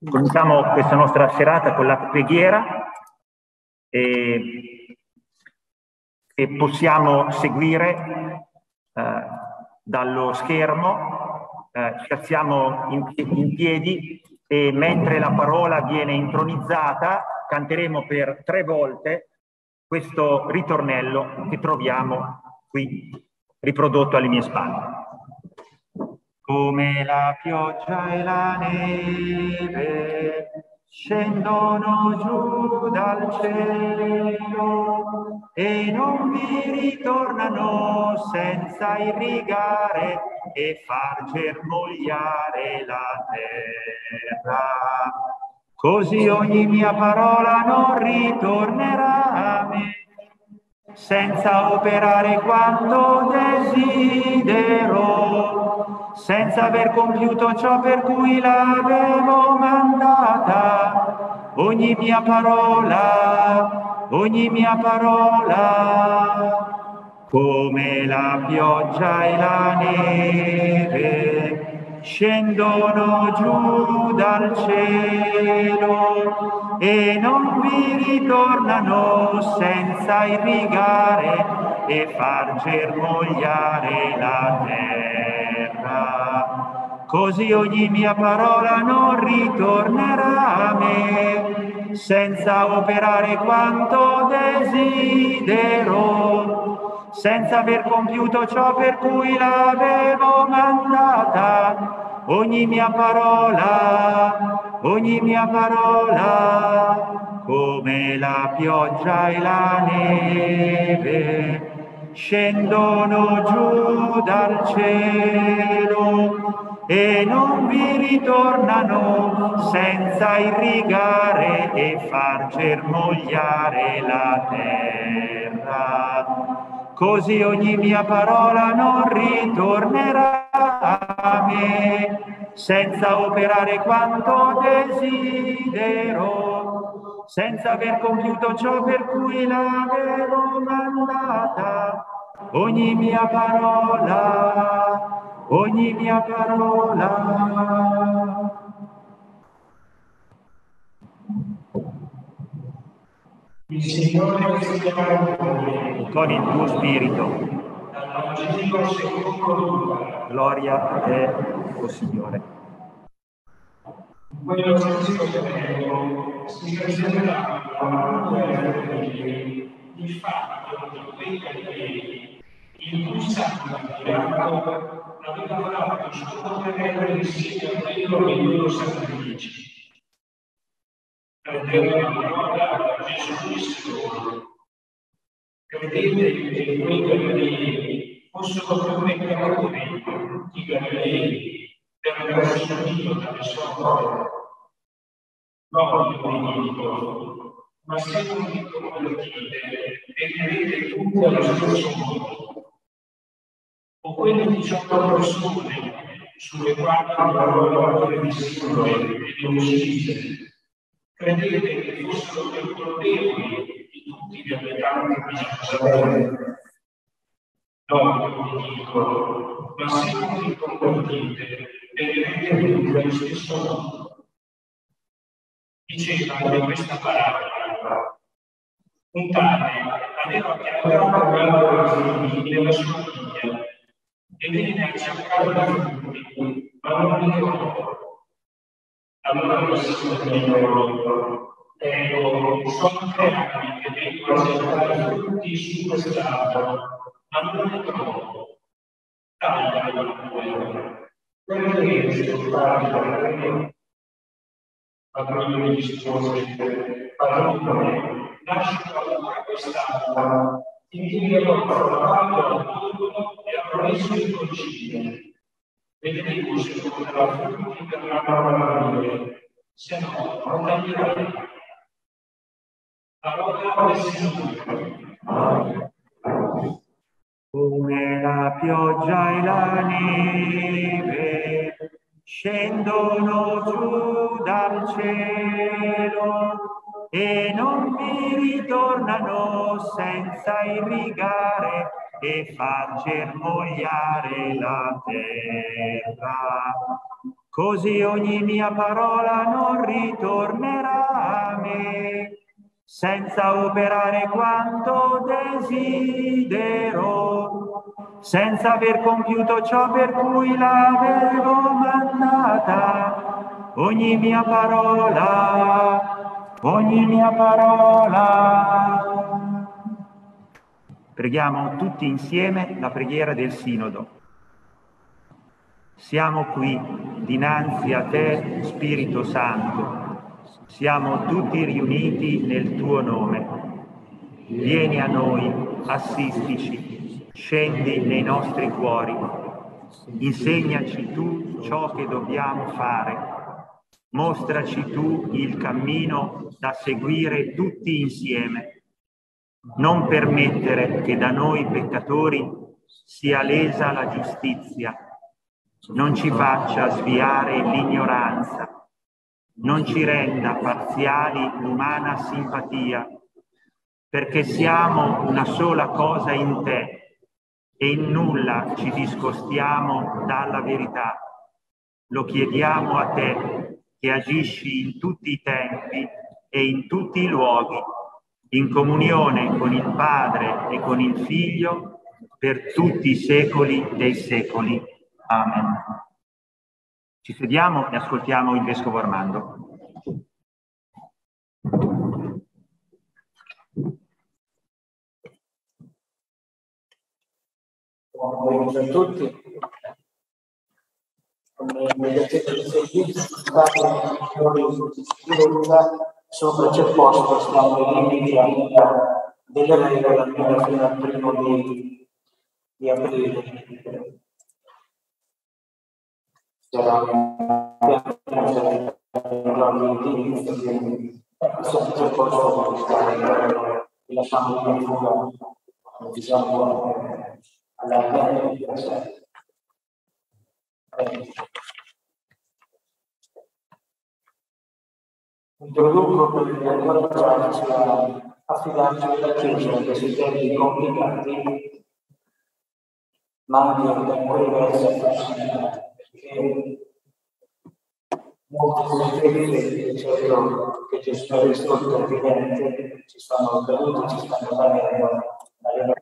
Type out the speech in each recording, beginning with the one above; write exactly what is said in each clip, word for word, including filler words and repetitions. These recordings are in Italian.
Cominciamo questa nostra serata con la preghiera e, e possiamo seguire eh, dallo schermo, eh, ci alziamo in, in piedi e mentre la parola viene intronizzata canteremo per tre volte questo ritornello che troviamo qui riprodotto alle mie spalle. Come la pioggia e la neve scendono giù dal cielo e non vi ritornano senza irrigare e far germogliare la terra. Così ogni mia parola non ritornerà a me senza operare quanto desidero, senza aver compiuto ciò per cui l'avevo mandata. Ogni mia parola, ogni mia parola, come la pioggia e la neve, scendono giù dal cielo e non vi ritornano senza irrigare e far germogliare la terra. Così ogni mia parola non ritornerà a me senza operare quanto desidero, senza aver compiuto ciò per cui l'avevo mandata. Ogni mia parola, ogni mia parola, come la pioggia e la neve, scendono giù dal cielo e non vi ritornano senza irrigare e far germogliare la terra. Così ogni mia parola non ritornerà a me senza operare quanto desidero, senza aver compiuto ciò per cui l'avevo mandata. Ogni mia parola, ogni mia parola. Il Signore sia con voi. Con il tuo spirito. Dal Vangelo secondo Luca. Gloria a te, o Signore. Quello stesso tempo si presenterà a due fratelli, infatti di quei Galilei, in cui Santo Pilato aveva fatto scoprire insieme a quello dei loro sacrifici. Prendendo la parola, Gesù disse loro: credete che quei Galilei fossero come peccatori, i Galilei, per aver sentito dalle sorte? No, io vi dico, ma se non vi convertite e credete tutti allo stesso modo, o quelle diciotto persone sulle quali la parola di Signore e di uccise, credete che fossero più colpevoli di tutti gli abitanti di Gerusalemme? No, io vi dico, ma se non vi convertite e credete tutti allo stesso modo. Diceva di questa parabola: un tale aveva piantato un albero di figli nella sua vigna e venne a cercare i frutti, ma non li trovò. Allora disse a loro: ecco, sono tre anni che vengo a cercare frutti su quest'albero, ma non li trovo. Tagliali pure. Perché questo fare per me? Allora lui rispose: padrone, lascia allora quest'acqua, inviderò trovato al popolo e avrò messo il concime. Vedete se porterà frutti per la parola, se no, non taglierai. Parola del Signore. Come la pioggia e la neve scendono giù dal cielo e non vi ritornano senza irrigare e far germogliare la terra. così ogni mia parola non ritornerà a me, senza operare quanto desidero, senza aver compiuto ciò per cui l'avevo mandata. Ogni mia parola, ogni mia parola. Preghiamo tutti insieme la preghiera del Sinodo. Siamo qui dinanzi a te, Spirito Santo, siamo tutti riuniti nel tuo nome. Vieni a noi, assistici, scendi nei nostri cuori, insegnaci tu ciò che dobbiamo fare, mostraci tu il cammino da seguire tutti insieme. Non permettere che da noi peccatori sia lesa la giustizia. Non ci faccia sviare l'ignoranza, non ci renda parziali l'umana simpatia, perché siamo una sola cosa in te e in nulla ci discostiamo dalla verità. Lo chiediamo a te, che agisci in tutti i tempi e in tutti i luoghi, in comunione con il Padre e con il Figlio, per tutti i secoli dei secoli. Amen. Ci sediamo e ascoltiamo il Vescovo Armando. Buon pomeriggio a tutti. Come vedete di servizio, sopra c'è posto, stiamo nei limiti delle regole almeno fino al primo di, di aprile. Sarà un piano di questo percorso di stare e lasciamo in fuga, diciamo, alla fine. Introduco per incoraggiarci a affidarci alla Chiesa in questi tempi complicati, ma anche da quei versi affascinanti, perché molte certezze certo che ci sono risolte evidenti ci sono cadute, ci stanno valendo dalle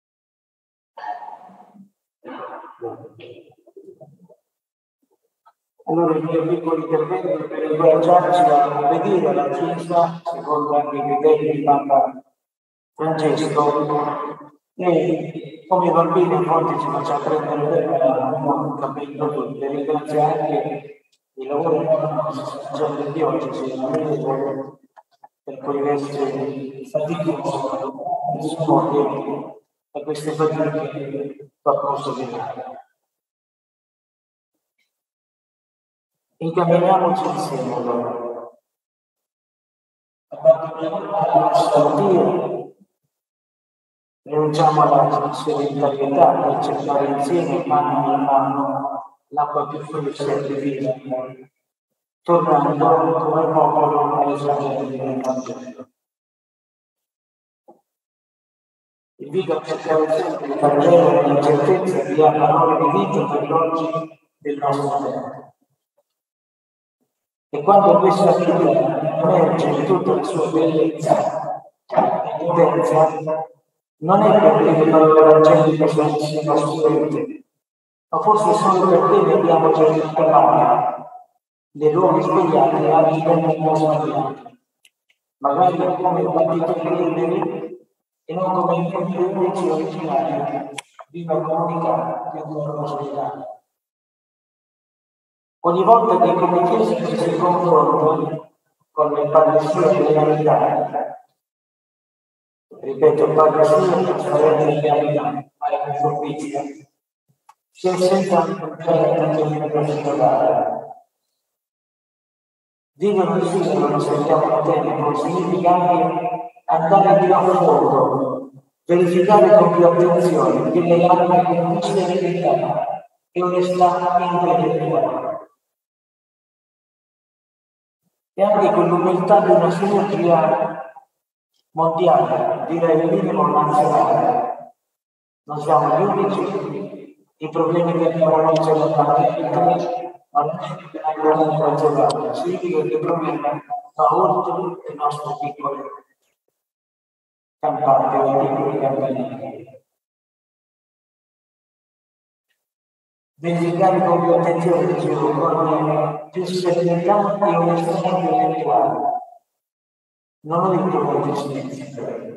Allora il mio piccolo intervento per incoraggiarci a obbedire la Chiesa, secondo anche i criteri di Papa Francesco, e come i bambini a volte ci facciamo prendere un capello per ringraziare anche il lavoro del diocesi, per quei versi faticosi, e queste fatiche va posto di fare. Incamminiamoci insieme allora. Abbandoniamo la nostra Dio, rinunciamo alla sedentarietà per cercare insieme, mano in mano, l'acqua più fresca e vita, tornando come popolo alle sorgenti del Vangelo. Invito a cercare sempre il Vangelo nell'incertezza di parole di vita per l'oggi del nostro tempo. E quando questa vita emerge in tutta la sua bellezza e potenza, non è perché le parole evangeliche sono costruite, ma forse solo perché ne abbiamo già parlato, dei luoghi svegliati e altri ben sbagliati, magari come partito credere e non come gli unici originali di una comunità di una possibilità. Ogni volta che come Chiesa ci si confronta con il Padre Suo della realtà, ripeto, il Padre Suo trasparente della realtà, ma è conformistica, si è senza un personale. Vivere il Signore, lo sentiamo a tempo, significa anche andare più a fondo, verificare con più attenzione che le anime con sincerità e onestà intellettuale. E anche con l'umiltà di una sinergia mondiale, direi minimo nazionale. Non siamo gli unici, i problemi che abbiamo noi sono tanti, ma non è veramente azzerata. Significa che il problema va oltre le nostre piccole campate o i piccoli campanelli. Verificare con più attenzione, dicevo, con più serenità e onestà intellettuale. Non ho detto con giustizia.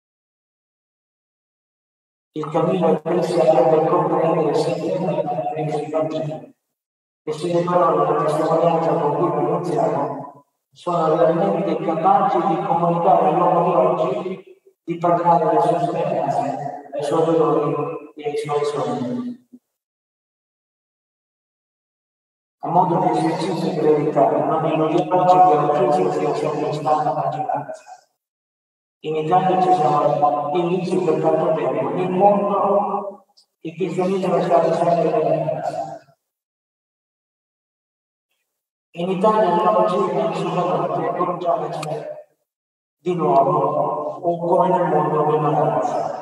Il cammino è pensato per comprendere semplicemente il Vangelo. E se le parole della testimonianza con cui pronunziamo sono realmente capaci di comunicare all'uomo di oggi, di parlare delle sue esperienze, ai suoi dolori e ai suoi sogni. A modo di esercizio di verità, non illudiamoci che la Chiesa sia sempre stata maggioranza. In Italia ci siamo illisi per tanto tempo, nel mondo il cristianesimo è stato sempre maggioranza. In Italia oggi è cominciato a essere di nuovo, o come nel mondo, minoranza.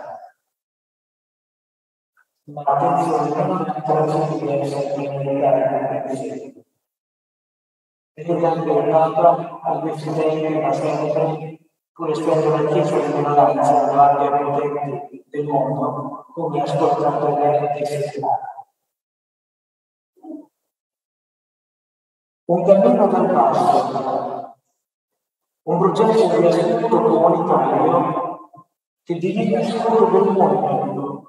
Ma attenzione, non è una diversa di meditare con pensiero. Vedete anche il Papa, a questi tempi, ma sempre, pur essendo una chiesa di minoranza, guardia potente del mondo, come ascoltato veramente essenziale. Un cammino del passo, un processo di ascolto comunitario che diventa ascolto del mondo.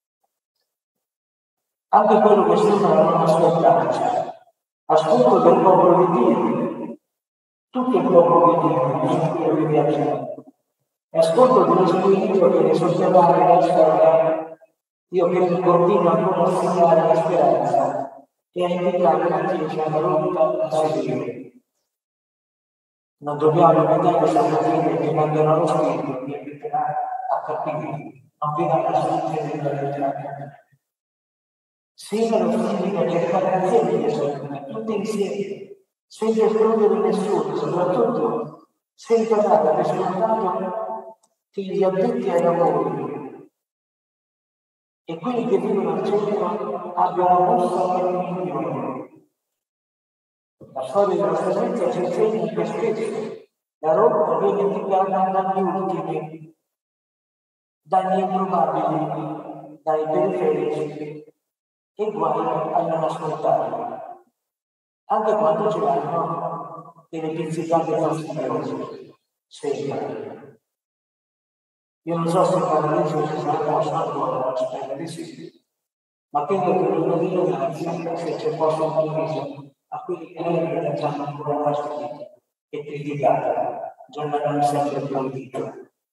Anche quello che sembra non aspettarci, ascolto del popolo di Dio, tutto il popolo di Dio, su cui viviamo, ascolto dello Spirito che ne sosterrà la storia, io che continuo ancora a segnare la speranza e a invitare la Chiesa alla lotta a seguire. Non dobbiamo vedere sapere che manderà lo Spirito che aiuterà a capire, non vedrà la soluzione della lettera. Siano significa cercare insieme di essere tutti insieme, senza escludere nessuno, soprattutto senza dare il risultato che gli addetti ai lavori e quelli che vivono al centro abbiano mosso per un milione. La storia della salvezza ci insegna che spesso la rotta viene indicata dagli ultimi, dagli improbabili, dai periferici, e guai a non ascoltare, anche quando ce l'hanno delle pizzicate fastidiose, sempre. Io non so se il paradiso si sarà posto ancora, spero di sì, ma credo che lo dire grazie se c'è posto un sorriso a quelli che noi facciamo ancora fastidio e criticati, giornano sempre applaudito.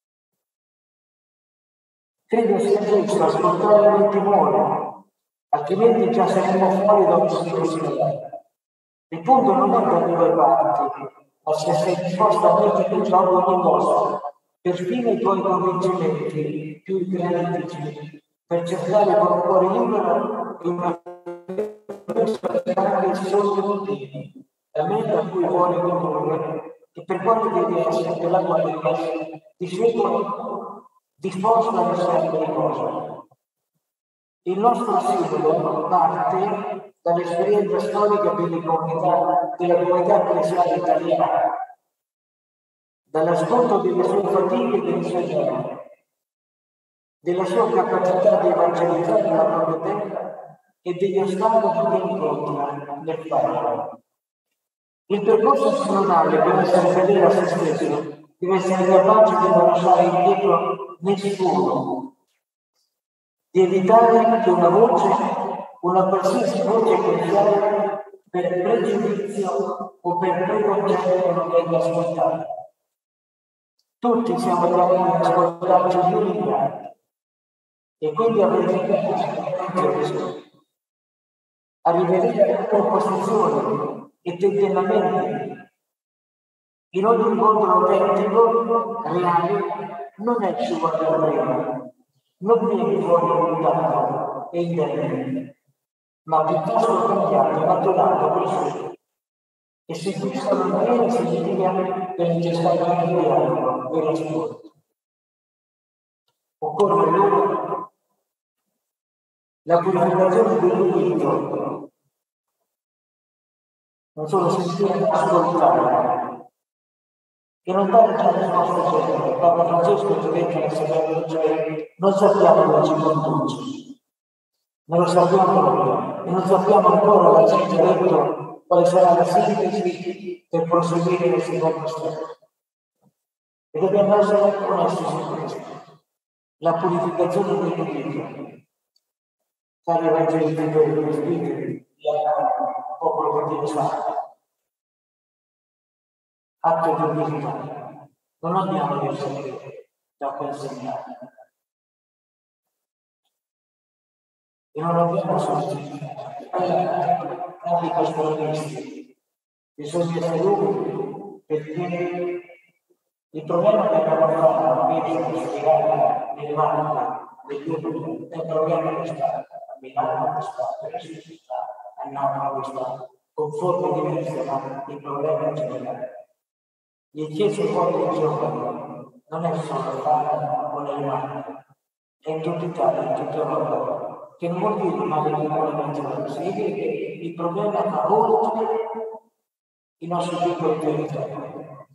Credo sia giusto ascoltare il timore, altrimenti già saremo fuori da un istituzione. Il punto non è da due parti, ma se sei disposto a mettere in gioco ogni cosa, perfino i tuoi convincimenti più identici, per cercare con un cuore libero e una persona sostitutiva, la meta a cui vuole condurre e per quanto devi essere per la quale devi essere discepolo disposto a essere pericoloso. Il nostro simbolo parte dall'esperienza storica della comunità, della comunità ecclesiale italiana, dall'ascolto delle sue fatiche e dei suoi giorni, della sua capacità di evangelizzare la propria terra e degli ostacoli che incontra nel farlo. Il percorso sinodale per essere fedele a se stesso deve essere capace di non lasciare indietro nessuno, di evitare che una voce, una qualsiasi voce ecclesiale per pregiudizio o per preconcetto non venga ascoltata. Tutti siamo chiamati ad ascoltarci gli uni gli altri e quindi a verificare a rivedere opposizioni e tentennamenti. In ogni incontro autentico, reale, non è ci vuole prima, non viene fuori lontano e indenne, ma piuttosto cambiato, maturato, cresciuto. E se questo non avviene significa che non c'è stato anche il dialogo e l'ascolto. Occorre allora la purificazione dell'udito non solo sentire ma ascoltare e non dare già risposte genere. Papa Francesco ci detto nel secondo, cioè non sappiamo dove ci conduce, non lo sappiamo e non sappiamo ancora, la gente ha detto quale sarà la sintesi per proseguire nel secondo step. E dobbiamo essere onesti su questo. La purificazione del pubblico. Cari evangelisti e presbiteri, il popolo che Dio sa, atto di utilità. Non abbiamo di sapere da consegnare. E non abbiamo sostituito. Anche i pastoralisti. Bisogna essere umili perché il problema che abbiamo fatto invece di spiegare nel mano degli umili è il problema che sta a Milano, che sta per città, a Napoli, che sta con forme diverse, ma il problema è generale. Il chiese fuori di giovani non è solo il fare o nel mano, è in tutta Italia, in tutta Europa, che non vuol dire male di buona natura, significa che il problema va oltre i nostri piccoli territori.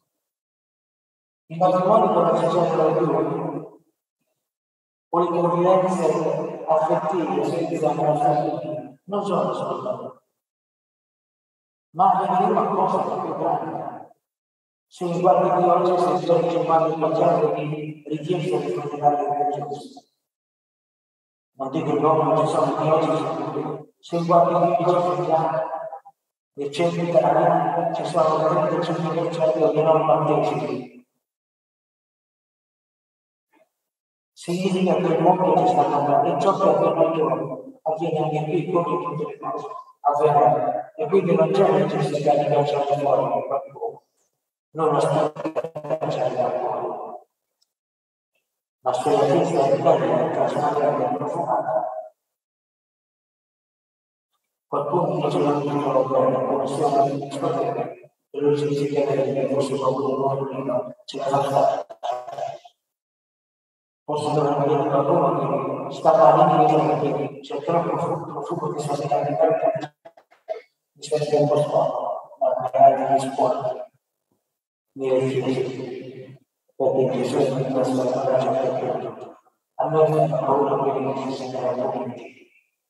I matrimoni con la società tra i due, o le convivenze affettive senza una famiglia, non sono solo, ma vedremo a cosa più grande. Se in guardia di oggi si sono cinquanta miliardi di richieste di funerali religiosi, non dico che non ci sono di oggi, se in guardia di oggi nel centro Italia ci sono il trentacinque per cento di non partecipi. Significa che il mondo ci sta cambiando e ciò che avviene avviene anche qui come in tutte le cose avverrà, e quindi non c'è necessità di lasciare fuori qualcuno, non aspettiamo fuori, ma se la Chiesa è bella, trasparente e profumata, qualcuno dice non dicono bene, come siamo in discoteca, e lui ci dice che fosse qualcuno non ce la fa fare. Forse dovremmo dire qualcuno che sta parlando perché c'è troppo profumo di sostenibilità, mi sento un po' sporco, ma magari negli sport, nelle chiese, perché Gesù è in questa storia. A noi fa paura che non si senta la comunità.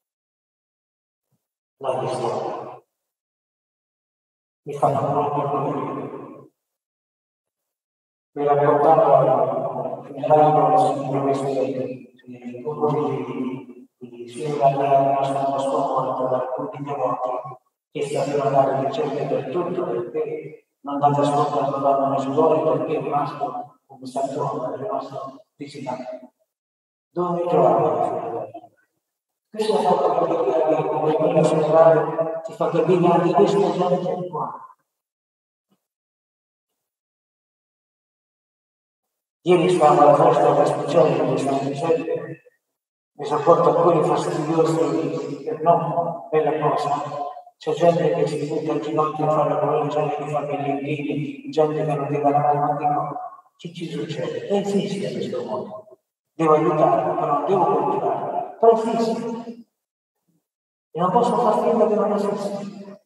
La storia. Mi fanno paura quello. Mi raccontavo nell'altro questo il gruppo di sembra la nostra scuola da alcuni devoti che sapevano dare ricerche per tutto, perché non date ascolto a trovare una scuola, perché è rimasto come Sant'Antonio, è rimasto visitato. Dove trovare? Questo è fatto che come quella generale ti fa capire anche questa gente qua. Ieri stavamo alla festa della speciale di San Giuseppe, mi sopporto alcuni fastidiosi per no, bella cosa. C'è gente che si butta in ginocchio a fare la gente che fa degli inghini, gente che non ti dà la mano, dico, che ci succede? È esiste questo mondo. Devo aiutare, però non devo coltivare, però esiste. E non posso far finta che non esiste.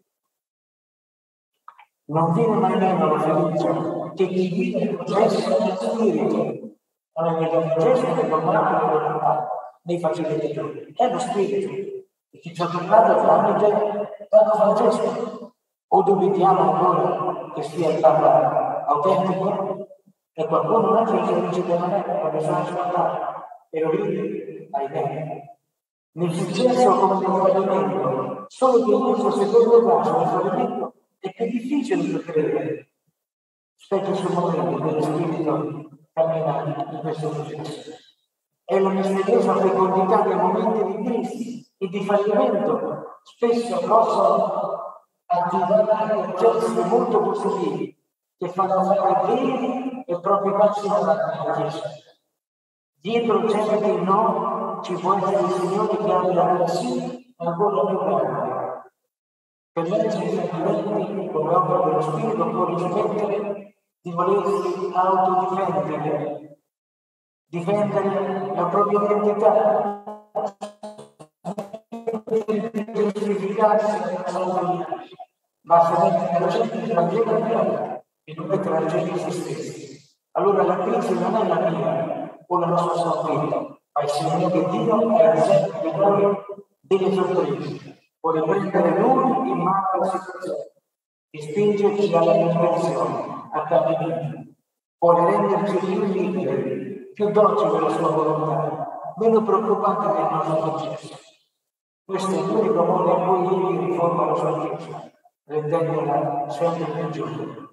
Non viene mai meno la fiducia che chi vive il processo del spirito, non è il processo che combatte con la parte, nei facilitatori, è lo spirito. E chi ci ha toccato tramite Papa Francesco. O dubitiamo ancora che sia il Papa autentico? E qualcuno altro che dice che non è, quando sono sbagliato, e lo vede, ahimè. Nel successo come nel fallimento, solo che in questo secondo caso, nel fallimento, è più difficile da credere. Specie sul momento che lo spirito cammina in questo processo. È la misteriosa fecondità dei momenti di crisi e di fallimento spesso possono attivare gesti molto positivi che fanno fare veri e propri passi nella Chiesa. Dietro certi no ci può essere il Signore che abbia la sì ancora più grande. Per leggere i sentimenti come opera dello Spirito può rismettere di volersi autodifendere, difendere la propria identità, giustificarsi nella sua vita, basta mettere la gente nella piena via e non mettere la gente in se stessi. Allora la crisi non è la mia o la nostra sorpresa, ma il Signore che Dio è presente per noi delle sorprese. Vuole prendere Lui in mano alla situazione e spingerci alla riflessione, a camminare. Vuole renderci più liberi, più docili della sua volontà, meno preoccupati del nostro successo. Questo è l'unico modo in cui Egli riforma la sua Chiesa, rendendola sempre più giusta.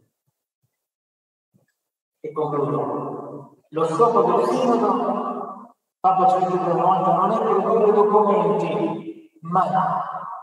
E concludo. Lo scopo del Sinodo, Papa centonovanta, non è produrre documenti, ma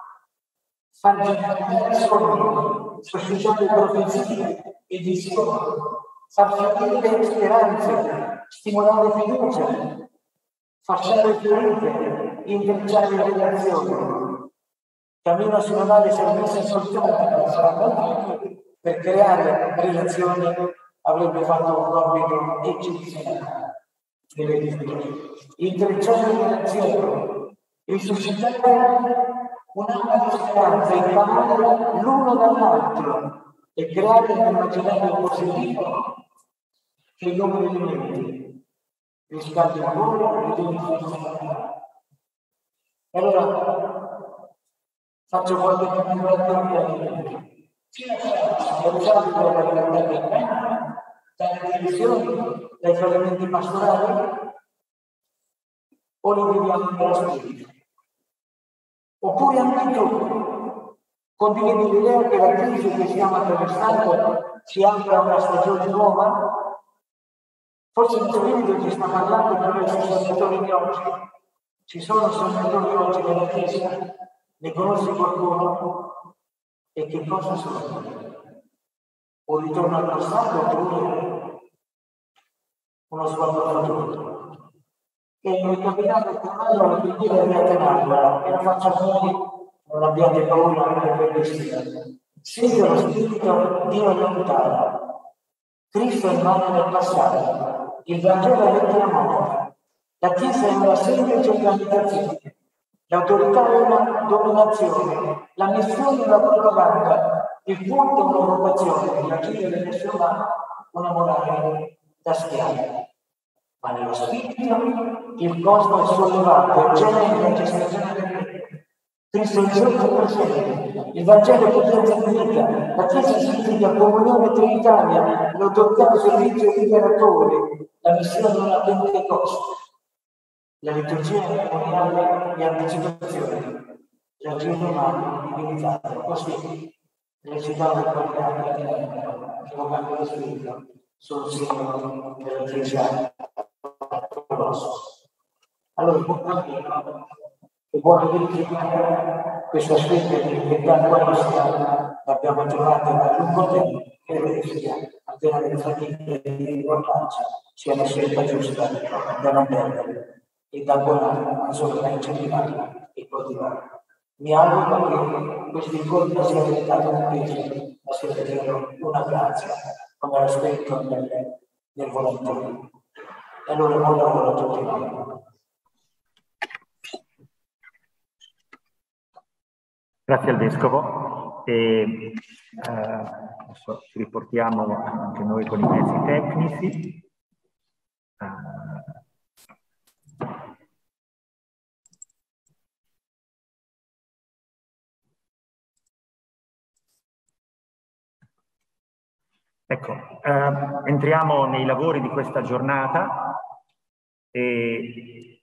far generare sogni, suscitare profezie e visioni, far fiorire speranze, stimolare fiducia, fasciare ferite, intrecciare relazioni. Cammino sinodale servisse soltanto per creare relazioni, avrebbe fatto un compito eccezionale nelle difficoltà. Intrecciare relazioni, risuscitare un'altra di speranza, imparare l'uno dall'altro e creare un immaginario positivo che il nome delle menti riscaldi il cuore e l'unificazione. E allora faccio qualche commento ci lasciamo usati per la libertà del bene, dalle divisioni, dai fallimenti pastorali, o li viviamo nello spirito? Oppure anche tu condividi l'idea che la crisi che stiamo attraversando ci apra una stagione nuova? Forse il Spirito ci sta parlando attraverso i sognatori di oggi. Ci sono sognatori oggi nella Chiesa? Ne conosci qualcuno? E che cosa sono? O ritorno al passato oppure uno sguardo al futuro? E mi è capitato che una di dire a Tenagola, e lo faccio a voi, non abbiate paura per questa. Segue lo Spirito, Dio lontano. Cristo è mano nel passato, il Vangelo è lettera morta. La Chiesa è una semplice organizzazione. L'autorità è una dominazione, la missione è una propaganda, il culto è un'occupazione, la Chiesa deve essere una morale da schiavo. Ma nello spirito il cosmo è sollevato, è genere la gestazione del regno. Cristo è giunto presente, il Vangelo è potenza di vita, la Chiesa significa comunione trinitaria, l'autorità è servizio liberatore, la missione è una Pentecoste. La liturgia memoriale di anticipazione, l'agire umano divinizzato, così recitando il qualità che evocando lo spirito sul simbolo della Chiesa. Allora, buon cammino e buona verificare questa scelta che da quando l'abbiamo trovata da lungo tempo e verificare appena le fatiche di importanza sia la scelta giusta da non perdere e da buona solo incentivare e coltivare. Mi auguro che questo incontro sia diventato un peso, ma sia davvero una grazia, come era scritto nel, nel volantino. E allora buon lavoro a tutti noi. Grazie al Vescovo. E, eh, adesso ci riportiamo anche noi con i mezzi tecnici. Uh, Ecco, eh, entriamo nei lavori di questa giornata e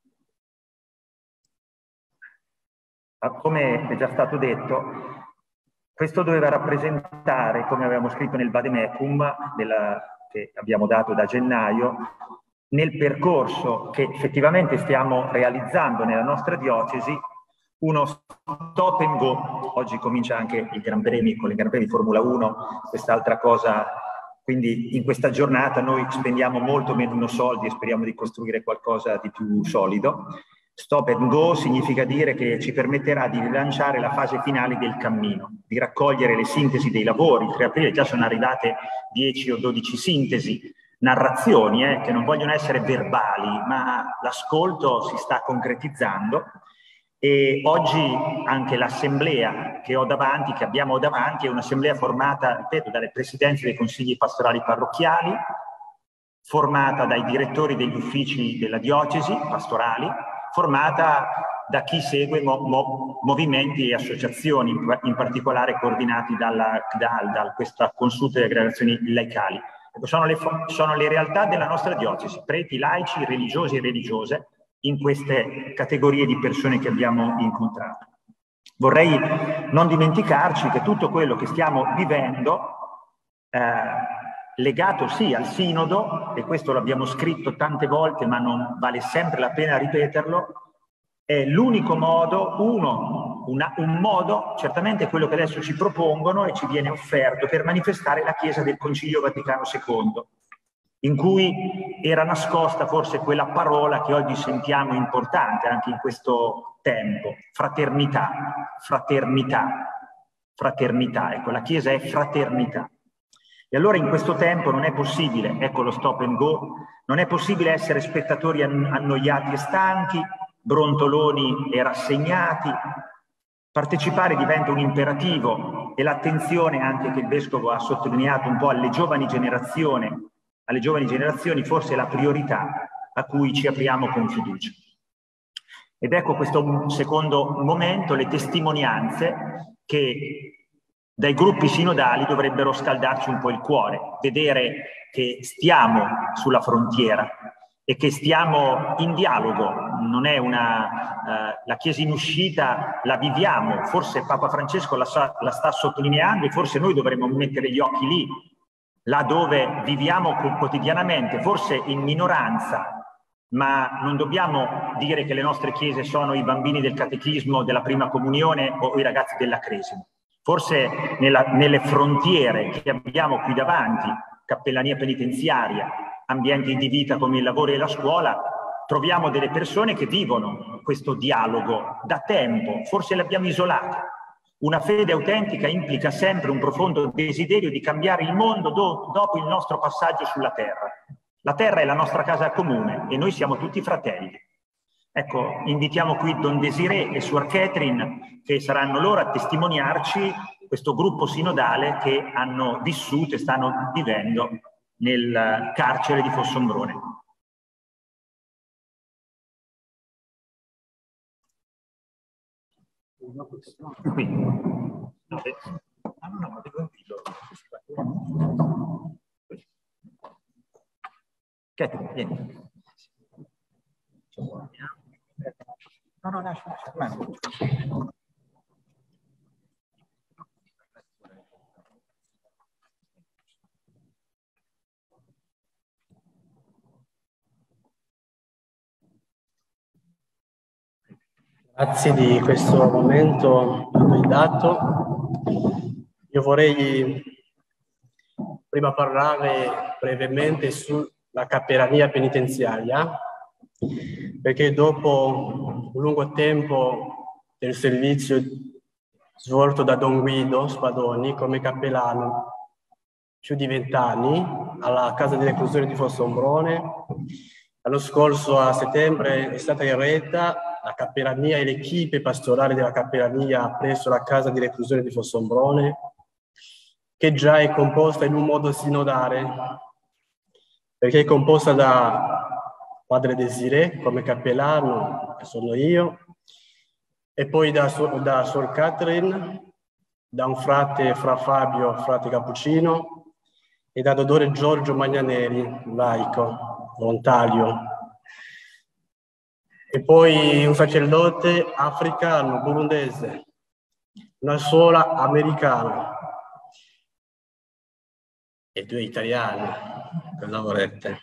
come è già stato detto, questo doveva rappresentare, come avevamo scritto nel vademecum della, che abbiamo dato da gennaio, nel percorso che effettivamente stiamo realizzando nella nostra diocesi, uno stop and go. Oggi comincia anche il Gran Premio, con il Gran Premio di Formula uno, quest'altra cosa. Quindi in questa giornata noi spendiamo molto meno soldi e speriamo di costruire qualcosa di più solido. Stop and go significa dire che ci permetterà di rilanciare la fase finale del cammino, di raccogliere le sintesi dei lavori. Il tre aprile già sono arrivate dieci o dodici sintesi, narrazioni eh, che non vogliono essere verbali, ma l'ascolto si sta concretizzando. E oggi anche l'assemblea che ho davanti, che abbiamo davanti, è un'assemblea formata, ripeto, dalle presidenze dei consigli pastorali parrocchiali, formata dai direttori degli uffici della diocesi pastorali, formata da chi segue mo mo movimenti e associazioni, in particolare coordinati dalla C D A L, da questa consulta di aggregazioni laicali. Ecco, sono, le, sono le realtà della nostra diocesi, preti, laici, religiosi e religiose, in queste categorie di persone che abbiamo incontrato. Vorrei non dimenticarci che tutto quello che stiamo vivendo, eh, legato sì al sinodo, e questo l'abbiamo scritto tante volte ma non vale sempre la pena ripeterlo, è l'unico modo, uno, una, un modo, certamente quello che adesso ci propongono e ci viene offerto per manifestare la Chiesa del Concilio Vaticano secondo, in cui era nascosta forse quella parola che oggi sentiamo importante anche in questo tempo, fraternità, fraternità, fraternità, ecco, la Chiesa è fraternità. E allora in questo tempo non è possibile, ecco lo stop and go, non è possibile essere spettatori annoiati e stanchi, brontoloni e rassegnati. Partecipare diventa un imperativo e l'attenzione anche che il Vescovo ha sottolineato un po' alle giovani generazioni, alle giovani generazioni forse è la priorità a cui ci apriamo con fiducia. Ed ecco questo secondo momento, le testimonianze che dai gruppi sinodali dovrebbero scaldarci un po' il cuore, vedere che stiamo sulla frontiera e che stiamo in dialogo, non è una, uh, la Chiesa in uscita la viviamo, forse Papa Francesco la, sa, la sta sottolineando e forse noi dovremmo mettere gli occhi lì, là dove viviamo quotidianamente, forse in minoranza, ma non dobbiamo dire che le nostre chiese sono i bambini del catechismo, della prima comunione o i ragazzi della cresima. Forse nella, nelle frontiere che abbiamo qui davanti, cappellania penitenziaria, ambienti di vita come il lavoro e la scuola, troviamo delle persone che vivono questo dialogo da tempo, forse le abbiamo isolate. Una fede autentica implica sempre un profondo desiderio di cambiare il mondo do, dopo il nostro passaggio sulla terra. La terra è la nostra casa comune e noi siamo tutti fratelli. Ecco, invitiamo qui Don Desiré e Suor Catherine, che saranno loro a testimoniarci questo gruppo sinodale che hanno vissuto e stanno vivendo nel carcere di Fossombrone. Qui. No, no, no, devo Catherine, vieni. No, no, lascia, lascia. Grazie di questo momento a noi dato. Io vorrei prima parlare brevemente sulla cappellania penitenziaria, perché dopo un lungo tempo del servizio svolto da Don Guido Spadoni come cappellano, più di vent'anni, alla casa di reclusione di Fossombrone, l'anno scorso a settembre è stata eretta la cappellania e l'equipe pastorale della cappellania presso la casa di reclusione di Fossombrone, che già è composta in un modo sinodale, perché è composta da Padre Desiré come cappellano, che sono io, e poi da, da Suor Catherine, da un frate, Fra Fabio, frate cappuccino, e da Dodore Giorgio Magnaneri, laico, volontario. E poi un sacerdote africano, burundese, una sola americana e due italiani, cosa vorrete?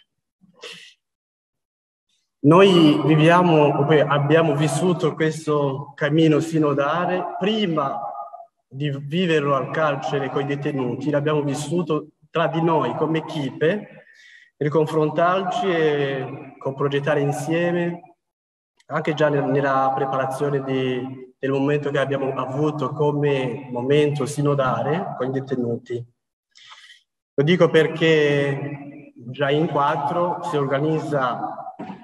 Noi viviamo, abbiamo vissuto questo cammino sinodale, prima di viverlo al carcere con i detenuti, l'abbiamo vissuto tra di noi come equipe, per confrontarci e progettare insieme, anche già nella preparazione di, del momento che abbiamo avuto come momento sinodale con i detenuti. Lo dico perché già in quattro si organizza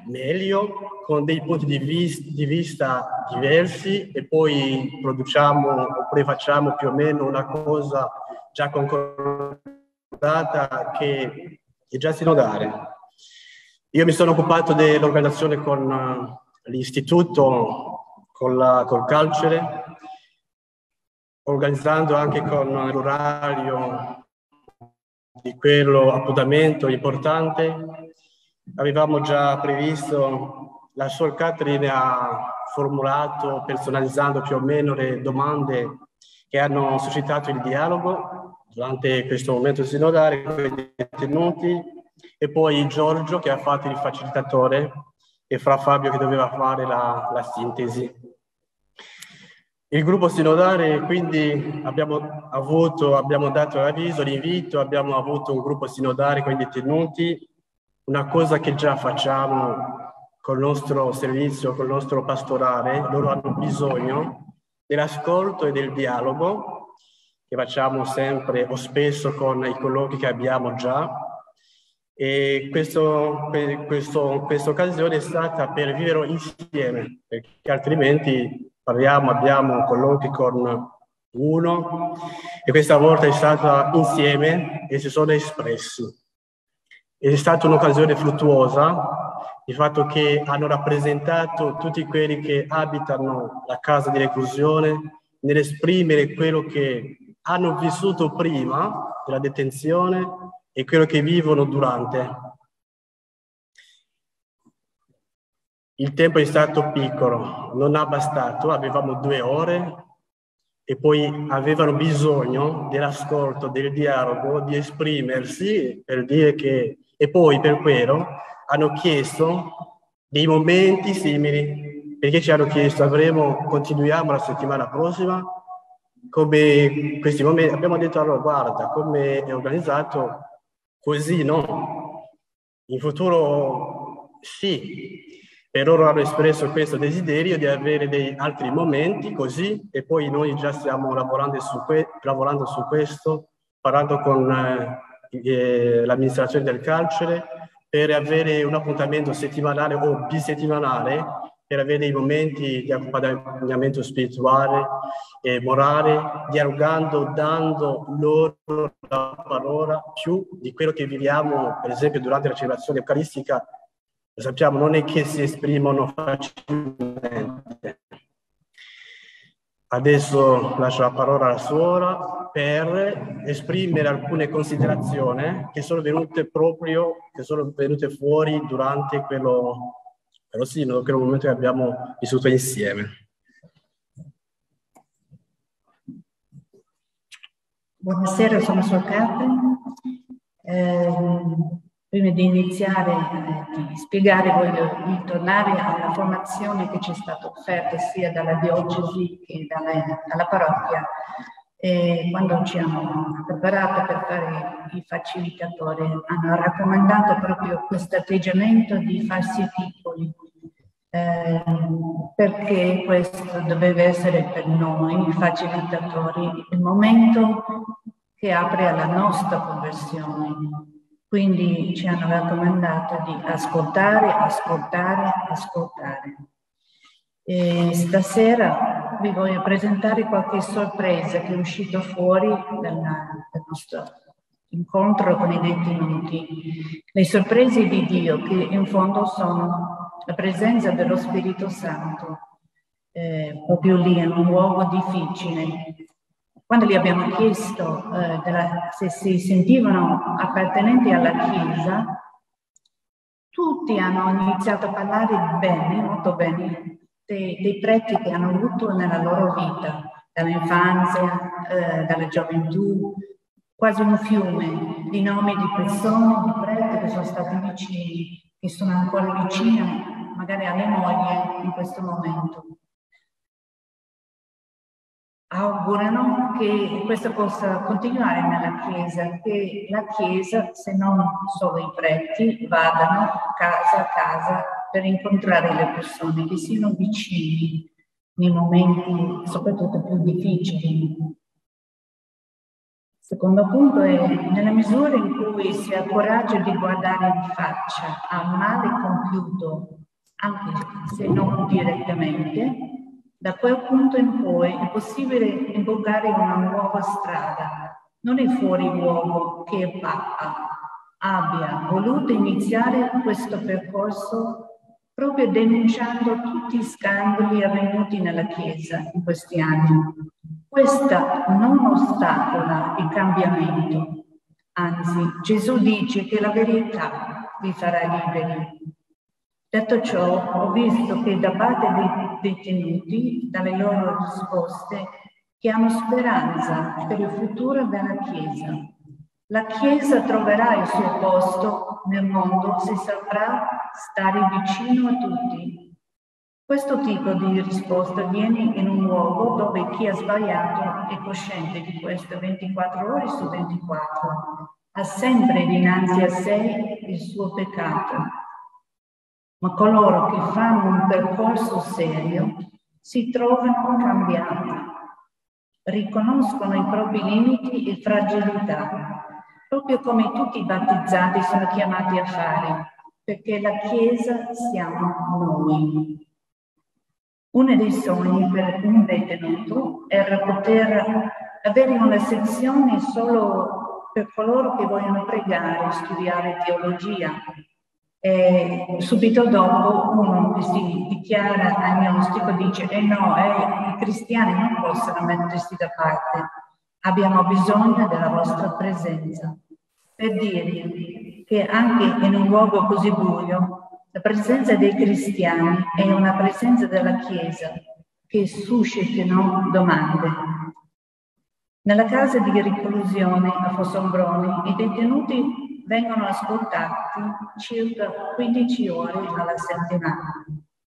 meglio, con dei punti di, vis di vista diversi, e poi produciamo oppure facciamo più o meno una cosa già concordata che è già sinodale. Io mi sono occupato dell'organizzazione con uh, l'istituto, con la, col carcere, organizzando anche con l'orario di quello appuntamento importante. Avevamo già previsto, la Suor Catherine ha formulato, personalizzando più o meno le domande che hanno suscitato il dialogo durante questo momento sinodale con i detenuti, e poi Giorgio che ha fatto il facilitatore e Fra Fabio che doveva fare la, la sintesi. Il gruppo sinodale, quindi abbiamo avuto, abbiamo dato l'avviso, l'invito, abbiamo avuto un gruppo sinodale con i detenuti, una cosa che già facciamo col nostro servizio, col nostro pastorale. Loro hanno bisogno dell'ascolto e del dialogo, che facciamo sempre o spesso con i colloqui che abbiamo già. E questo, questo, questa occasione è stata per vivere insieme, perché altrimenti parliamo, abbiamo colloqui con uno, e questa volta è stata insieme e si sono espressi. È stata un'occasione fruttuosa, il fatto che hanno rappresentato tutti quelli che abitano la casa di reclusione nell'esprimere quello che hanno vissuto prima della detenzione e quello che vivono durante. Il tempo è stato piccolo, non ha bastato, avevamo due ore e poi avevano bisogno dell'ascolto, del dialogo, di esprimersi per dire che, e poi per quello hanno chiesto dei momenti simili, perché ci hanno chiesto, avremo, continuiamo la settimana prossima, come questi momenti, abbiamo detto allora guarda come è organizzato, così no, in futuro sì. Per loro hanno espresso questo desiderio di avere dei altri momenti così, e poi noi già stiamo lavorando su, que lavorando su questo, parlando con eh, eh, l'amministrazione del carcere per avere un appuntamento settimanale o bisettimanale, per avere dei momenti di accompagnamento spirituale e morale, dialogando, dando loro la parola più di quello che viviamo, per esempio, durante la celebrazione eucaristica. Lo sappiamo, non è che si esprimono facilmente. Adesso lascio la parola alla suora per esprimere alcune considerazioni che sono venute proprio, che sono venute fuori durante quello, quello sinodo, quello momento che abbiamo vissuto insieme. Buonasera, sono Suor Catherine. Eh, Prima di iniziare a eh, spiegare, voglio ritornare alla formazione che ci è stata offerta sia dalla diocesi che dalla, dalla parrocchia, e quando ci hanno preparato per fare i facilitatori hanno raccomandato proprio questo atteggiamento di farsi piccoli, eh, perché questo doveva essere per noi, i facilitatori, il momento che apre alla nostra conversione. Quindi ci hanno raccomandato di ascoltare, ascoltare, ascoltare. E stasera vi voglio presentare qualche sorpresa che è uscito fuori dal, dal nostro incontro con i detenuti. Le sorprese di Dio, che in fondo sono la presenza dello Spirito Santo, eh, proprio lì in un luogo difficile. Quando gli abbiamo chiesto eh, della, se si sentivano appartenenti alla Chiesa, tutti hanno iniziato a parlare bene, molto bene, dei, dei preti che hanno avuto nella loro vita, dall'infanzia, eh, dalla gioventù, quasi un fiume di nomi di persone, di preti che sono stati vicini, che sono ancora vicini magari alle mogli in questo momento. Augurano che questo possa continuare nella Chiesa, che la Chiesa, se non solo i preti, vadano casa a casa per incontrare le persone, che siano vicini nei momenti soprattutto più difficili. Secondo punto è, nella misura in cui si ha coraggio di guardare in faccia al male compiuto, anche se non direttamente, da quel punto in poi è possibile imboccare una nuova strada. Non è fuori luogo che il Papa abbia voluto iniziare questo percorso proprio denunciando tutti gli scandali avvenuti nella Chiesa in questi anni. Questa non ostacola il cambiamento, anzi Gesù dice che la verità vi farà liberi. Detto ciò, ho visto che da parte dei detenuti, dalle loro risposte, che hanno speranza per il futuro della Chiesa. La Chiesa troverà il suo posto nel mondo se saprà stare vicino a tutti. Questo tipo di risposta avviene in un luogo dove chi ha sbagliato è cosciente di questo ventiquattro ore su ventiquattro, ha sempre dinanzi a sé il suo peccato. Ma coloro che fanno un percorso serio si trovano cambiati, riconoscono i propri limiti e fragilità, proprio come tutti i battezzati sono chiamati a fare, perché la Chiesa siamo noi. Uno dei sogni per un detenuto era poter avere una sezione solo per coloro che vogliono pregare, studiare teologia. E subito dopo uno che si dichiara agnostico dice eh no, eh, i cristiani non possono mettersi da parte, abbiamo bisogno della vostra presenza. Per dirvi che anche in un luogo così buio la presenza dei cristiani è una presenza della Chiesa che suscitano domande. Nella casa di reclusione a Fossombrone i detenuti vengono ascoltati circa quindici ore alla settimana.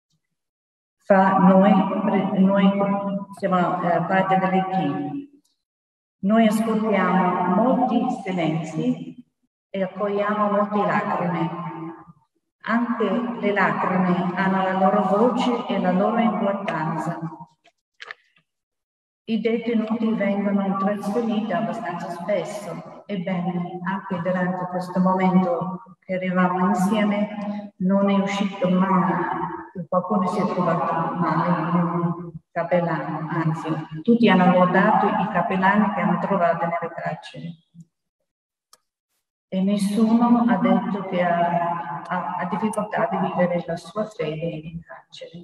Fa noi, noi siamo eh, parte dell'equipe. Noi ascoltiamo molti silenzi e accogliamo molte lacrime. Anche le lacrime hanno la loro voce e la loro importanza. I detenuti vengono trasferiti abbastanza spesso. Ebbene, anche durante questo momento che eravamo insieme, non è uscito mai che qualcuno si è trovato male un cappellano. Anzi, tutti hanno lodato i cappellani che hanno trovato nelle carceri. E nessuno ha detto che ha, ha, ha difficoltà di vivere la sua fede in carcere.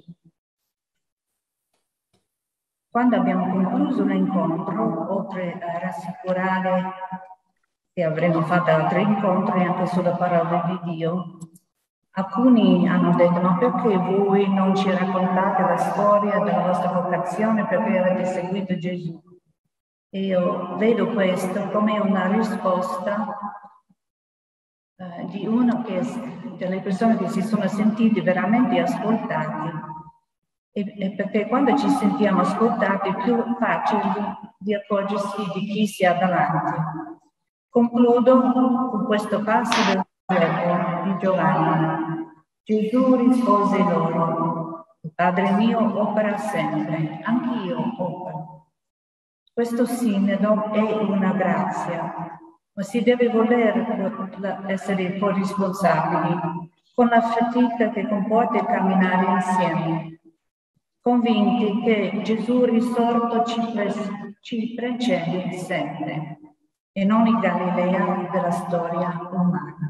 Quando abbiamo concluso l'incontro, oltre a rassicurare che avremmo fatto altri incontri anche sulla parola di Dio, alcuni hanno detto: ma perché voi non ci raccontate la storia della vostra vocazione, perché avete seguito Gesù? E io vedo questo come una risposta Uh, di uno che, delle persone che si sono sentiti veramente ascoltati, e, e perché quando ci sentiamo ascoltati è più facile di accorgersi di chi si ha davanti. Concludo con questo passo del Vangelo di Giovanni. Gesù rispose loro: il Padre mio opera sempre, anch'io opero. Questo sinodo è una grazia, ma si deve voler essere corrisponsabili con la fatica che comporta il camminare insieme, convinti che Gesù risorto ci, pre- ci precede sempre e non i Galilei della storia umana.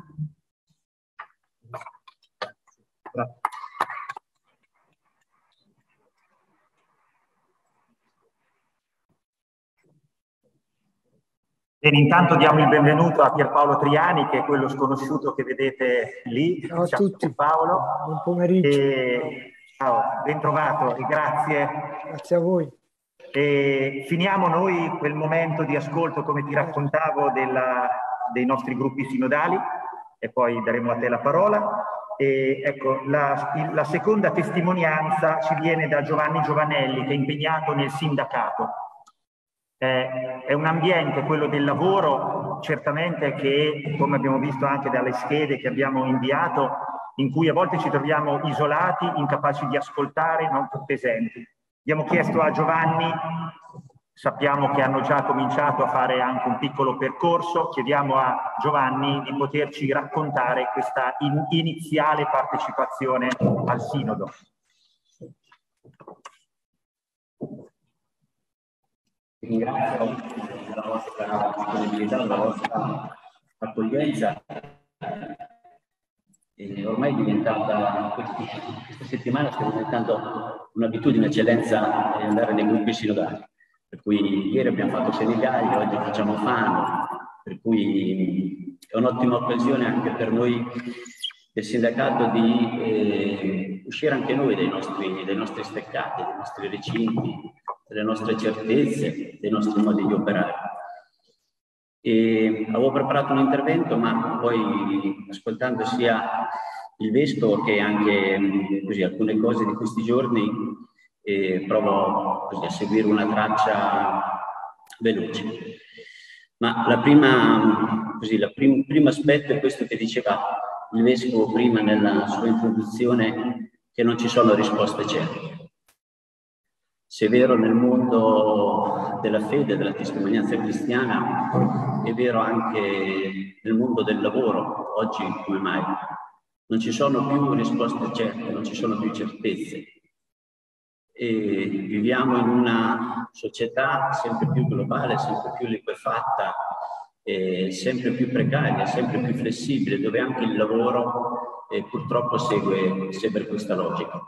Bene, intanto diamo il benvenuto a Pierpaolo Triani, che è quello sconosciuto che vedete lì. Ciao a ciao tutti. Paolo. Buon pomeriggio. E, ciao, ben trovato e grazie. Grazie a voi. E finiamo noi quel momento di ascolto, come ti raccontavo, della, dei nostri gruppi sinodali, e poi daremo a te la parola. E ecco, la, la seconda testimonianza ci viene da Giovanni Giovanelli, che è impegnato nel sindacato. Eh, è un ambiente, quello del lavoro, certamente, che, come abbiamo visto anche dalle schede che abbiamo inviato, in cui a volte ci troviamo isolati, incapaci di ascoltare, non presenti. Abbiamo chiesto a Giovanni sappiamo che hanno già cominciato a fare anche un piccolo percorso. Chiediamo a Giovanni di poterci raccontare questa in iniziale partecipazione al Sinodo. Ringrazio la vostra disponibilità, la vostra accoglienza. E ormai è diventata, questa settimana sta diventando un'abitudine, eccellenza, andare nei gruppi sinodali. Per cui ieri abbiamo fatto Senigallia, oggi facciamo Fano, per cui è un'ottima occasione anche per noi del sindacato di eh, uscire anche noi dai nostri, dai nostri steccati, dai nostri recinti, delle nostre certezze, dei nostri modi di operare. E avevo preparato un intervento, ma poi ascoltando sia il Vescovo che anche così, alcune cose di questi giorni, eh, provo così, a seguire una traccia veloce. Ma la prima, così, la prim, primo aspetto è questo che diceva il Vescovo prima nella sua introduzione, che non ci sono risposte certe. Se è vero nel mondo della fede, della testimonianza cristiana, è vero anche nel mondo del lavoro, oggi come mai. Non ci sono più risposte certe, non ci sono più certezze. E viviamo in una società sempre più globale, sempre più liquefatta, eh, sempre più precaria, sempre più flessibile, dove anche il lavoro eh, purtroppo segue, segue questa logica.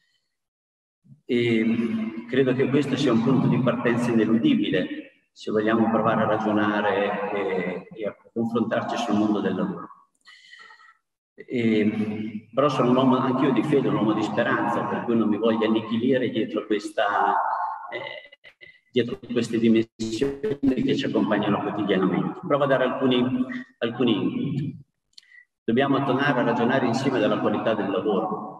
E credo che questo sia un punto di partenza ineludibile se vogliamo provare a ragionare e, e a confrontarci sul mondo del lavoro. E, però sono un uomo, anche io di fede, un uomo di speranza, per cui non mi voglio annichilire dietro, questa, eh, dietro queste dimensioni che ci accompagnano quotidianamente. Provo a dare alcuni, alcuni. Dobbiamo tornare a ragionare insieme della qualità del lavoro.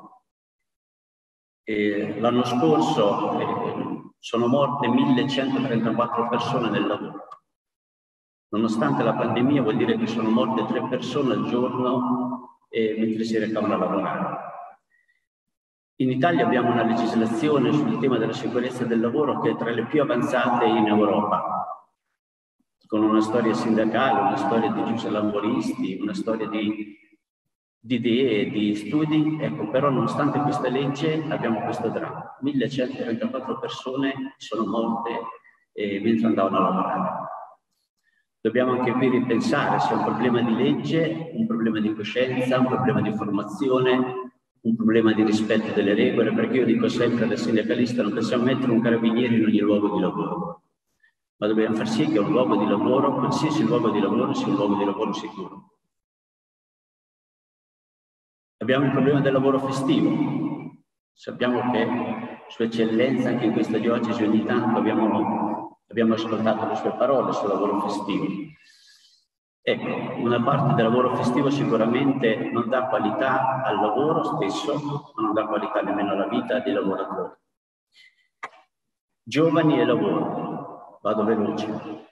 L'anno scorso eh, sono morte millecentotrentaquattro persone nel lavoro. Nonostante la pandemia, vuol dire che sono morte tre persone al giorno eh, mentre si recavano a lavorare. In Italia abbiamo una legislazione sul tema della sicurezza del lavoro che è tra le più avanzate in Europa, con una storia sindacale, una storia di giusti lavoristi, una storia di, di idee e di studi. Ecco, però nonostante questa legge abbiamo questo dramma. millecentotrentaquattro persone sono morte eh, mentre andavano a lavorare. Dobbiamo anche qui ripensare se è un problema di legge, un problema di coscienza, un problema di formazione, un problema di rispetto delle regole, perché io dico sempre da sindacalista non possiamo mettere un carabiniere in ogni luogo di lavoro, ma dobbiamo far sì che un luogo di lavoro, qualsiasi luogo di lavoro, sia un luogo di lavoro sicuro. Abbiamo il problema del lavoro festivo. Sappiamo che Sua Eccellenza, anche in questa diocesi, ogni tanto abbiamo... Abbiamo ascoltato le sue parole sul lavoro festivo. Ecco, una parte del lavoro festivo sicuramente non dà qualità al lavoro stesso, ma non dà qualità nemmeno alla vita dei lavoratori. Giovani e lavoro. Vado veloce.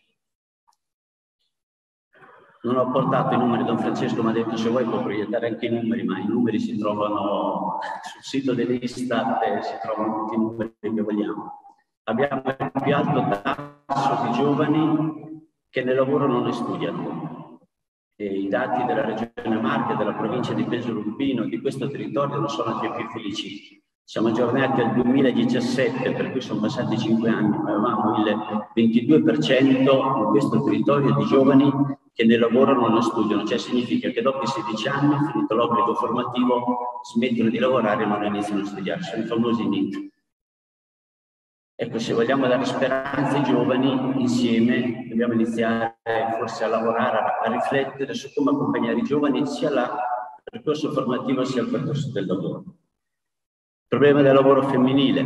Non ho portato i numeri, Don Francesco mi ha detto se vuoi puoi proiettare anche i numeri, ma i numeri si trovano sul sito dell'Istat e si trovano tutti i numeri che vogliamo. Abbiamo il più alto tasso di giovani che nel lavoro non ne studiano. E i dati della Regione Marche, della provincia di Pesaro Urbino, di questo territorio non sono anche più felici. Siamo aggiornati al duemiladiciassette, per cui sono passati cinque anni, ma avevamo il ventidue per cento in questo territorio di giovani che nel lavoro non ne studiano. Cioè significa che dopo i sedici anni, finito l'obbligo formativo, smettono di lavorare e non iniziano a studiare. Sono i famosi N I T. Ecco, se vogliamo dare speranza ai giovani, insieme dobbiamo iniziare forse a lavorare, a, a riflettere su come accompagnare i giovani sia al percorso formativo sia al percorso del lavoro. Il problema del lavoro femminile.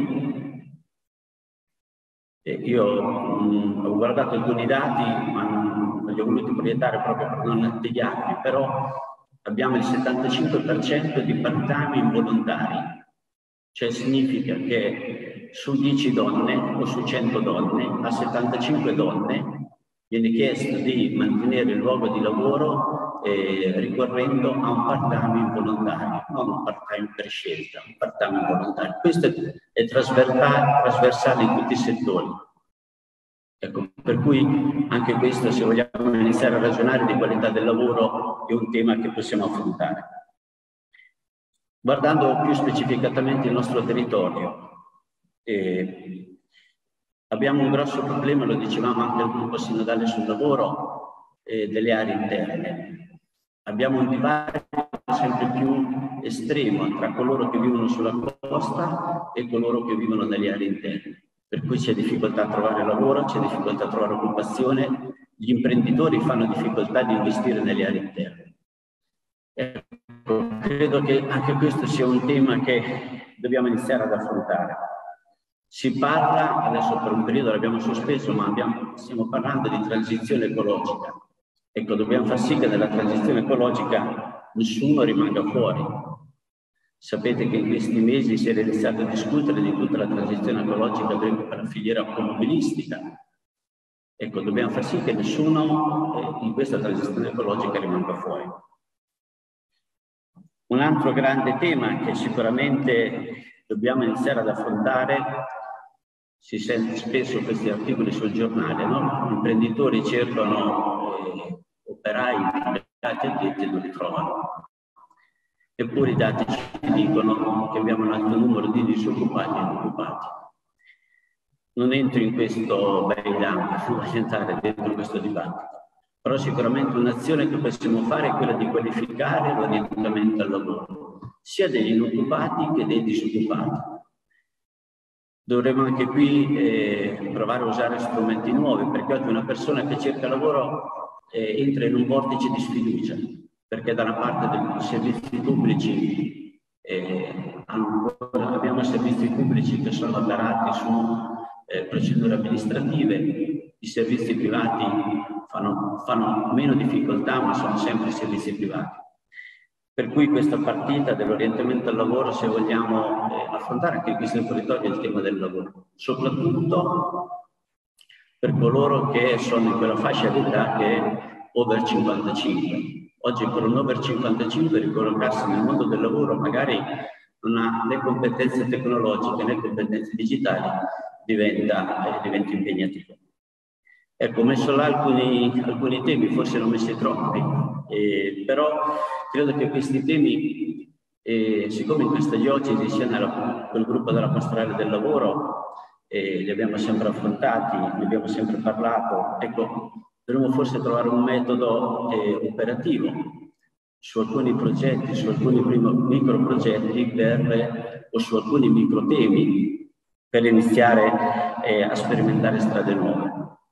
E io mh, ho guardato alcuni dati, ma non li ho voluti proiettare proprio per non attediarmi, però abbiamo il settantacinque per cento di part-time involontari. Cioè significa che su dieci donne o su cento donne, a settantacinque donne viene chiesto di mantenere il luogo di lavoro eh, ricorrendo a un part-time involontario, non un part-time per scelta, un part-time involontario. Questo è trasversale in tutti i settori. Ecco, per cui anche questo, se vogliamo iniziare a ragionare di qualità del lavoro, è un tema che possiamo affrontare. Guardando più specificatamente il nostro territorio, eh, abbiamo un grosso problema, lo dicevamo anche al gruppo sinodale sul lavoro, eh, delle aree interne. Abbiamo un divario sempre più estremo tra coloro che vivono sulla costa e coloro che vivono nelle aree interne. Per cui c'è difficoltà a trovare lavoro, c'è difficoltà a trovare occupazione, gli imprenditori fanno difficoltà di investire nelle aree interne. Ecco, credo che anche questo sia un tema che dobbiamo iniziare ad affrontare. Si parla, adesso per un periodo l'abbiamo sospeso, ma abbiamo, stiamo parlando di transizione ecologica. Ecco, dobbiamo far sì che nella transizione ecologica nessuno rimanga fuori. Sapete che in questi mesi si è iniziato a discutere di tutta la transizione ecologica per la filiera automobilistica. Ecco, dobbiamo far sì che nessuno eh, in questa transizione ecologica rimanga fuori. Un altro grande tema che sicuramente dobbiamo iniziare ad affrontare, si sente spesso questi articoli sul giornale, no? Gli imprenditori cercano eh, operai, dati addetti e non li trovano. Eppure i dati ci dicono che abbiamo un alto numero di disoccupati e inoccupati. Non entro in questo background, non voglio entrare dentro questo dibattito, però sicuramente un'azione che possiamo fare è quella di qualificare l'orientamento al lavoro, sia degli inoccupati che dei disoccupati. Dovremmo anche qui eh, provare a usare strumenti nuovi, perché oggi una persona che cerca lavoro eh, entra in un vortice di sfiducia, perché da una parte dei servizi pubblici eh, abbiamo servizi pubblici che sono operati su eh, procedure amministrative, i servizi privati fanno, fanno meno difficoltà, ma sono sempre servizi privati. Per cui questa partita dell'orientamento al lavoro, se vogliamo eh, affrontare anche in questo territorio il tema del lavoro, soprattutto per coloro che sono in quella fascia d'età che è over cinquantacinque. Oggi per un over cinquantacinque ricollocarsi nel mondo del lavoro magari non ha né competenze tecnologiche né competenze digitali, diventa, eh, diventa impegnativo. Ecco, ho messo là alcuni, alcuni temi, forse ne ho messi troppi, eh, però credo che questi temi, eh, siccome in questa diocesi sia nella, quel gruppo della pastorale del lavoro, eh, li abbiamo sempre affrontati, ne abbiamo sempre parlato, ecco, dovremmo forse trovare un metodo eh, operativo su alcuni progetti, su alcuni micro progetti per, o su alcuni micro temi per iniziare eh, a sperimentare strade nuove.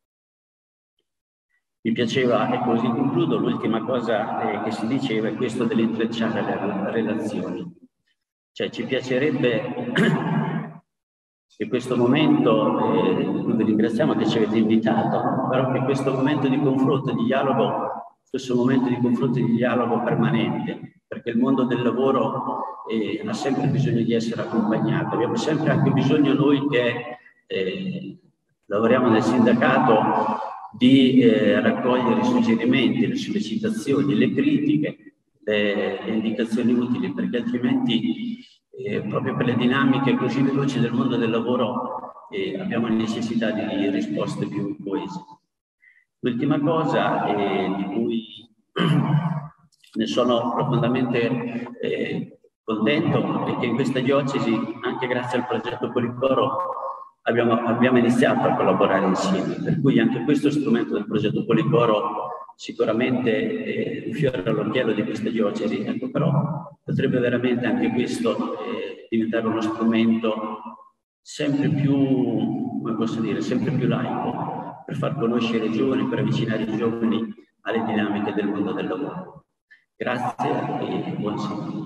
Mi piaceva, e così concludo, l'ultima cosa eh, che si diceva è questo dell'intrecciare le relazioni. Cioè ci piacerebbe che questo momento, eh, vi ringraziamo che ci avete invitato, però che questo momento di confronto e di dialogo fosse un momento di confronto e di dialogo permanente, perché il mondo del lavoro eh, ha sempre bisogno di essere accompagnato. Abbiamo sempre anche bisogno noi che eh, lavoriamo nel sindacato di eh, raccogliere i suggerimenti, le sollecitazioni, le critiche, le, le indicazioni utili, perché altrimenti eh, proprio per le dinamiche così veloci del mondo del lavoro eh, abbiamo necessità di risposte più coese. L'ultima cosa eh, di cui ne sono profondamente eh, contento è che in questa diocesi, anche grazie al progetto Policoro, Abbiamo, abbiamo iniziato a collaborare insieme, per cui anche questo strumento del progetto Policoro sicuramente è un fiore all'occhiello di questa diocesi, ecco, però potrebbe veramente anche questo eh, diventare uno strumento sempre più, come posso dire, sempre più laico, per far conoscere i giovani, per avvicinare i giovani alle dinamiche del mondo del lavoro. Grazie e buon seguito.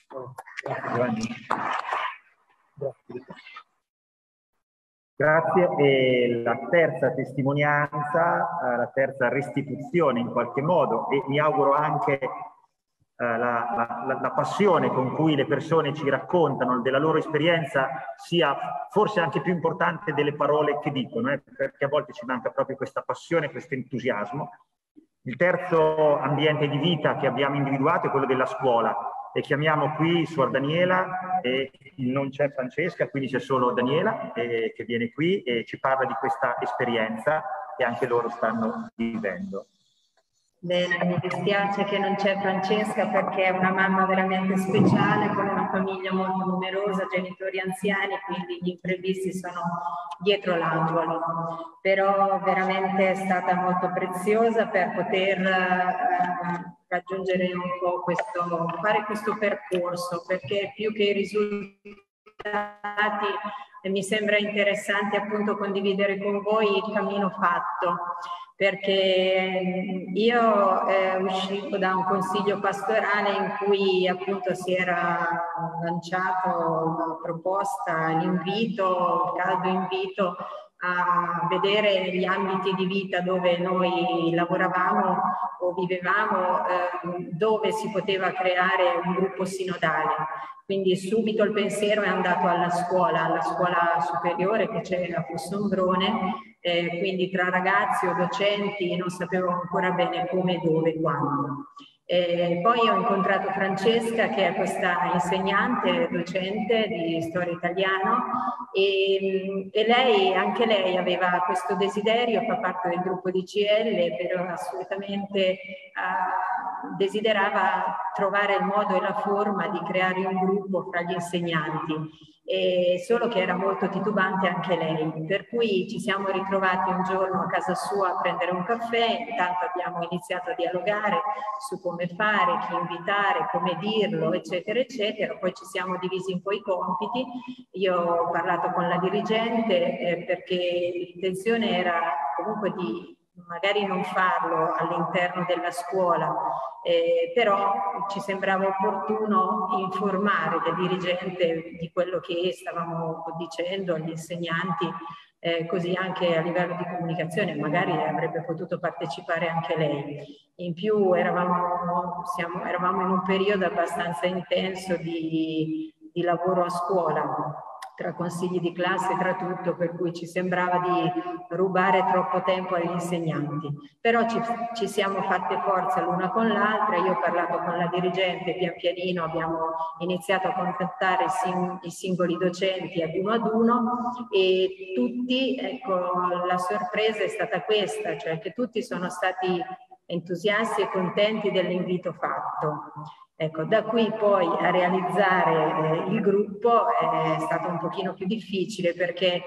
Grazie. E la terza testimonianza, eh, la terza restituzione in qualche modo, e mi auguro anche eh, la, la, la passione con cui le persone ci raccontano della loro esperienza sia forse anche più importante delle parole che dicono, eh, perché a volte ci manca proprio questa passione, questo entusiasmo. Il terzo ambiente di vita che abbiamo individuato è quello della scuola. e chiamiamo qui Suor Daniela, e non c'è Francesca, quindi c'è solo Daniela eh, che viene qui e ci parla di questa esperienza che anche loro stanno vivendo. Bene, mi dispiace che non c'è Francesca perché è una mamma veramente speciale, con una famiglia molto numerosa, genitori anziani, quindi gli imprevisti sono dietro l'angolo. Però veramente è stata molto preziosa per poter eh, raggiungere un po' questo, fare questo percorso, perché più che i risultati mi sembra interessante appunto condividere con voi il cammino fatto. Perché io eh, uscivo da un consiglio pastorale in cui appunto si era lanciato la proposta, l'invito, il caldo invito a vedere gli ambiti di vita dove noi lavoravamo o vivevamo, eh, dove si poteva creare un gruppo sinodale. Quindi subito il pensiero è andato alla scuola, alla scuola superiore che c'è a Fossombrone, eh, quindi tra ragazzi o docenti non sapevo ancora bene come, dove, quando. Eh, poi ho incontrato Francesca, che è questa insegnante, docente di storia italiano, e, e lei, anche lei aveva questo desiderio, fa parte del gruppo D C L, però assolutamente uh, desiderava trovare il modo e la forma di creare un gruppo fra gli insegnanti. E solo che era molto titubante anche lei, per cui ci siamo ritrovati un giorno a casa sua a prendere un caffè. Intanto abbiamo iniziato a dialogare su come fare, chi invitare, come dirlo, eccetera eccetera. Poi ci siamo divisi un po' i compiti. Io ho parlato con la dirigente eh, perché l'intenzione era comunque di magari non farlo all'interno della scuola, eh, però ci sembrava opportuno informare il dirigente di quello che stavamo dicendo agli insegnanti, eh, così anche a livello di comunicazione magari avrebbe potuto partecipare anche lei. In più eravamo, siamo, eravamo in un periodo abbastanza intenso di, di lavoro a scuola, tra consigli di classe, tra tutto, per cui ci sembrava di rubare troppo tempo agli insegnanti. Però ci, ci siamo fatte forza l'una con l'altra. Io ho parlato con la dirigente, pian pianino abbiamo iniziato a contattare sim, i singoli docenti ad uno ad uno, e tutti, ecco, la sorpresa è stata questa, cioè che tutti sono stati entusiasti e contenti dell'invito fatto. Ecco, da qui poi a realizzare eh, il gruppo è stato un pochino più difficile, perché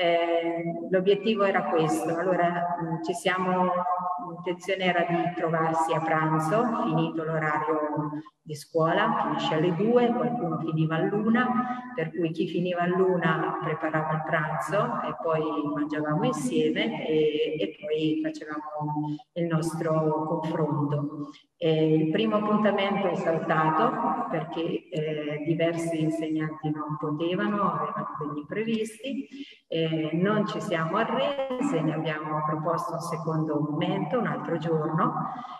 eh, l'obiettivo era questo. Allora mh, ci siamo, l'intenzione era di trovarsi a pranzo, finito l'orario di scuola, finisce alle due, qualcuno finiva all'una, per cui chi finiva all'una preparava il pranzo e poi mangiavamo insieme e, e poi facevamo il nostro confronto. E il primo appuntamento è saltato perché eh, diversi insegnanti non potevano, avevano degli imprevisti, eh, non ci siamo arrese, ne abbiamo proposto un secondo momento, un altro giorno,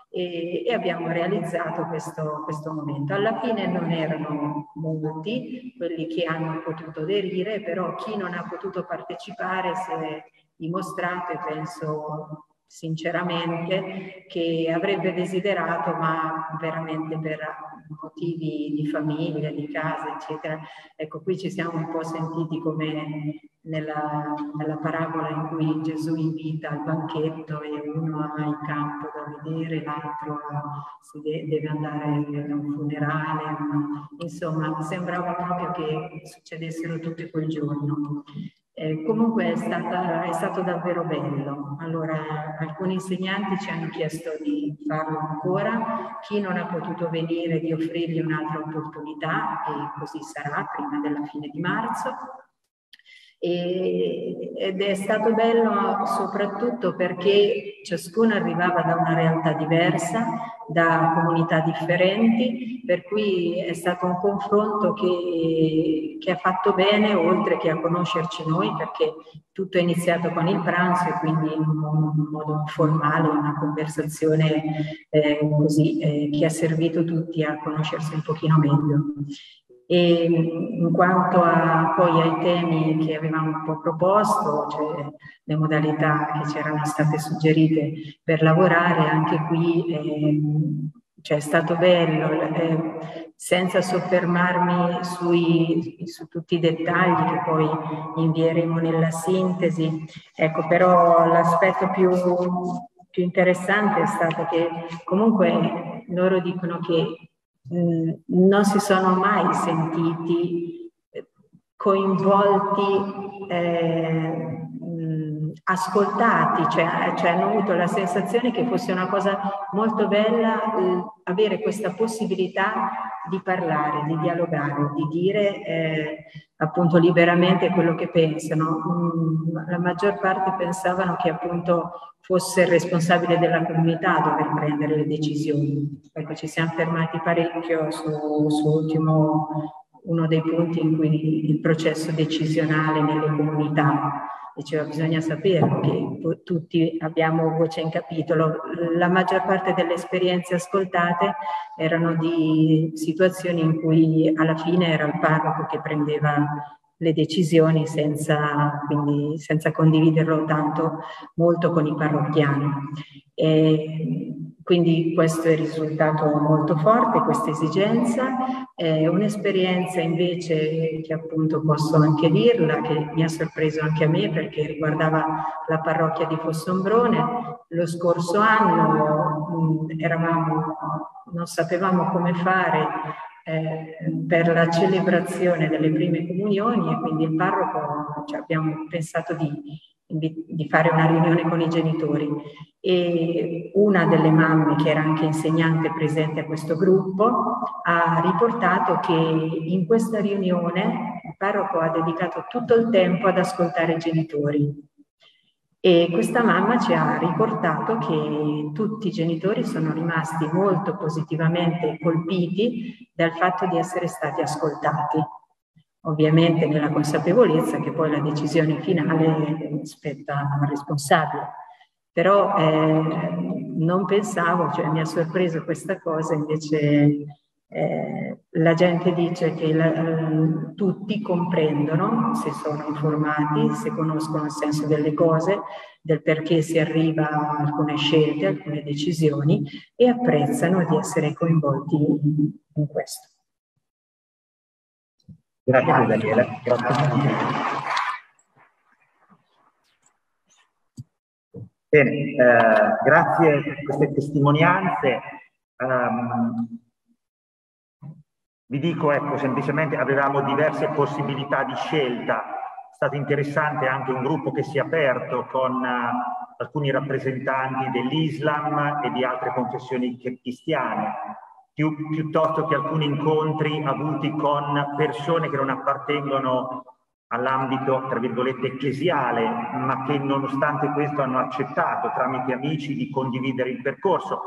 e, e abbiamo realizzato questo, questo momento. Alla fine non erano molti quelli che hanno potuto aderire, però chi non ha potuto partecipare si è dimostrato, e penso sinceramente, che avrebbe desiderato, ma veramente per motivi di famiglia, di casa, eccetera. Ecco, qui ci siamo un po' sentiti come nella, nella parabola in cui Gesù invita al banchetto e uno ha il campo da vedere, l'altro si de deve andare a un funerale. Insomma, sembrava proprio che succedessero tutte quel giorno. Eh, comunque è, stata, è stato davvero bello. Allora, alcuni insegnanti ci hanno chiesto di farlo ancora, chi non ha potuto venire di offrirgli un'altra opportunità, e così sarà prima della fine di marzo. E, ed è stato bello soprattutto perché ciascuno arrivava da una realtà diversa, da comunità differenti, per cui è stato un confronto che, che ha fatto bene, oltre che a conoscerci noi, perché tutto è iniziato con il pranzo e quindi in un modo informale, una conversazione eh, così eh, che ha servito tutti a conoscersi un pochino meglio. E in quanto a, poi ai temi che avevamo un po' proposto, cioè le modalità che ci erano state suggerite per lavorare, anche qui eh, cioè è stato bello, eh, senza soffermarmi sui, su tutti i dettagli che poi invieremo nella sintesi. Ecco, però l'aspetto più, più interessante è stato che comunque loro dicono che mh, non si sono mai sentiti coinvolti, eh, mh, ascoltati, cioè, cioè hanno avuto la sensazione che fosse una cosa molto bella eh, avere questa possibilità di parlare, di dialogare, di dire eh, appunto liberamente quello che pensano. Mm, la maggior parte pensavano che appunto fosse il responsabile della comunità a dover prendere le decisioni. Ecco, ci siamo fermati parecchio su, su ultimo, uno dei punti in cui il processo decisionale nelle comunità. Diceva, bisogna sapere che tutti abbiamo voce in capitolo. La maggior parte delle esperienze ascoltate erano di situazioni in cui alla fine era il parroco che prendeva le decisioni senza, quindi, senza condividerlo tanto molto con i parrocchiani. E quindi questo è risultato molto forte, questa esigenza. È un'esperienza invece che appunto posso anche dirla, che mi ha sorpreso anche a me perché riguardava la parrocchia di Fossombrone. Lo scorso anno mh, eravamo, non sapevamo come fare eh, per la celebrazione delle prime comunioni e quindi il parroco, cioè, abbiamo pensato di di fare una riunione con i genitori e una delle mamme, che era anche insegnante presente a questo gruppo, ha riportato che in questa riunione il parroco ha dedicato tutto il tempo ad ascoltare i genitori e questa mamma ci ha riportato che tutti i genitori sono rimasti molto positivamente colpiti dal fatto di essere stati ascoltati. Ovviamente nella consapevolezza che poi la decisione finale spetta al responsabile. Però eh, non pensavo, cioè mi ha sorpreso questa cosa, invece eh, la gente dice che la, eh, tutti comprendono, se sono informati, se conoscono il senso delle cose, del perché si arriva a alcune scelte, alcune decisioni e apprezzano di essere coinvolti in, in questo. Grazie Daniela. Grazie. Bene, eh, grazie per queste testimonianze. Um, vi dico, ecco, semplicemente avevamo diverse possibilità di scelta. È stato interessante anche un gruppo che si è aperto con uh, alcuni rappresentanti dell'Islam e di altre confessioni cristiane. Più, piuttosto che alcuni incontri avuti con persone che non appartengono all'ambito, tra virgolette, ecclesiale, ma che nonostante questo hanno accettato tramite amici di condividere il percorso.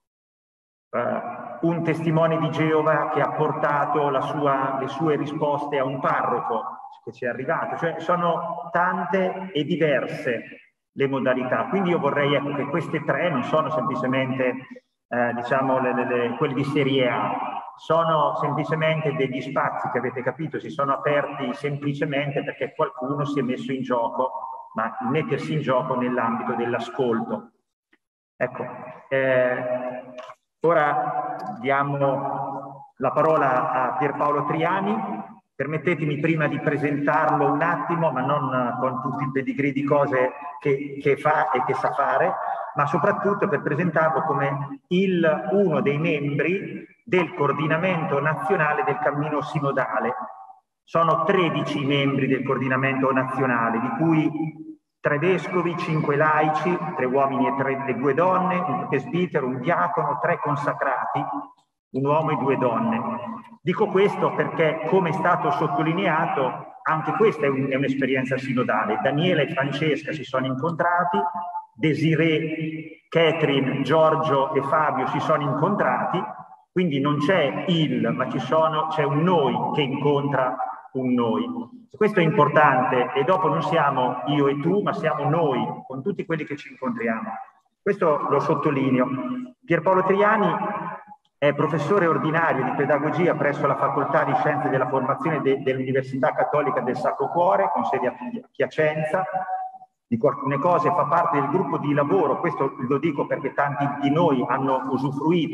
Uh, un testimone di Geova che ha portato la sua, le sue risposte a un parroco che ci è arrivato, cioè sono tante e diverse le modalità. Quindi io vorrei, ecco, che queste tre non sono semplicemente Eh, diciamo le, le, le, quelli di serie A, sono semplicemente degli spazi che avete capito, si sono aperti semplicemente perché qualcuno si è messo in gioco, ma mettersi in gioco nell'ambito dell'ascolto. Ecco, eh, ora diamo la parola a Pierpaolo Triani. Permettetemi prima di presentarlo un attimo, ma non con tutti i pedigree di cose che, che fa e che sa fare, ma soprattutto per presentarlo come il, uno dei membri del coordinamento nazionale del cammino sinodale. Sono tredici membri del coordinamento nazionale, di cui tre vescovi, cinque laici, tre uomini e, tre, e due donne, un presbitero, un diacono, tre consacrati, un uomo e due donne. Dico questo perché, come è stato sottolineato, anche questa è un'esperienza sinodale. Daniela e Francesca si sono incontrati, Desiree, Catherine, Giorgio e Fabio si sono incontrati, quindi non c'è il, ma ci sono, c'è un noi che incontra un noi. Questo è importante e dopo non siamo io e tu, ma siamo noi, con tutti quelli che ci incontriamo. Questo lo sottolineo. Pierpaolo Triani è professore ordinario di pedagogia presso la Facoltà di Scienze della Formazione de, dell'Università Cattolica del Sacro Cuore, con sede a Piacenza. Di alcune cose fa parte del gruppo di lavoro, questo lo dico perché tanti di noi hanno usufruito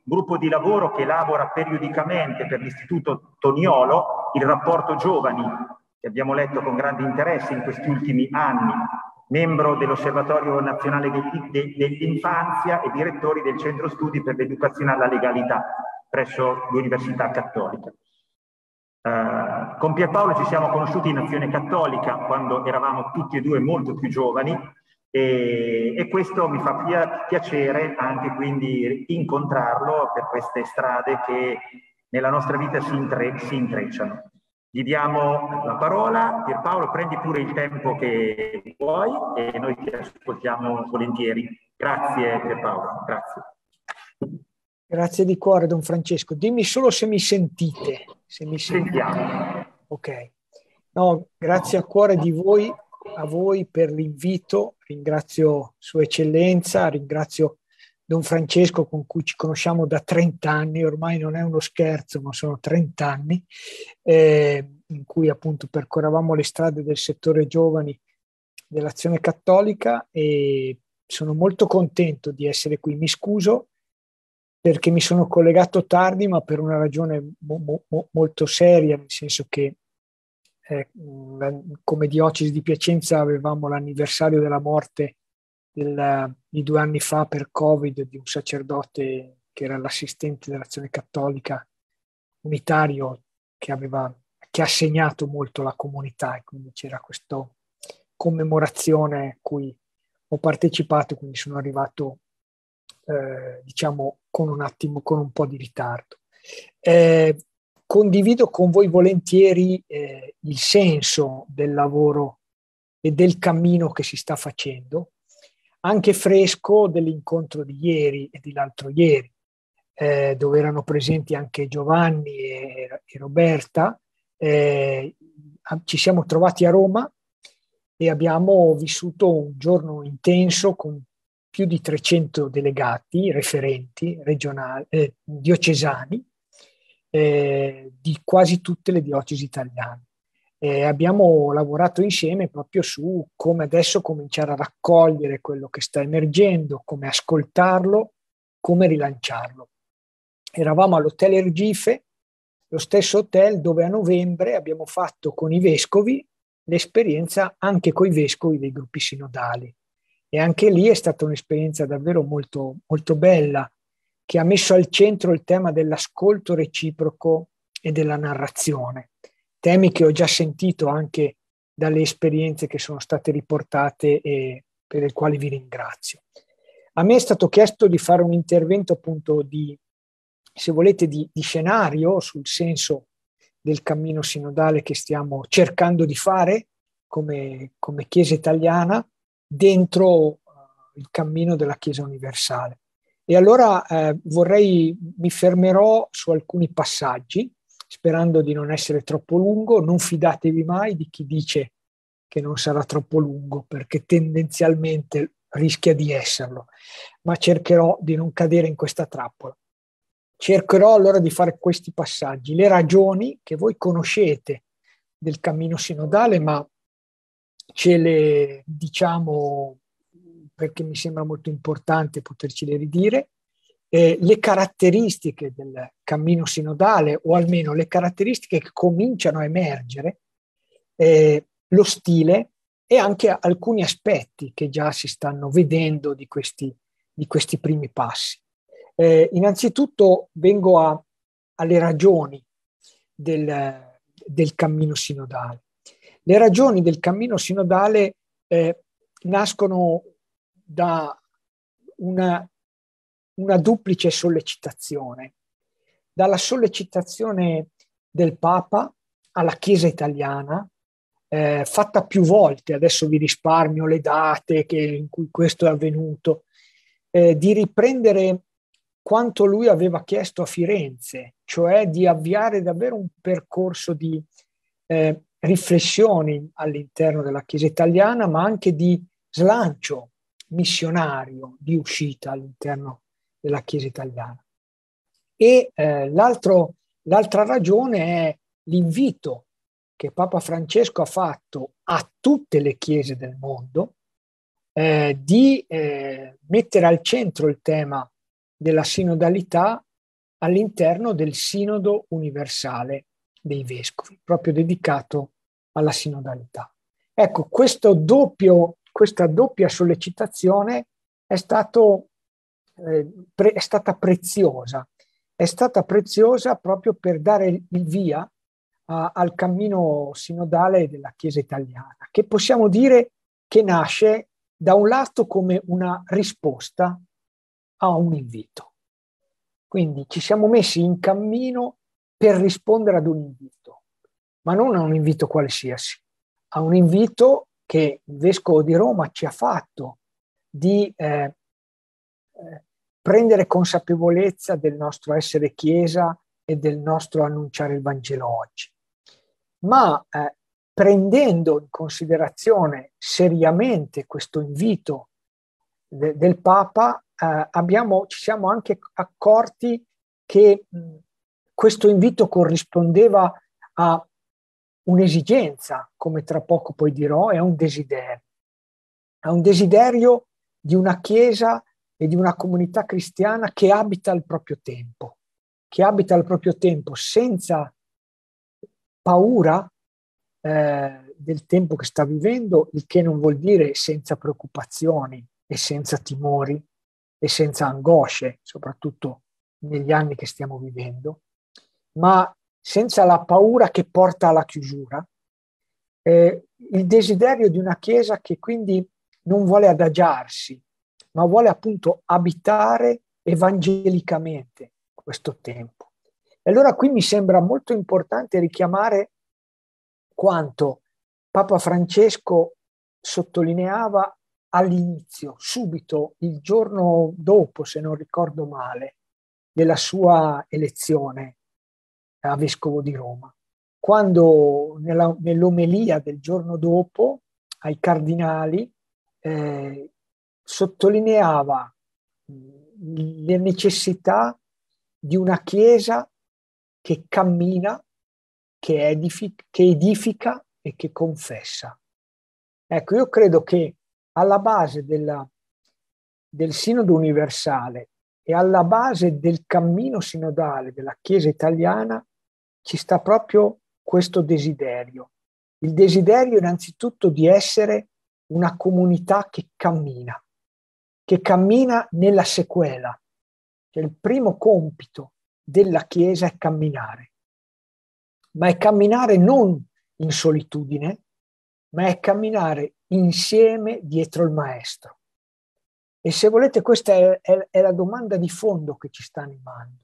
gruppo di lavoro che elabora periodicamente per l'Istituto Toniolo il rapporto giovani, che abbiamo letto con grande interesse in questi ultimi anni, membro dell'Osservatorio Nazionale dell'Infanzia e direttori del Centro Studi per l'Educazione alla Legalità presso l'Università Cattolica. Uh, con Pierpaolo ci siamo conosciuti in Azione Cattolica quando eravamo tutti e due molto più giovani e, e questo mi fa pia piacere anche quindi incontrarlo per queste strade che nella nostra vita si, intre si intrecciano. Gli diamo la parola. Pierpaolo, prendi pure il tempo che vuoi e noi ti ascoltiamo volentieri. Grazie Pierpaolo, grazie. Grazie di cuore, Don Francesco. Dimmi solo se mi sentite. Se mi sentite. Sentiamo. Ok. No, grazie a cuore di voi, a voi per l'invito. Ringrazio Sua Eccellenza, ringrazio Don Francesco con cui ci conosciamo da trenta anni, ormai non è uno scherzo, ma sono trenta anni, eh, in cui appunto percorravamo le strade del settore giovani dell'Azione Cattolica e sono molto contento di essere qui. Mi scuso perché mi sono collegato tardi, ma per una ragione mo mo molto seria, nel senso che eh, come diocesi di Piacenza avevamo l'anniversario della morte del, di due anni fa per Covid di un sacerdote che era l'assistente dell'Azione Cattolica unitario che, aveva, che ha segnato molto la comunità, e quindi c'era questa commemorazione a cui ho partecipato, quindi sono arrivato eh, diciamo con un attimo, con un po' di ritardo. Eh, condivido con voi volentieri eh, il senso del lavoro e del cammino che si sta facendo, anche fresco dell'incontro di ieri e di l'altro ieri, eh, dove erano presenti anche Giovanni e, e Roberta. Eh, ci siamo trovati a Roma e abbiamo vissuto un giorno intenso con più di trecento delegati, referenti regionali, eh, diocesani, eh, di quasi tutte le diocesi italiane. Eh, abbiamo lavorato insieme proprio su come adesso cominciare a raccogliere quello che sta emergendo, come ascoltarlo, come rilanciarlo. Eravamo all'Hotel Ergife, lo stesso hotel dove a novembre abbiamo fatto con i vescovi l'esperienza anche con i vescovi dei gruppi sinodali. E anche lì è stata un'esperienza davvero molto, molto bella, che ha messo al centro il tema dell'ascolto reciproco e della narrazione, temi che ho già sentito anche dalle esperienze che sono state riportate e per le quali vi ringrazio. A me è stato chiesto di fare un intervento appunto di, se volete, di, di scenario sul senso del cammino sinodale che stiamo cercando di fare come, come Chiesa italiana dentro uh, il cammino della Chiesa universale. E allora eh, vorrei, mi fermerò su alcuni passaggi, sperando di non essere troppo lungo. Non fidatevi mai di chi dice che non sarà troppo lungo, perché tendenzialmente rischia di esserlo, ma cercherò di non cadere in questa trappola. Cercherò allora di fare questi passaggi, le ragioni che voi conoscete del cammino sinodale, ma ce le diciamo perché mi sembra molto importante potercele ridire, eh, le caratteristiche del cammino sinodale, o almeno le caratteristiche che cominciano a emergere, eh, lo stile e anche alcuni aspetti che già si stanno vedendo di questi, di questi primi passi. Eh, innanzitutto vengo a, alle ragioni del, del cammino sinodale. Le ragioni del cammino sinodale eh, nascono da una, una duplice sollecitazione, dalla sollecitazione del Papa alla Chiesa italiana, eh, fatta più volte, adesso vi risparmio le date che, in cui questo è avvenuto, eh, di riprendere quanto lui aveva chiesto a Firenze, cioè di avviare davvero un percorso di eh, riflessioni all'interno della Chiesa italiana, ma anche di slancio missionario, di uscita all'interno della Chiesa italiana. E eh, l'altra ragione è l'invito che Papa Francesco ha fatto a tutte le chiese del mondo eh, di eh, mettere al centro il tema della sinodalità all'interno del Sinodo Universale dei Vescovi, proprio dedicato alla sinodalità. Ecco, questo doppio, questa doppia sollecitazione è, stato, eh, pre, è stata preziosa, è stata preziosa proprio per dare il via a, al cammino sinodale della Chiesa italiana, che possiamo dire che nasce da un lato come una risposta a un invito. Quindi ci siamo messi in cammino per rispondere ad un invito, ma non a un invito qualsiasi, a un invito che il Vescovo di Roma ci ha fatto di eh, eh, prendere consapevolezza del nostro essere Chiesa e del nostro annunciare il Vangelo oggi. Ma eh, prendendo in considerazione seriamente questo invito de- del Papa, eh, abbiamo, ci siamo anche accorti che mh, questo invito corrispondeva a un'esigenza, come tra poco poi dirò, e a un desiderio. A un desiderio di una Chiesa e di una comunità cristiana che abita il proprio tempo, che abita il proprio tempo senza paura eh, del tempo che sta vivendo, il che non vuol dire senza preoccupazioni e senza timori e senza angosce, soprattutto negli anni che stiamo vivendo, ma senza la paura che porta alla chiusura, eh, il desiderio di una Chiesa che quindi non vuole adagiarsi, ma vuole appunto abitare evangelicamente questo tempo. E allora qui mi sembra molto importante richiamare quanto Papa Francesco sottolineava all'inizio, subito, il giorno dopo, se non ricordo male, della sua elezione a Vescovo di Roma, quando nella, nell'omelia del giorno dopo ai cardinali eh, sottolineava la necessità di una Chiesa che cammina, che edifica, che edifica e che confessa. Ecco, io credo che alla base della, del Sinodo universale e alla base del cammino sinodale della Chiesa italiana ci sta proprio questo desiderio. Il desiderio innanzitutto di essere una comunità che cammina, che cammina nella sequela. Cioè, il primo compito della Chiesa è camminare, ma è camminare non in solitudine, ma è camminare insieme dietro il Maestro. E se volete, questa è, è, è la domanda di fondo che ci sta animando.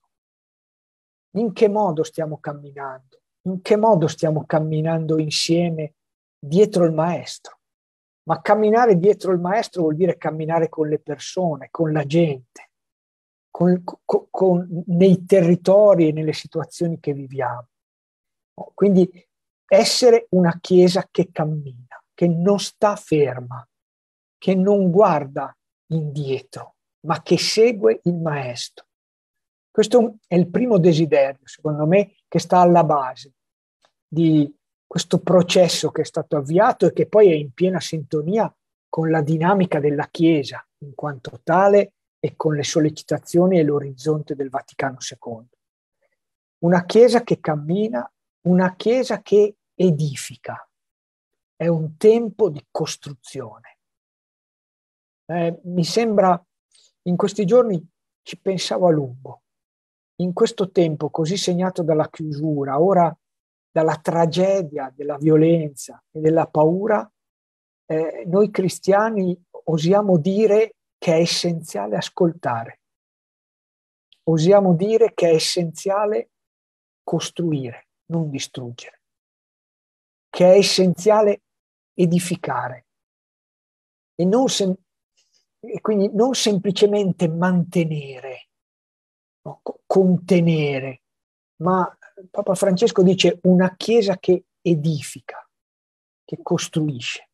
In che modo stiamo camminando? In che modo stiamo camminando insieme dietro il Maestro? Ma camminare dietro il Maestro vuol dire camminare con le persone, con la gente, con, con, con, nei territori e nelle situazioni che viviamo. Quindi essere una Chiesa che cammina, che non sta ferma, che non guarda indietro, ma che segue il Maestro. Questo è il primo desiderio, secondo me, che sta alla base di questo processo che è stato avviato e che poi è in piena sintonia con la dinamica della Chiesa in quanto tale e con le sollecitazioni e l'orizzonte del Vaticano secondo. Una Chiesa che cammina, una Chiesa che edifica. È un tempo di costruzione. Eh, mi sembra, in questi giorni ci pensavo a lungo. In questo tempo così segnato dalla chiusura, ora dalla tragedia, della violenza e della paura, eh, noi cristiani osiamo dire che è essenziale ascoltare. Osiamo dire che è essenziale costruire, non distruggere. Che è essenziale edificare. E, non sem- e quindi non semplicemente mantenere, no, contenere, ma Papa Francesco dice una Chiesa che edifica, che costruisce.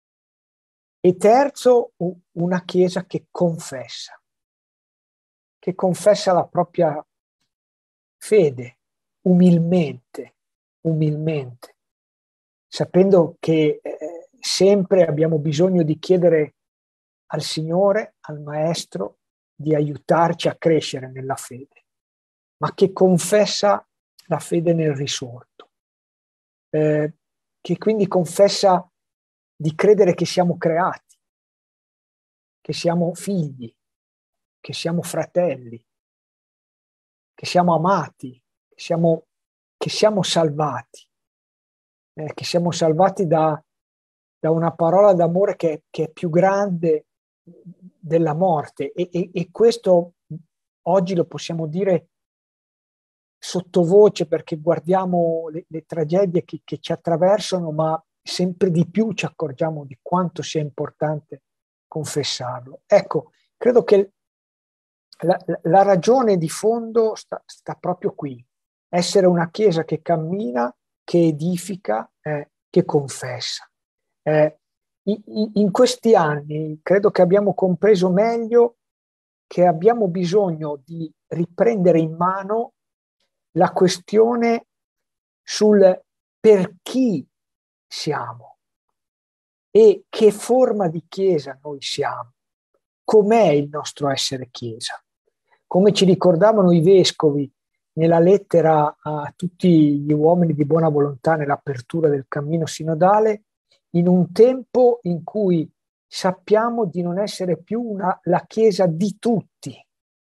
E terzo, una Chiesa che confessa, che confessa la propria fede, umilmente, umilmente, sapendo che eh, sempre abbiamo bisogno di chiedere al Signore, al Maestro, di aiutarci a crescere nella fede, ma che confessa la fede nel risorto, eh, che quindi confessa di credere che siamo creati, che siamo figli, che siamo fratelli, che siamo amati, che siamo, che siamo salvati, eh, che siamo salvati da, da una parola d'amore che, che è più grande della morte. E, e, e questo oggi lo possiamo dire sottovoce perché guardiamo le, le tragedie che, che ci attraversano, ma sempre di più ci accorgiamo di quanto sia importante confessarlo. Ecco, credo che la, la ragione di fondo sta, sta proprio qui: essere una Chiesa che cammina, che edifica, eh, che confessa. Eh, in, in questi anni credo che abbiamo compreso meglio che abbiamo bisogno di riprendere in mano la questione sul per chi siamo e che forma di Chiesa noi siamo, com'è il nostro essere Chiesa. Come ci ricordavano i vescovi nella lettera a tutti gli uomini di buona volontà nell'apertura del cammino sinodale, in un tempo in cui sappiamo di non essere più una, la Chiesa di tutti,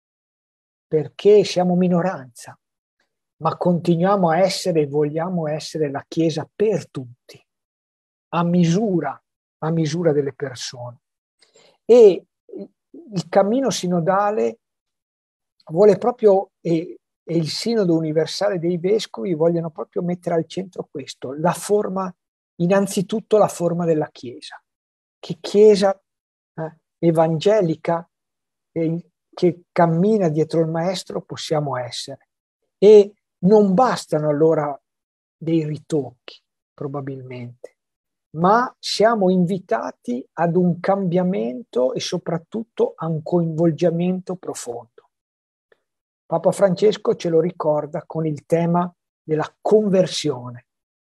perché siamo minoranza, ma continuiamo a essere e vogliamo essere la Chiesa per tutti, a misura, a misura delle persone. E il cammino sinodale vuole proprio, e, e il Sinodo Universale dei Vescovi vogliono proprio mettere al centro questo, la forma, innanzitutto la forma della Chiesa. Che Chiesa eh, evangelica eh, che cammina dietro il Maestro possiamo essere. E non bastano allora dei ritocchi, probabilmente, ma siamo invitati ad un cambiamento e soprattutto a un coinvolgimento profondo. Papa Francesco ce lo ricorda con il tema della conversione,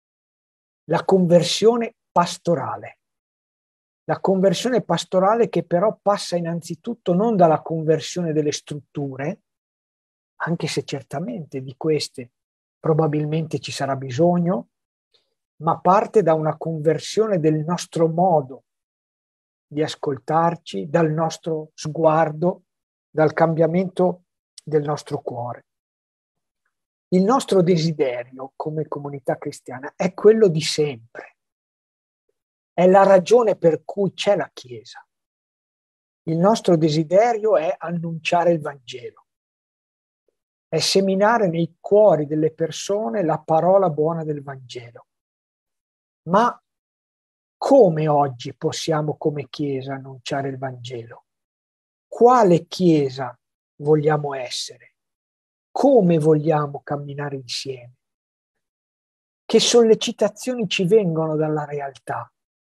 la conversione pastorale. La conversione pastorale che però passa innanzitutto non dalla conversione delle strutture, anche se certamente di queste probabilmente ci sarà bisogno, ma parte da una conversione del nostro modo di ascoltarci, dal nostro sguardo, dal cambiamento del nostro cuore. Il nostro desiderio come comunità cristiana è quello di sempre. È la ragione per cui c'è la Chiesa. Il nostro desiderio è annunciare il Vangelo, è seminare nei cuori delle persone la parola buona del Vangelo. Ma come oggi possiamo come Chiesa annunciare il Vangelo? Quale Chiesa vogliamo essere? Come vogliamo camminare insieme? Che sollecitazioni ci vengono dalla realtà?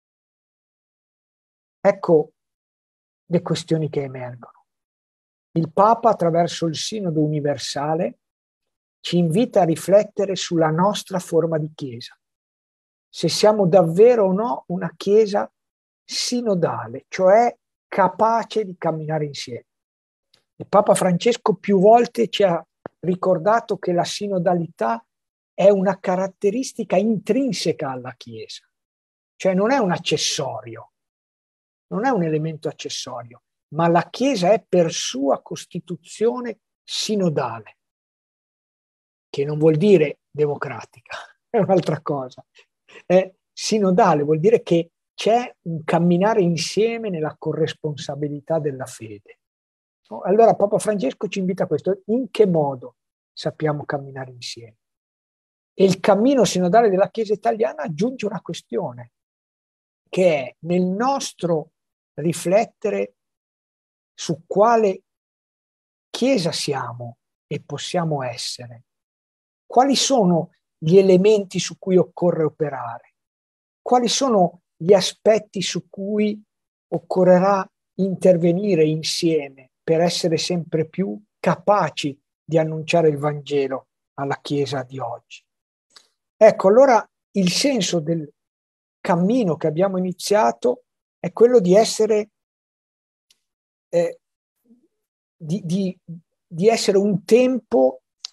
Ecco le questioni che emergono. Il Papa, attraverso il Sinodo Universale, ci invita a riflettere sulla nostra forma di Chiesa. Se siamo davvero o no una Chiesa sinodale, cioè capace di camminare insieme. Il Papa Francesco più volte ci ha ricordato che la sinodalità è una caratteristica intrinseca alla Chiesa, cioè non è un accessorio, non è un elemento accessorio, ma la Chiesa è per sua costituzione sinodale, che non vuol dire democratica, è un'altra cosa. È sinodale, vuol dire che c'è un camminare insieme nella corresponsabilità della fede. Allora Papa Francesco ci invita a questo: in che modo sappiamo camminare insieme? E il cammino sinodale della Chiesa italiana aggiunge una questione, che è nel nostro riflettere su quale Chiesa siamo e possiamo essere. Quali sono gli elementi su cui occorre operare? Quali sono gli aspetti su cui occorrerà intervenire insieme per essere sempre più capaci di annunciare il Vangelo alla Chiesa di oggi? Ecco, allora il senso del cammino che abbiamo iniziato è quello di essere, eh, di, di, di essere un tempo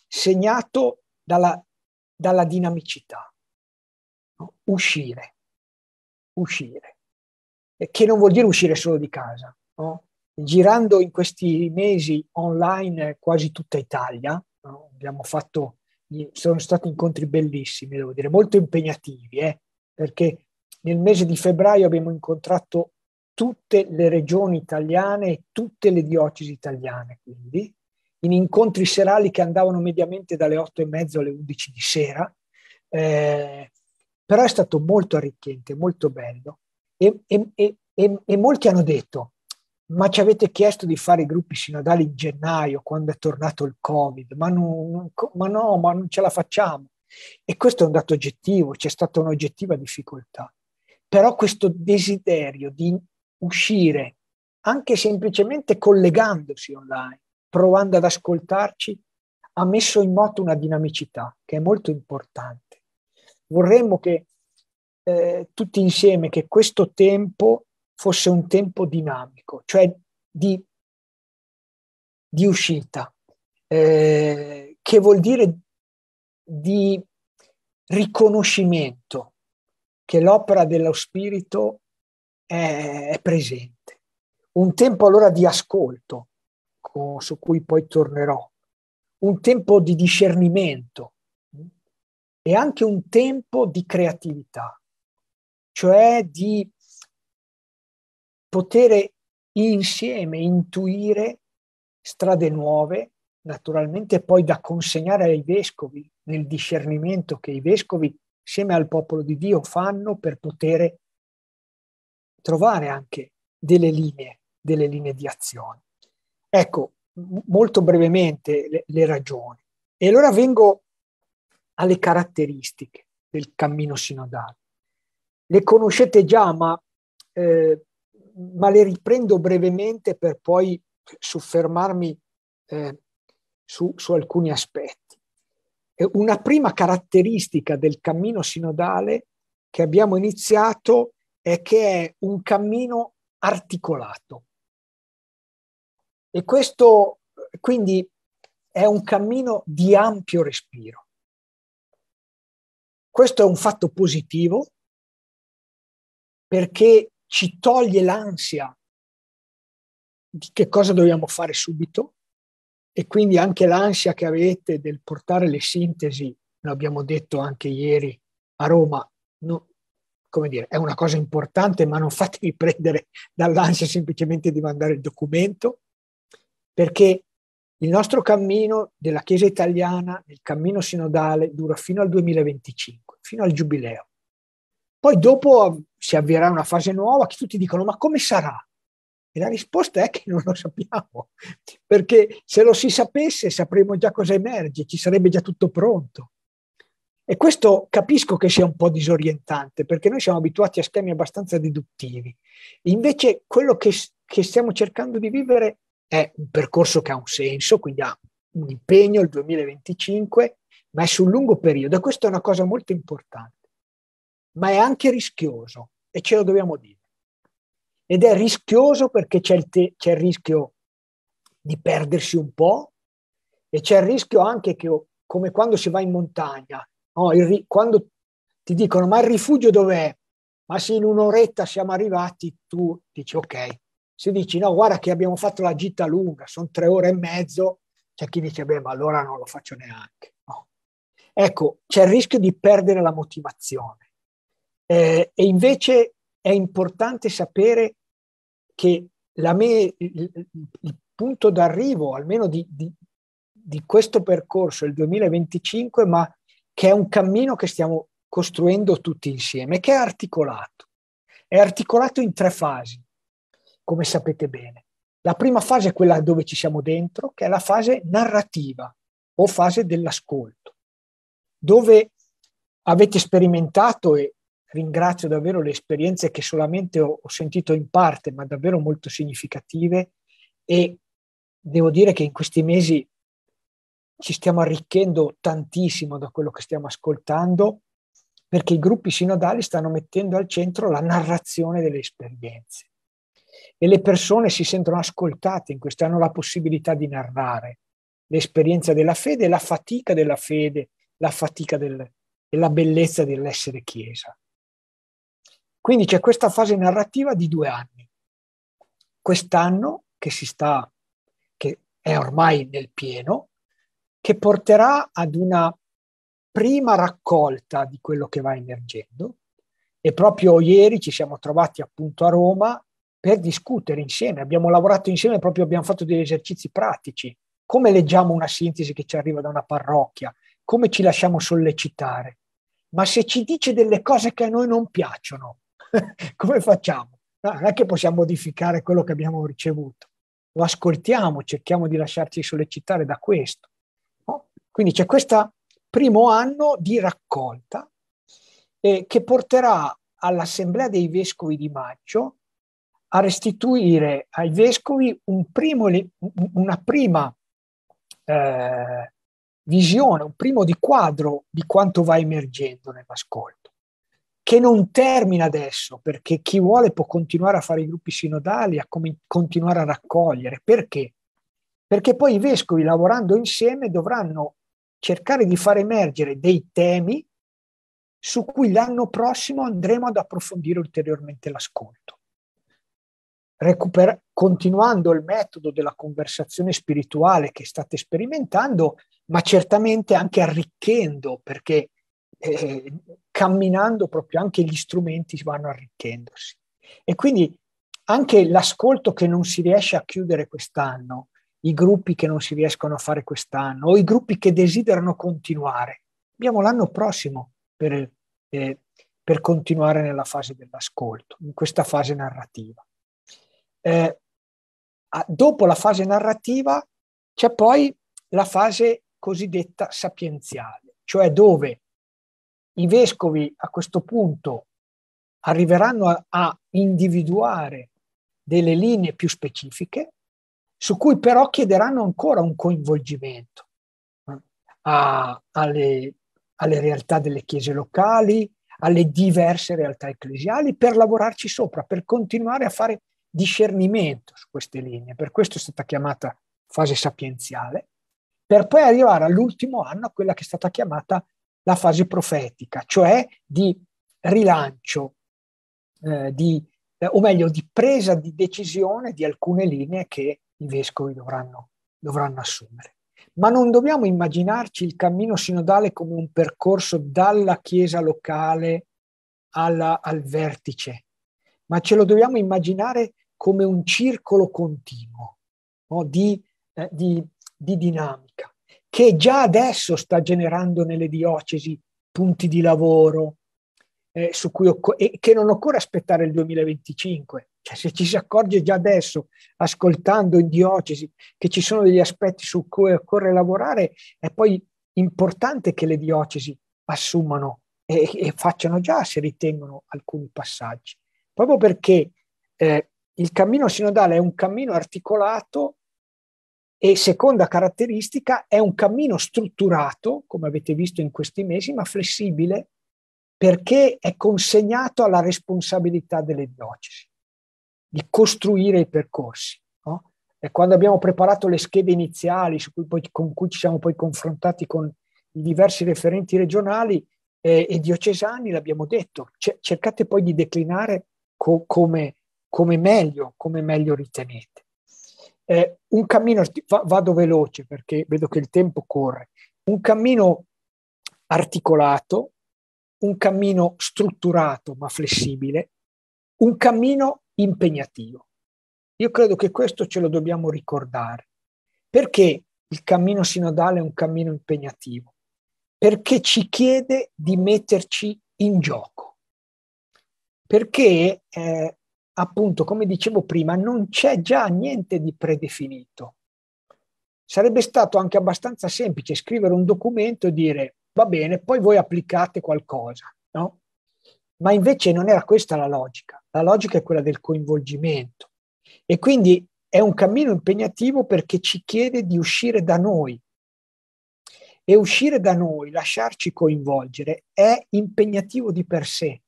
segnato dalla, dalla dinamicità. No? Uscire, uscire, che non vuol dire uscire solo di casa. No? Girando in questi mesi online quasi tutta Italia, no? Abbiamo fatto, sono stati incontri bellissimi, devo dire, molto impegnativi, eh? Perché nel mese di febbraio abbiamo incontrato tutte le regioni italiane e tutte le diocesi italiane, quindi in incontri serali che andavano mediamente dalle otto e mezzo alle undici di sera, eh, però è stato molto arricchente, molto bello. E, e, e, e, e molti hanno detto, ma ci avete chiesto di fare i gruppi sinodali in gennaio, quando è tornato il Covid, ma, non, non, ma no, ma non ce la facciamo. E questo è un dato oggettivo, c'è stata un'oggettiva difficoltà. Però questo desiderio di uscire, anche semplicemente collegandosi online, provando ad ascoltarci, ha messo in moto una dinamicità che è molto importante. Vorremmo che eh, tutti insieme, che questo tempo fosse un tempo dinamico, cioè di, di uscita, eh, che vuol dire di riconoscimento che l'opera dello Spirito è, è presente. Un tempo allora di ascolto, su cui poi tornerò, un tempo di discernimento e anche un tempo di creatività, cioè di poter insieme intuire strade nuove, naturalmente poi da consegnare ai vescovi nel discernimento che i vescovi insieme al popolo di Dio fanno per poter trovare anche delle linee, delle linee di azione. Ecco, molto brevemente le, le ragioni. E allora vengo alle caratteristiche del cammino sinodale. Le conoscete già, ma, eh, ma le riprendo brevemente per poi soffermarmi eh, su, su alcuni aspetti. Una prima caratteristica del cammino sinodale che abbiamo iniziato è che è un cammino articolato. E questo quindi è un cammino di ampio respiro. Questo è un fatto positivo perché ci toglie l'ansia di che cosa dobbiamo fare subito e quindi anche l'ansia che avete del portare le sintesi, lo abbiamo detto anche ieri a Roma, no, come dire, è una cosa importante, ma non fatevi prendere dall'ansia semplicemente di mandare il documento, perché il nostro cammino della Chiesa italiana, il cammino sinodale, dura fino al duemilaventicinque, fino al Giubileo. Poi dopo si avvierà una fase nuova che tutti dicono, ma come sarà? E la risposta è che non lo sappiamo, perché se lo si sapesse sapremmo già cosa emerge, ci sarebbe già tutto pronto. E questo capisco che sia un po' disorientante, perché noi siamo abituati a schemi abbastanza deduttivi. Invece quello che, che stiamo cercando di vivere è un percorso che ha un senso, quindi ha un impegno, il duemilaventicinque, ma è sul lungo periodo. E questa è una cosa molto importante. Ma è anche rischioso, e ce lo dobbiamo dire. Ed è rischioso perché c'è il, te- c'è il rischio di perdersi un po', e c'è il rischio anche che, come quando si va in montagna, no, il ri- quando ti dicono ma il rifugio dov'è? Ma se in un'oretta siamo arrivati, tu dici ok. Se dici no, guarda che abbiamo fatto la gita lunga, sono tre ore e mezzo, c'è chi dice beh, ma allora non lo faccio neanche. No. Ecco, c'è il rischio di perdere la motivazione. Eh, e invece è importante sapere che la me, il, il punto d'arrivo, almeno di, di, di questo percorso, è il duemilaventicinque, ma che è un cammino che stiamo costruendo tutti insieme, che è articolato. È articolato in tre fasi, come sapete bene. La prima fase è quella dove ci siamo dentro, che è la fase narrativa o fase dell'ascolto, dove avete sperimentato, e ringrazio davvero le esperienze che solamente ho, ho sentito in parte, ma davvero molto significative, e devo dire che in questi mesi ci stiamo arricchendo tantissimo da quello che stiamo ascoltando, perché i gruppi sinodali stanno mettendo al centro la narrazione delle esperienze. E le persone si sentono ascoltate in questo, hanno la possibilità di narrare. l'esperienza della fede e la fatica della fede, la fatica del, e la bellezza dell'essere Chiesa. Quindi c'è questa fase narrativa di due anni. Quest'anno che si sta, che è ormai nel pieno, che porterà ad una prima raccolta di quello che va emergendo, e proprio ieri ci siamo trovati appunto a Roma per discutere insieme, abbiamo lavorato insieme, proprio abbiamo fatto degli esercizi pratici, come leggiamo una sintesi che ci arriva da una parrocchia, come ci lasciamo sollecitare, ma se ci dice delle cose che a noi non piacciono, come facciamo? No, non è che possiamo modificare quello che abbiamo ricevuto, lo ascoltiamo, cerchiamo di lasciarci sollecitare da questo. No? Quindi c'è questo primo anno di raccolta eh, che porterà all'Assemblea dei Vescovi di maggio a restituire ai Vescovi un primo, una prima eh, visione, un primo di quadro di quanto va emergendo nell'ascolto, che non termina adesso, perché chi vuole può continuare a fare i gruppi sinodali, a com- continuare a raccogliere. Perché? Perché poi i Vescovi, lavorando insieme, dovranno cercare di far emergere dei temi su cui l'anno prossimo andremo ad approfondire ulteriormente l'ascolto. Recuper- continuando il metodo della conversazione spirituale che state sperimentando, ma certamente anche arricchendo, perché eh, camminando proprio anche gli strumenti vanno arricchendosi. E quindi anche l'ascolto che non si riesce a chiudere quest'anno, i gruppi che non si riescono a fare quest'anno, o i gruppi che desiderano continuare, abbiamo l'anno prossimo per, eh, per continuare nella fase dell'ascolto, in questa fase narrativa. Eh, dopo la fase narrativa c'è poi la fase cosiddetta sapienziale, cioè dove i vescovi a questo punto arriveranno a, a individuare delle linee più specifiche, su cui però chiederanno ancora un coinvolgimento eh, a, alle, alle realtà delle chiese locali, alle diverse realtà ecclesiali, per lavorarci sopra, per continuare a fare discernimento su queste linee. Per questo è stata chiamata fase sapienziale, per poi arrivare all'ultimo anno a quella che è stata chiamata la fase profetica, cioè di rilancio, eh, di, eh, o meglio di presa di decisione di alcune linee che i vescovi dovranno, dovranno assumere. Ma non dobbiamo immaginarci il cammino sinodale come un percorso dalla chiesa locale alla, al vertice, ma ce lo dobbiamo immaginare come un circolo continuo, no? di, eh, di, di dinamica, che già adesso sta generando nelle diocesi punti di lavoro eh, su cui occ- e che non occorre aspettare il duemilaventicinque. Cioè, se ci si accorge già adesso, ascoltando in diocesi, che ci sono degli aspetti su cui occorre lavorare, è poi importante che le diocesi assumano e, e facciano già, se ritengono, alcuni passaggi. Proprio perché eh, il cammino sinodale è un cammino articolato e, seconda caratteristica, è un cammino strutturato, come avete visto in questi mesi, ma flessibile, perché è consegnato alla responsabilità delle diocesi di costruire i percorsi. No? E quando abbiamo preparato le schede iniziali su cui poi, con cui ci siamo poi confrontati con i diversi referenti regionali eh, e diocesani, l'abbiamo detto, cercate poi di declinare co- come, come meglio, come meglio ritenete. Eh, un cammino, vado veloce perché vedo che il tempo corre, un cammino articolato, un cammino strutturato ma flessibile, un cammino impegnativo. Io credo che questo ce lo dobbiamo ricordare. Perché il cammino sinodale è un cammino impegnativo? Perché ci chiede di metterci in gioco. Perché, eh, appunto, come dicevo prima, non c'è già niente di predefinito. Sarebbe stato anche abbastanza semplice scrivere un documento e dire va bene, poi voi applicate qualcosa, no? Ma invece non era questa la logica. La logica è quella del coinvolgimento. E quindi è un cammino impegnativo perché ci chiede di uscire da noi. E uscire da noi, lasciarci coinvolgere, è impegnativo di per sé.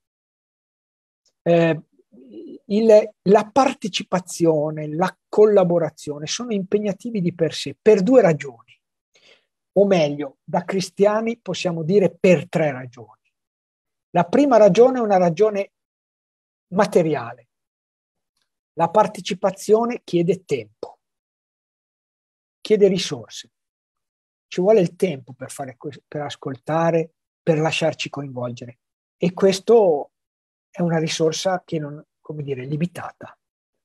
Eh, il, la partecipazione, la collaborazione sono impegnativi di per sé, per due ragioni. o meglio, da cristiani possiamo dire per tre ragioni. La prima ragione è una ragione materiale. La partecipazione chiede tempo, chiede risorse. Ci vuole il tempo per fare questo, per ascoltare, per lasciarci coinvolgere. E questo è una risorsa che non, come dire, è limitata.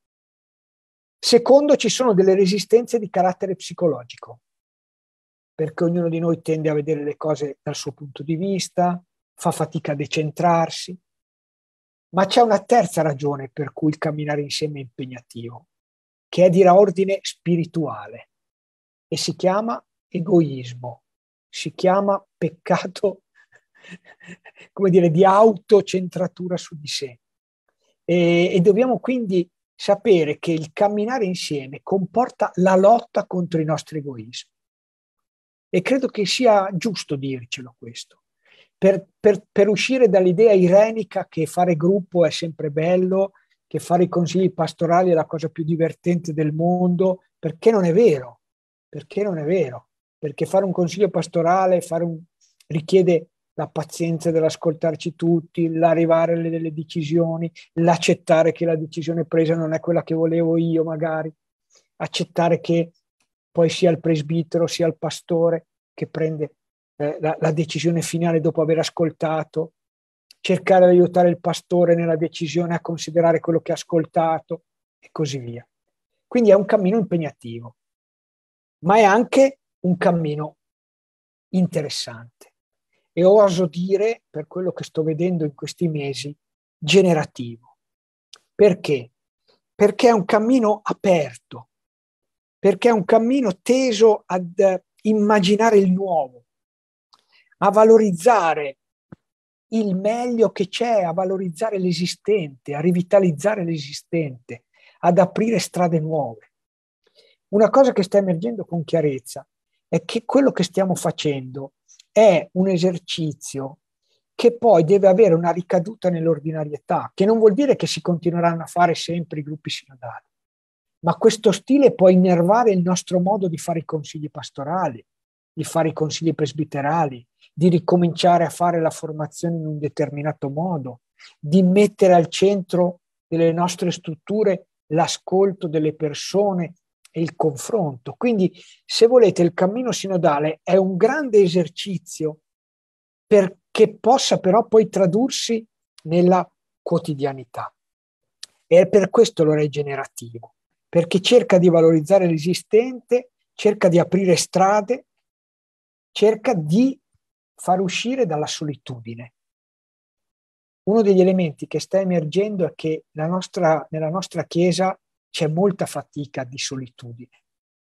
Secondo, ci sono delle resistenze di carattere psicologico, perché ognuno di noi tende a vedere le cose dal suo punto di vista, fa fatica a decentrarsi. Ma c'è una terza ragione per cui il camminare insieme è impegnativo, che è di ordine spirituale e si chiama egoismo, si chiama peccato, come dire, di autocentratura su di sé. E, e dobbiamo quindi sapere che il camminare insieme comporta la lotta contro i nostri egoismi. E credo che sia giusto dircelo questo. Per, per, per uscire dall'idea irenica che fare gruppo è sempre bello, che fare i consigli pastorali è la cosa più divertente del mondo, perché non è vero, perché non è vero, perché fare un consiglio pastorale fare un, richiede la pazienza dell'ascoltarci tutti, l'arrivare alle delle decisioni, l'accettare che la decisione presa non è quella che volevo io magari, accettare che poi sia il presbitero sia il pastore che prende Eh, la, la decisione finale dopo aver ascoltato, cercare di aiutare il pastore nella decisione a considerare quello che ha ascoltato e così via. Quindi è un cammino impegnativo, ma è anche un cammino interessante e oso dire, per quello che sto vedendo in questi mesi, generativo. Perché? Perché è un cammino aperto, perché è un cammino teso ad immaginare il nuovo, a valorizzare il meglio che c'è, a valorizzare l'esistente, a rivitalizzare l'esistente, ad aprire strade nuove. Una cosa che sta emergendo con chiarezza è che quello che stiamo facendo è un esercizio che poi deve avere una ricaduta nell'ordinarietà, che non vuol dire che si continueranno a fare sempre i gruppi sinodali, ma questo stile può innervare il nostro modo di fare i consigli pastorali, di fare i consigli presbiterali, di ricominciare a fare la formazione in un determinato modo, di mettere al centro delle nostre strutture l'ascolto delle persone e il confronto. Quindi, se volete, il cammino sinodale è un grande esercizio perché possa però poi tradursi nella quotidianità. E per questo lo è generativo, perché cerca di valorizzare l'esistente, cerca di aprire strade, cerca di far uscire dalla solitudine. Uno degli elementi che sta emergendo è che la nostra, nella nostra Chiesa c'è molta fatica di solitudine.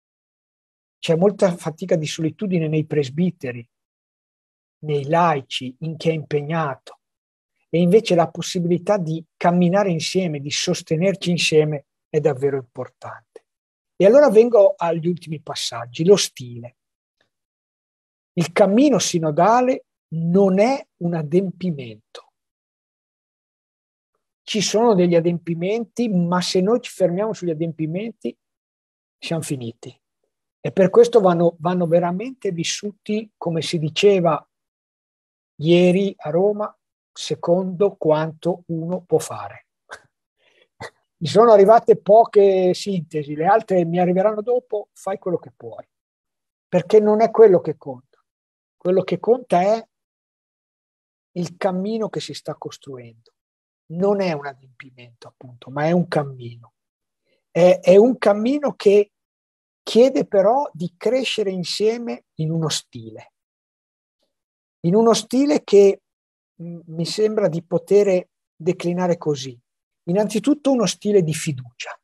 C'è molta fatica di solitudine nei presbiteri, nei laici, in chi è impegnato. E invece la possibilità di camminare insieme, di sostenerci insieme è davvero importante. E allora vengo agli ultimi passaggi, lo stile. Il cammino sinodale non è un adempimento. Ci sono degli adempimenti, ma se noi ci fermiamo sugli adempimenti siamo finiti. E per questo vanno, vanno veramente vissuti, come si diceva ieri a Roma, secondo quanto uno può fare. Mi sono arrivate poche sintesi, le altre mi arriveranno dopo, fai quello che puoi. Perché non è quello che conta. Quello che conta è il cammino che si sta costruendo. Non è un adempimento, appunto, ma è un cammino. È, è un cammino che chiede però di crescere insieme in uno stile. In uno stile che mh, mi sembra di poter declinare così. Innanzitutto uno stile di fiducia.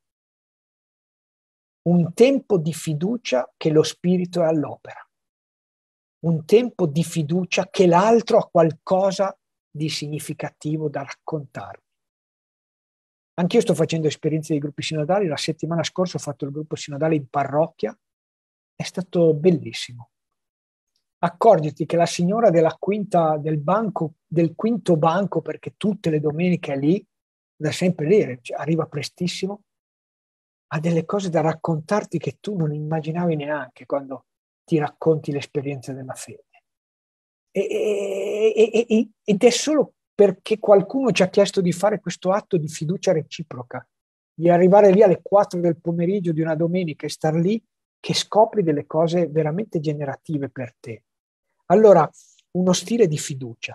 Un tempo di fiducia che lo spirito è all'opera. Un tempo di fiducia che l'altro ha qualcosa di significativo da raccontarmi. Anch'io sto facendo esperienze di gruppi sinodali. La settimana scorsa ho fatto il gruppo sinodale in parrocchia. È stato bellissimo. Accorgiti che la signora della quinta, del banco, del quinto banco, perché tutte le domeniche è lì, da sempre lì, cioè arriva prestissimo, ha delle cose da raccontarti che tu non immaginavi neanche quando ti racconti l'esperienza della fede. E, e, e, ed è solo perché qualcuno ci ha chiesto di fare questo atto di fiducia reciproca, di arrivare lì alle quattro del pomeriggio di una domenica e star lì, che scopri delle cose veramente generative per te. Allora, uno stile di fiducia,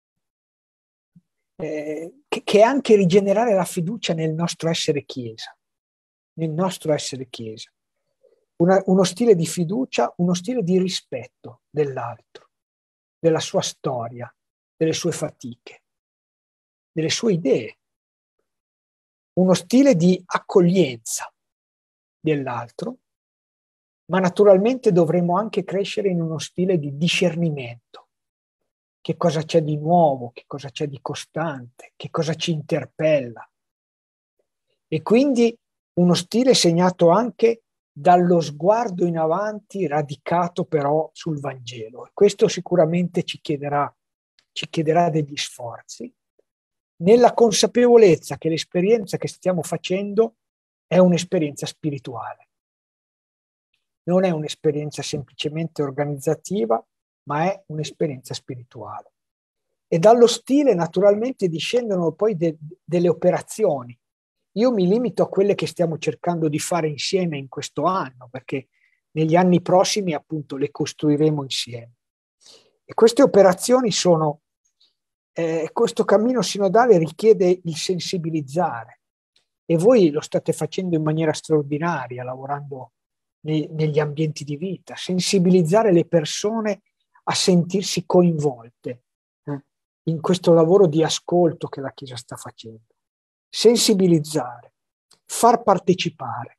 eh, che, che è anche rigenerare la fiducia nel nostro essere Chiesa, nel nostro essere Chiesa. Una, uno stile di fiducia, uno stile di rispetto dell'altro, della sua storia, delle sue fatiche, delle sue idee. Uno stile di accoglienza dell'altro, ma naturalmente dovremo anche crescere in uno stile di discernimento. Che cosa c'è di nuovo, che cosa c'è di costante, che cosa ci interpella. E quindi uno stile segnato anche dallo sguardo in avanti, radicato però sul Vangelo. E questo sicuramente ci chiederà, ci chiederà degli sforzi, nella consapevolezza che l'esperienza che stiamo facendo è un'esperienza spirituale. Non è un'esperienza semplicemente organizzativa, ma è un'esperienza spirituale. E dallo stile naturalmente discendono poi de- delle operazioni. Io mi limito a quelle che stiamo cercando di fare insieme in questo anno, perché negli anni prossimi appunto le costruiremo insieme. E queste operazioni sono, eh, questo cammino sinodale richiede il sensibilizzare, e voi lo state facendo in maniera straordinaria, lavorando nei, negli ambienti di vita, sensibilizzare le persone a sentirsi coinvolte eh, in questo lavoro di ascolto che la Chiesa sta facendo. Sensibilizzare, far partecipare,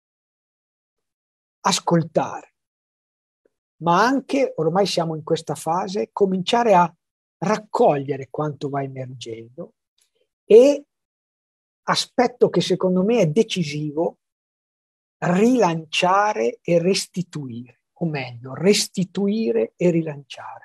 ascoltare, ma anche, ormai siamo in questa fase, cominciare a raccogliere quanto va emergendo e, aspetto che secondo me è decisivo, rilanciare e restituire, o meglio, restituire e rilanciare.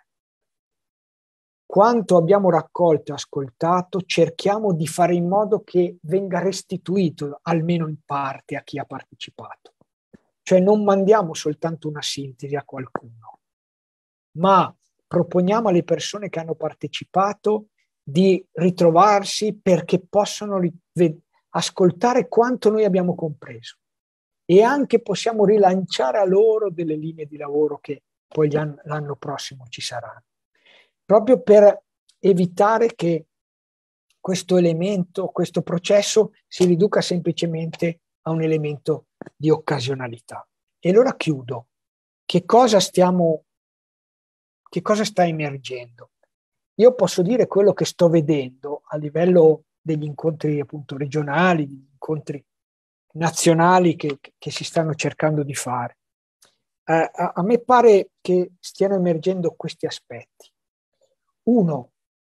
Quanto abbiamo raccolto e ascoltato, cerchiamo di fare in modo che venga restituito, almeno in parte, a chi ha partecipato. Cioè non mandiamo soltanto una sintesi a qualcuno, ma proponiamo alle persone che hanno partecipato di ritrovarsi perché possono ascoltare quanto noi abbiamo compreso, e anche possiamo rilanciare a loro delle linee di lavoro che poi l'anno prossimo ci saranno, proprio per evitare che questo elemento, questo processo si riduca semplicemente a un elemento di occasionalità. E allora chiudo. Che cosa stiamo, che cosa sta emergendo? Io posso dire quello che sto vedendo a livello degli incontri appunto regionali, degli incontri nazionali che, che si stanno cercando di fare. Eh, a, a me pare che stiano emergendo questi aspetti. Uno,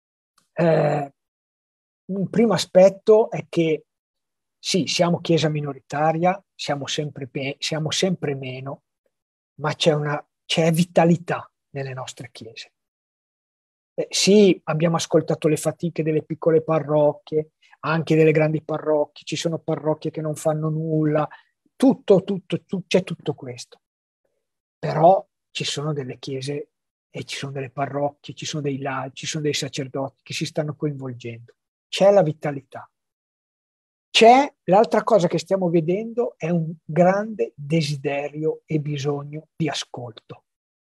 eh, un primo aspetto è che sì, siamo chiesa minoritaria, siamo sempre, siamo sempre meno, ma c'è una c'è vitalità nelle nostre chiese. Eh, sì, abbiamo ascoltato le fatiche delle piccole parrocchie, anche delle grandi parrocchie, ci sono parrocchie che non fanno nulla, tutto, tutto, tutto c'è tutto questo. Però ci sono delle chiese e ci sono delle parrocchie, ci sono dei laici, ci sono dei sacerdoti che si stanno coinvolgendo. C'è la vitalità. C'è l'altra cosa che stiamo vedendo, è un grande desiderio e bisogno di ascolto.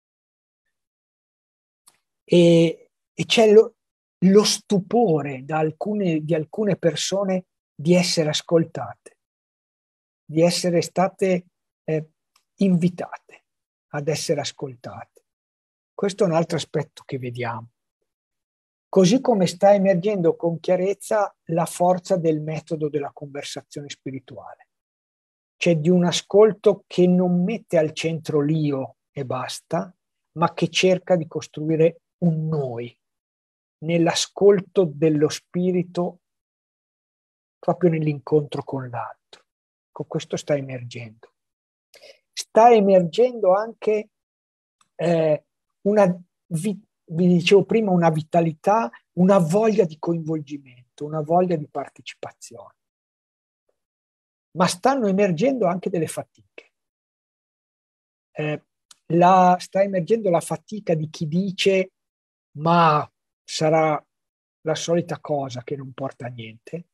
E, e c'è lo, lo stupore da alcune, di alcune persone di essere ascoltate, di essere state eh, invitate ad essere ascoltate. Questo è un altro aspetto che vediamo. Così come sta emergendo con chiarezza la forza del metodo della conversazione spirituale, cioè di un ascolto che non mette al centro l'io e basta, ma che cerca di costruire un noi, nell'ascolto dello spirito, proprio nell'incontro con l'altro. Con questo sta emergendo. Sta emergendo anche eh, una vi, vi dicevo prima, una vitalità, una voglia di coinvolgimento, una voglia di partecipazione. Ma stanno emergendo anche delle fatiche. Eh, la, sta emergendo la fatica di chi dice ma sarà la solita cosa che non porta a niente,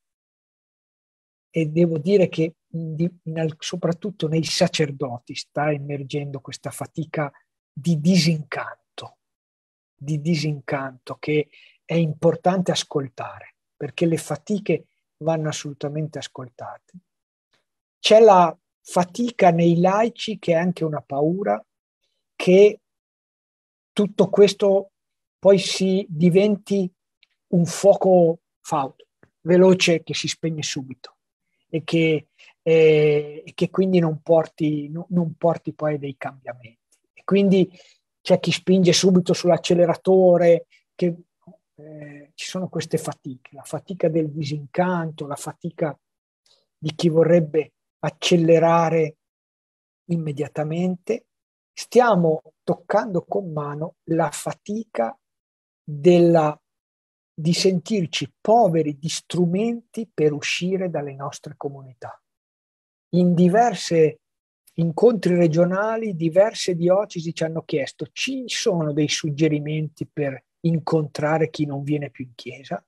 e devo dire che di, nel, soprattutto nei sacerdoti sta emergendo questa fatica di disincanto, di disincanto che è importante ascoltare, perché le fatiche vanno assolutamente ascoltate. C'è la fatica nei laici, che è anche una paura, che tutto questo poi si diventi un fuoco fauto, veloce, che si spegne subito e che, eh, e che quindi non porti, no, non porti poi dei cambiamenti. E quindi c'è chi spinge subito sull'acceleratore, che eh, ci sono queste fatiche, la fatica del disincanto, la fatica di chi vorrebbe accelerare immediatamente. Stiamo toccando con mano la fatica della, di sentirci poveri di strumenti per uscire dalle nostre comunità. In diverse incontri regionali, diverse diocesi ci hanno chiesto: ci sono dei suggerimenti per incontrare chi non viene più in chiesa?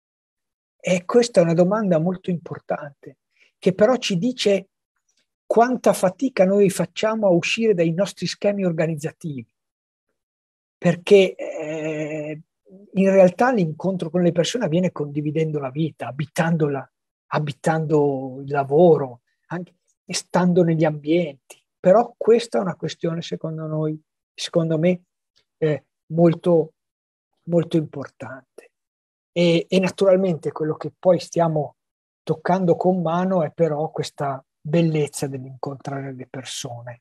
E questa è una domanda molto importante, che però ci dice quanta fatica noi facciamo a uscire dai nostri schemi organizzativi, perché eh, in realtà l'incontro con le persone avviene condividendo la vita, abitandola, abitando il lavoro, anche stando negli ambienti. Però questa è una questione, secondo noi, secondo me, eh, molto, molto importante. E, e naturalmente quello che poi stiamo toccando con mano è però questa bellezza dell'incontrare le persone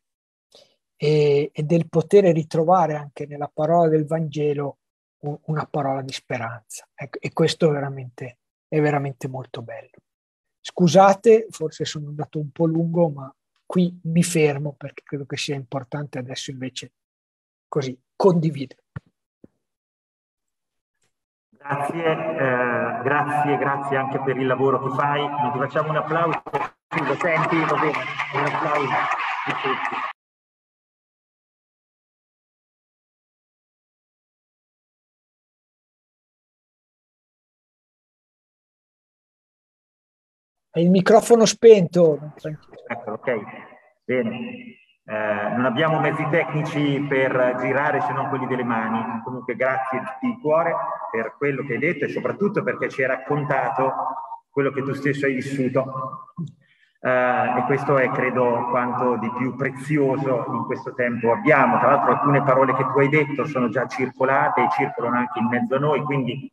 e, e del poter ritrovare anche nella parola del Vangelo un, una parola di speranza. Ecco, e questo è veramente, è veramente molto bello. Scusate, forse sono andato un po' lungo, ma qui mi fermo perché credo che sia importante adesso invece così condividere. Grazie, eh, grazie, grazie anche per il lavoro che fai. Ti facciamo un applauso. Lo senti? Va bene, un applauso di tutti. È il microfono spento. Ecco, ok, bene. Eh, non abbiamo mezzi tecnici per girare se non quelli delle mani. Comunque grazie di cuore per quello che hai detto e soprattutto perché ci hai raccontato quello che tu stesso hai vissuto. Eh, e questo è, credo, quanto di più prezioso in questo tempo abbiamo. Tra l'altro alcune parole che tu hai detto sono già circolate e circolano anche in mezzo a noi, quindi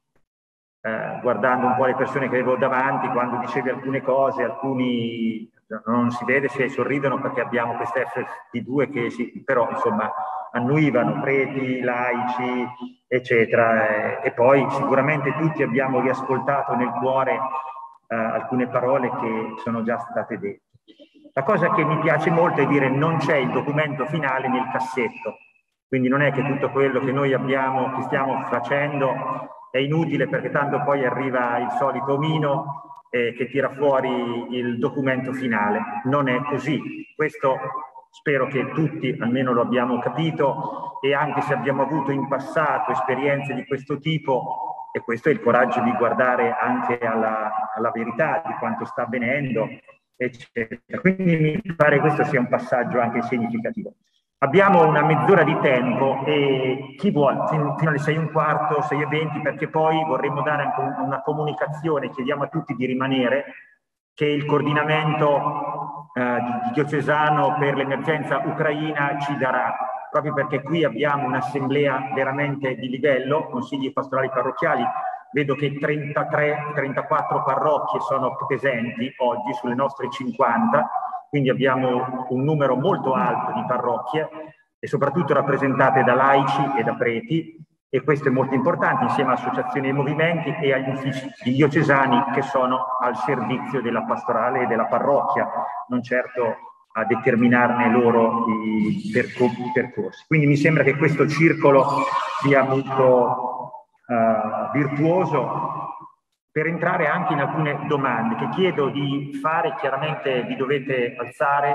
eh, guardando un po' le persone che avevo davanti, quando dicevi alcune cose, alcuni non si vede se sorridono perché abbiamo questa F P due che si, però insomma annuivano, preti, laici, eccetera. E, e poi sicuramente tutti abbiamo riascoltato nel cuore eh, alcune parole che sono già state dette. La cosa che mi piace molto è dire non c'è il documento finale nel cassetto, quindi non è che tutto quello che noi abbiamo, che stiamo facendo è inutile perché tanto poi arriva il solito omino eh, che tira fuori il documento finale. Non è così. Questo spero che tutti almeno lo abbiamo capito, e anche se abbiamo avuto in passato esperienze di questo tipo, e questo è il coraggio di guardare anche alla, alla verità di quanto sta avvenendo, eccetera. Quindi mi pare che questo sia un passaggio anche significativo. Abbiamo una mezz'ora di tempo e chi vuole, fino alle sei e un quarto, sei e venti, perché poi vorremmo dare anche una comunicazione, chiediamo a tutti di rimanere, che il coordinamento eh, diocesano per l'emergenza ucraina ci darà, proprio perché qui abbiamo un'assemblea veramente di livello, consigli pastorali parrocchiali. Vedo che trentatré trentaquattro parrocchie sono presenti oggi sulle nostre cinquanta, quindi abbiamo un numero molto alto di parrocchie e soprattutto rappresentate da laici e da preti, e questo è molto importante, insieme a associazioni e movimenti e agli uffici diocesani che sono al servizio della pastorale e della parrocchia, non certo a determinarne loro i percorsi. Quindi mi sembra che questo circolo sia molto uh, virtuoso per entrare anche in alcune domande che chiedo di fare. Chiaramente vi dovete alzare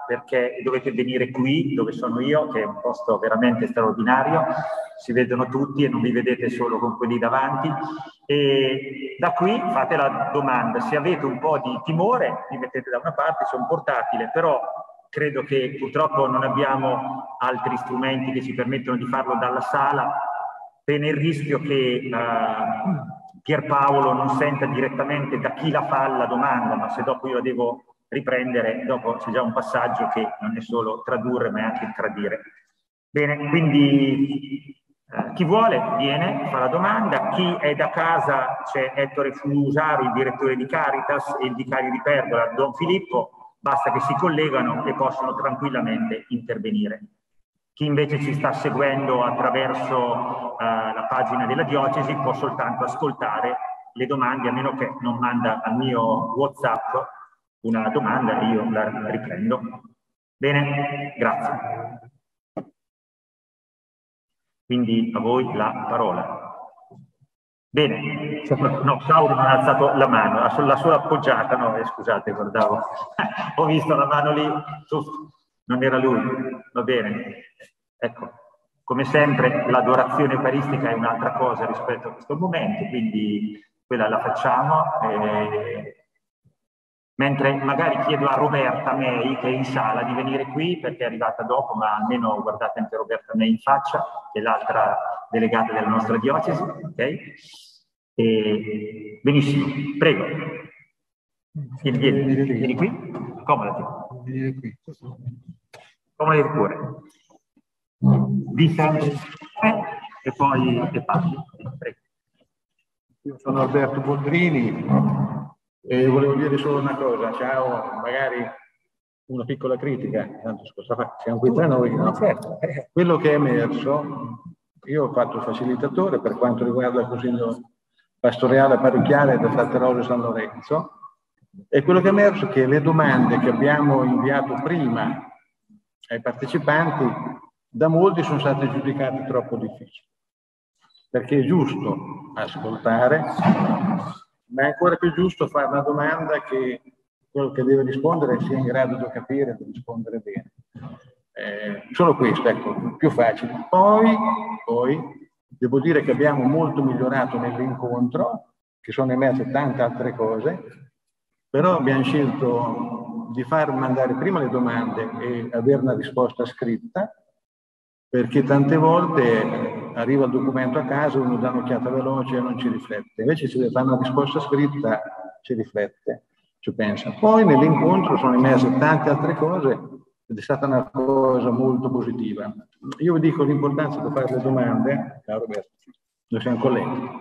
perché dovete venire qui dove sono io, che è un posto veramente straordinario, si vedono tutti e non vi vedete solo con quelli davanti, e da qui fate la domanda. Se avete un po' di timore vi mettete da una parte, c'è un portatile, però credo che purtroppo non abbiamo altri strumenti che ci permettono di farlo dalla sala, per il rischio che uh, Pierpaolo non senta direttamente da chi la fa la domanda, ma se dopo io la devo riprendere, dopo c'è già un passaggio che non è solo tradurre ma è anche tradire. Bene, quindi uh, chi vuole viene, fa la domanda, chi è da casa c'è Ettore Fusaro, il direttore di Caritas, e il vicario di Pergola, Don Filippo, basta che si collegano e possono tranquillamente intervenire. Chi invece ci sta seguendo attraverso uh, la pagina della diocesi può soltanto ascoltare le domande, a meno che non manda al mio WhatsApp una domanda e io la riprendo. Bene, grazie. Quindi a voi la parola. Bene, no, Sauro non ha alzato la mano, la sua appoggiata, no, eh, scusate, guardavo, ho visto la mano lì, giusto, non era lui, va bene. Ecco, come sempre l'adorazione eucaristica è un'altra cosa rispetto a questo momento, quindi quella la facciamo, eh, mentre magari chiedo a Roberta May, che è in sala, di venire qui perché è arrivata dopo, ma almeno guardate anche Roberta May in faccia, che è l'altra delegata della nostra diocesi, ok? E, benissimo, prego. Vieni, vieni, vieni qui, accomodati. Vieni qui. Accomodati pure. Dica e poi e parli. Prego. Io sono Alberto Boldrini e volevo dire solo una cosa. Ciao, magari una piccola critica. Tanto scusa, siamo qui tra noi. No? Quello che è emerso, io ho fatto facilitatore per quanto riguarda il Consiglio Pastoriale Parrocchiale da Frate Rosio San Lorenzo, e quello che è emerso è che le domande che abbiamo inviato prima ai partecipanti da molti sono state giudicate troppo difficili, perché è giusto ascoltare, ma è ancora più giusto fare una domanda che quello che deve rispondere sia in grado di capire e di rispondere bene. Eh, solo questo, ecco, più facile. Poi, poi devo dire che abbiamo molto migliorato nell'incontro, che sono emerse tante altre cose, però abbiamo scelto di far mandare prima le domande e avere una risposta scritta, perché tante volte arriva il documento a casa, uno dà un'occhiata veloce e non ci riflette. Invece se le fa una risposta scritta ci riflette, ci pensa. Poi nell'incontro sono emerse tante altre cose ed è stata una cosa molto positiva. Io vi dico l'importanza di fare le domande, caro Roberto, noi siamo colleghi.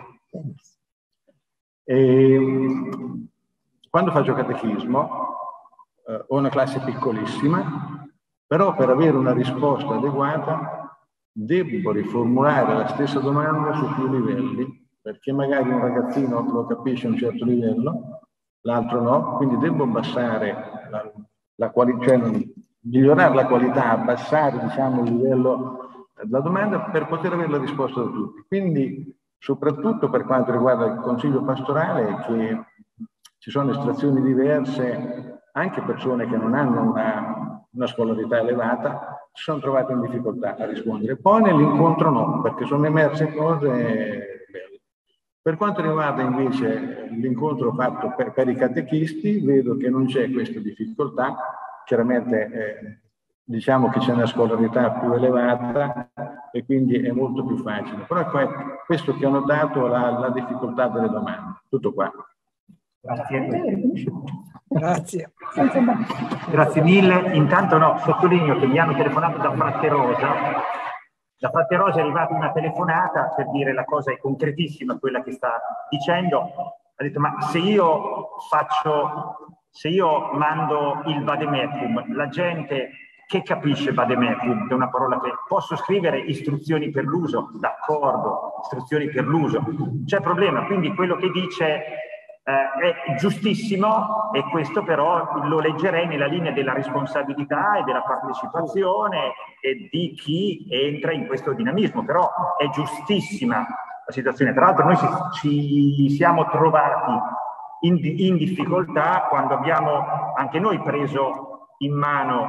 E, quando faccio catechismo eh, ho una classe piccolissima, però per avere una risposta adeguata devo riformulare la stessa domanda su più livelli, perché magari un ragazzino lo capisce a un certo livello, l'altro no, quindi devo abbassare la, la qualità, cioè migliorare la qualità, abbassare diciamo il livello della domanda per poter avere la risposta da tutti. Quindi soprattutto per quanto riguarda il consiglio pastorale, che ci sono estrazioni diverse, anche persone che non hanno una, una scolarità elevata si sono trovate in difficoltà a rispondere. Poi nell'incontro no, perché sono emerse cose belle. Per quanto riguarda invece l'incontro fatto per, per i catechisti, vedo che non c'è questa difficoltà. Chiaramente eh, diciamo che c'è una scolarità più elevata e quindi è molto più facile. Però è questo che ho notato, la, la difficoltà delle domande. Tutto qua. Grazie. Grazie. Grazie mille. Intanto no, sottolineo che mi hanno telefonato da Frate Rosa. Da Frate Rosa è arrivata una telefonata per dire la cosa è concretissima, quella che sta dicendo. Ha detto, ma se io faccio, se io mando il vademecum, la gente che capisce vademecum, che è una parola che posso scrivere istruzioni per l'uso, d'accordo, istruzioni per l'uso, c'è problema. Quindi quello che dice Eh, è giustissimo, e questo però lo leggerei nella linea della responsabilità e della partecipazione e di chi entra in questo dinamismo, però è giustissima la situazione. Tra l'altro noi ci, ci siamo trovati in, in difficoltà quando abbiamo anche noi preso in mano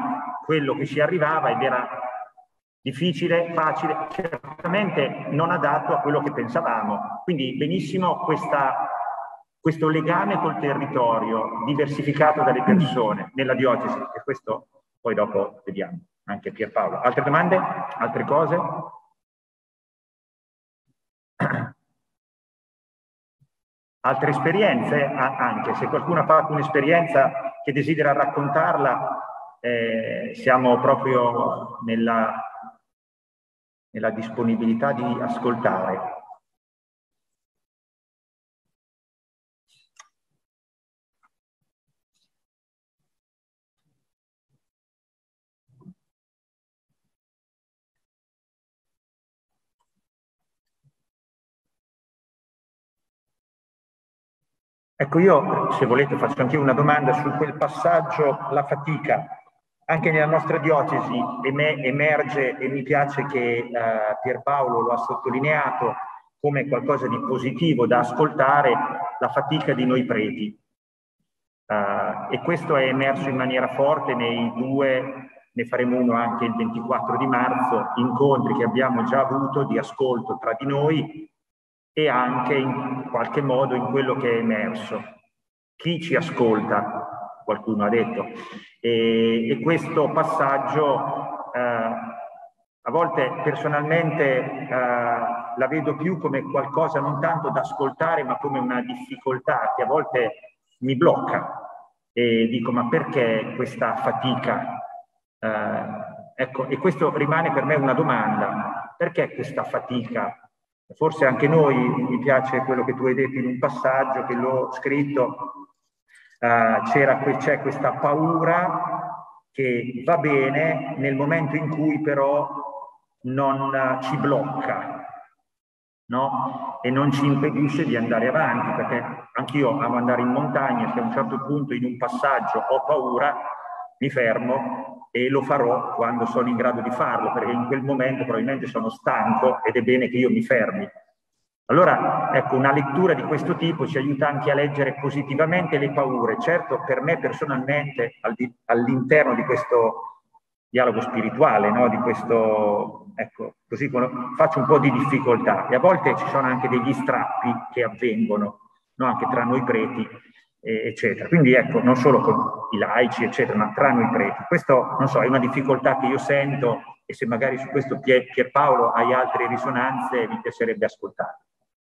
quello che ci arrivava ed era difficile, facile, certamente non adatto a quello che pensavamo. Quindi benissimo questa, questo legame col territorio diversificato dalle persone nella diocesi, e questo poi dopo vediamo anche Pierpaolo. Altre domande? Altre cose? Altre esperienze? Anche se qualcuno ha fatto un'esperienza che desidera raccontarla, eh, siamo proprio nella, nella disponibilità di ascoltare. Ecco, io, se volete, faccio anche una domanda su quel passaggio, la fatica. Anche nella nostra diocesi emerge, e mi piace che eh, Pierpaolo lo ha sottolineato come qualcosa di positivo da ascoltare, la fatica di noi preti. Uh, e questo è emerso in maniera forte nei due, ne faremo uno anche il ventiquattro di marzo, incontri che abbiamo già avuto di ascolto tra di noi, e anche in qualche modo in quello che è emerso. Chi ci ascolta, qualcuno ha detto, e, e questo passaggio eh, a volte personalmente eh, la vedo più come qualcosa non tanto da ascoltare, ma come una difficoltà che a volte mi blocca e dico: ma perché questa fatica? Eh, ecco, e questo rimane per me una domanda: perché questa fatica? Forse anche noi, mi piace quello che tu hai detto in un passaggio che l'ho scritto, uh, c'è questa paura che va bene nel momento in cui però non uh, ci blocca, no? E non ci impedisce di andare avanti, perché anch'io amo andare in montagna, se a un certo punto in un passaggio ho paura, mi fermo e lo farò quando sono in grado di farlo, perché in quel momento probabilmente sono stanco ed è bene che io mi fermi. Allora, ecco, una lettura di questo tipo ci aiuta anche a leggere positivamente le paure. Certo, per me personalmente, all'interno di questo dialogo spirituale, no? Di questo, ecco, così faccio un po' di difficoltà, e a volte ci sono anche degli strappi che avvengono, no? Anche tra noi preti, eccetera. Quindi ecco, non solo con i laici, eccetera, ma tra noi preti. Questo, non so, è una difficoltà che io sento, e se magari su questo Pierpaolo hai altre risonanze, mi piacerebbe ascoltare.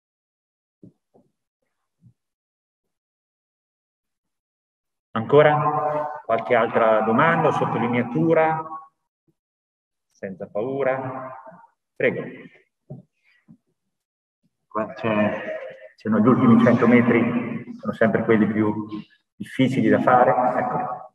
Ancora? Qualche altra domanda o sottolineatura? Senza paura? Prego. C'erano gli ultimi cento metri, sono sempre quelli più difficili da fare. Ecco.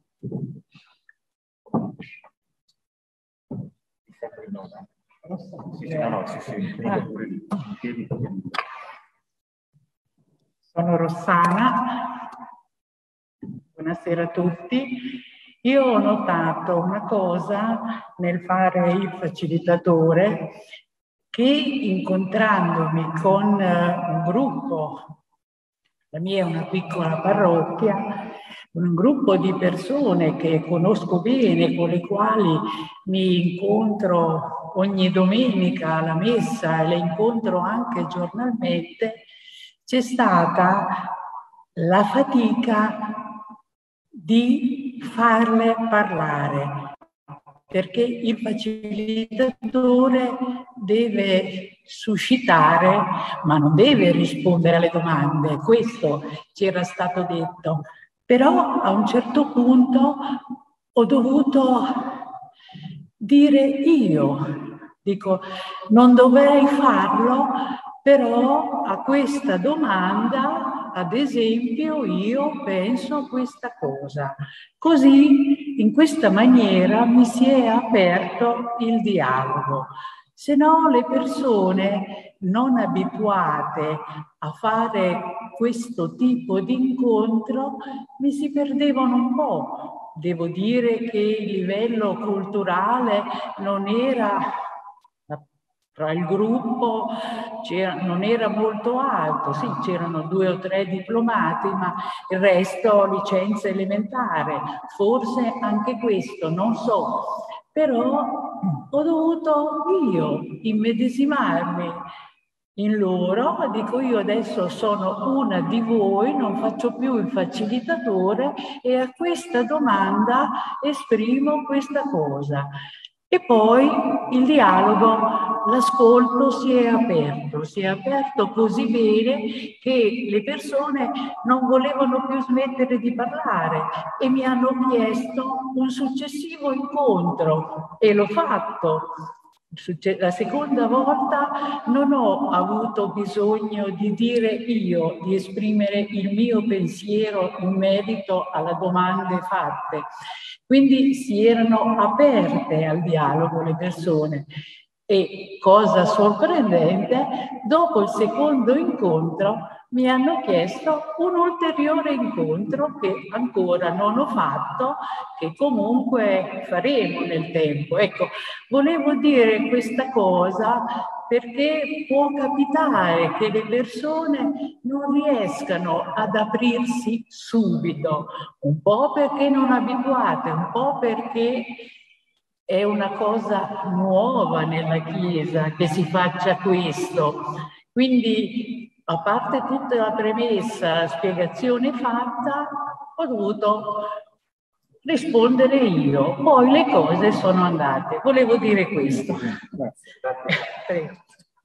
Sono Rossana, buonasera a tutti. Io ho notato una cosa nel fare il facilitatore, che incontrandomi con un gruppo, la mia è una piccola parrocchia, un gruppo di persone che conosco bene, con le quali mi incontro ogni domenica alla messa e le incontro anche giornalmente, c'è stata la fatica di farle parlare, perché il facilitatore deve suscitare, ma non deve rispondere alle domande. Questo ci era stato detto. Però a un certo punto ho dovuto dire io, dico, non dovrei farlo, però a questa domanda, ad esempio, io penso questa cosa. Così, in questa maniera, mi si è aperto il dialogo. Se no, le persone non abituate a fare questo tipo di incontro mi si perdevano un po'. Devo dire che il livello culturale non era tra il gruppo non era molto alto, sì, c'erano due o tre diplomati, ma il resto licenza elementare, forse anche questo, non so, però ho dovuto io immedesimarmi in loro, dico io adesso sono una di voi, non faccio più il facilitatore e a questa domanda esprimo questa cosa. E poi il dialogo, l'ascolto si è aperto, si è aperto così bene che le persone non volevano più smettere di parlare e mi hanno chiesto un successivo incontro e l'ho fatto. La seconda volta non ho avuto bisogno di dire io, di esprimere il mio pensiero in merito alle domande fatte. Quindi si erano aperte al dialogo le persone e, cosa sorprendente, dopo il secondo incontro mi hanno chiesto un ulteriore incontro che ancora non ho fatto, che comunque faremo nel tempo. Ecco, volevo dire questa cosa perché può capitare che le persone non riescano ad aprirsi subito, un po' perché non abituate, un po' perché è una cosa nuova nella Chiesa che si faccia questo. Quindi, a parte tutta la premessa, la spiegazione fatta, ho dovuto rispondere io. Poi le cose sono andate. Volevo dire questo. Prego.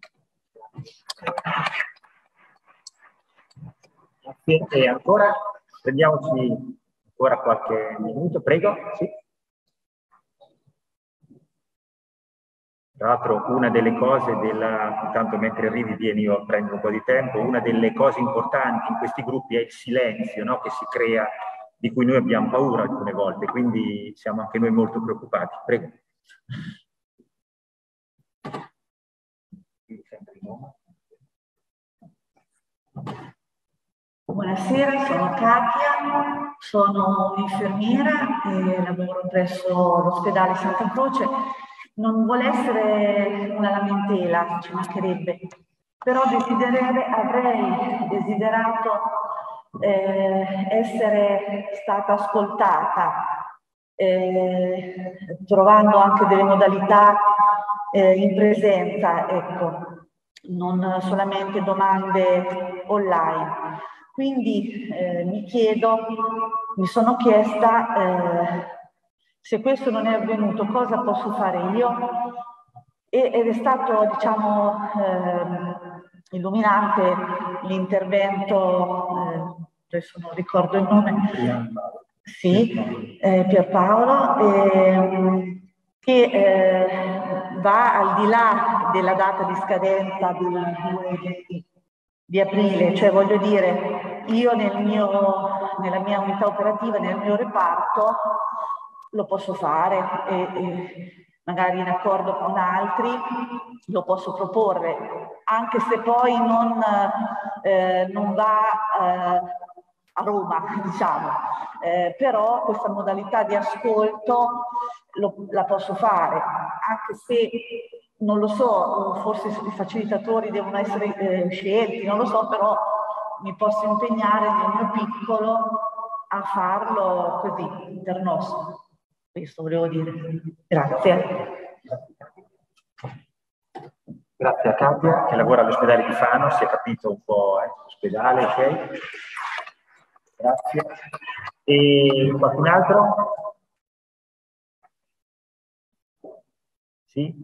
Grazie. E ancora, prendiamoci ancora qualche minuto, prego. Sì. Tra l'altro una delle cose della, intanto mentre arrivi vieni io a prendere un po' di tempo, una delle cose importanti in questi gruppi è il silenzio, no? Che si crea, di cui noi abbiamo paura alcune volte, quindi siamo anche noi molto preoccupati. Prego. Buonasera, sono Katia, sono infermiera e lavoro presso l'ospedale Santa Croce. Non vuole essere una lamentela, ci mancherebbe, però avrei desiderato eh, essere stata ascoltata, eh, trovando anche delle modalità eh, in presenza, ecco, non solamente domande online. Quindi eh, mi chiedo, mi sono chiesta eh, se questo non è avvenuto, cosa posso fare io? E, ed è stato, diciamo, eh, illuminante l'intervento, eh, adesso non ricordo il nome, sì, eh, Pierpaolo, eh, che eh, va al di là della data di scadenza del due di aprile, cioè voglio dire, io nel mio, nella mia unità operativa, nel mio reparto, lo posso fare e, e magari in accordo con altri lo posso proporre, anche se poi non, eh, non va eh, a Roma, diciamo, eh, però questa modalità di ascolto lo, la posso fare, anche se non lo so, forse i facilitatori devono essere eh, scelti, non lo so, però mi posso impegnare nel mio piccolo a farlo così, internos. Questo volevo dire. Grazie. Grazie a Katia, che lavora all'ospedale di Fano, si è capito un po', eh, ospedale, ok? Grazie. E qualcun altro? Sì?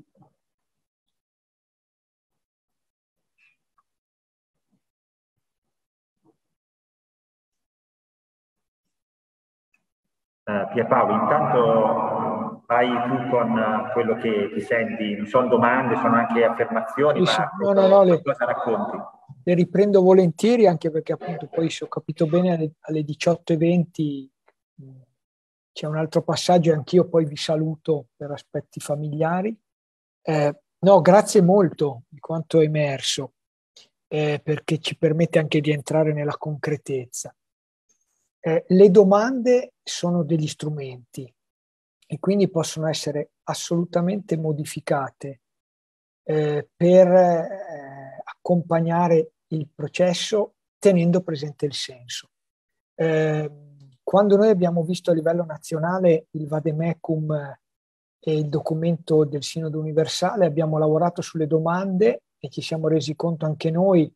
Uh, Pierpaolo, intanto vai tu con uh, quello che ti senti, non sono domande, sono anche affermazioni, sì, ma no, no, no, le, cosa racconti? Le riprendo volentieri, anche perché appunto poi, se ho capito bene, alle, alle diciotto e venti c'è un altro passaggio e anch'io poi vi saluto per aspetti familiari. Eh, no, grazie molto di quanto è emerso, eh, perché ci permette anche di entrare nella concretezza. Eh, le domande sono degli strumenti e quindi possono essere assolutamente modificate eh, per eh, accompagnare il processo tenendo presente il senso. Eh, quando noi abbiamo visto a livello nazionale il Vademecum e il documento del Sinodo Universale, abbiamo lavorato sulle domande e ci siamo resi conto anche noi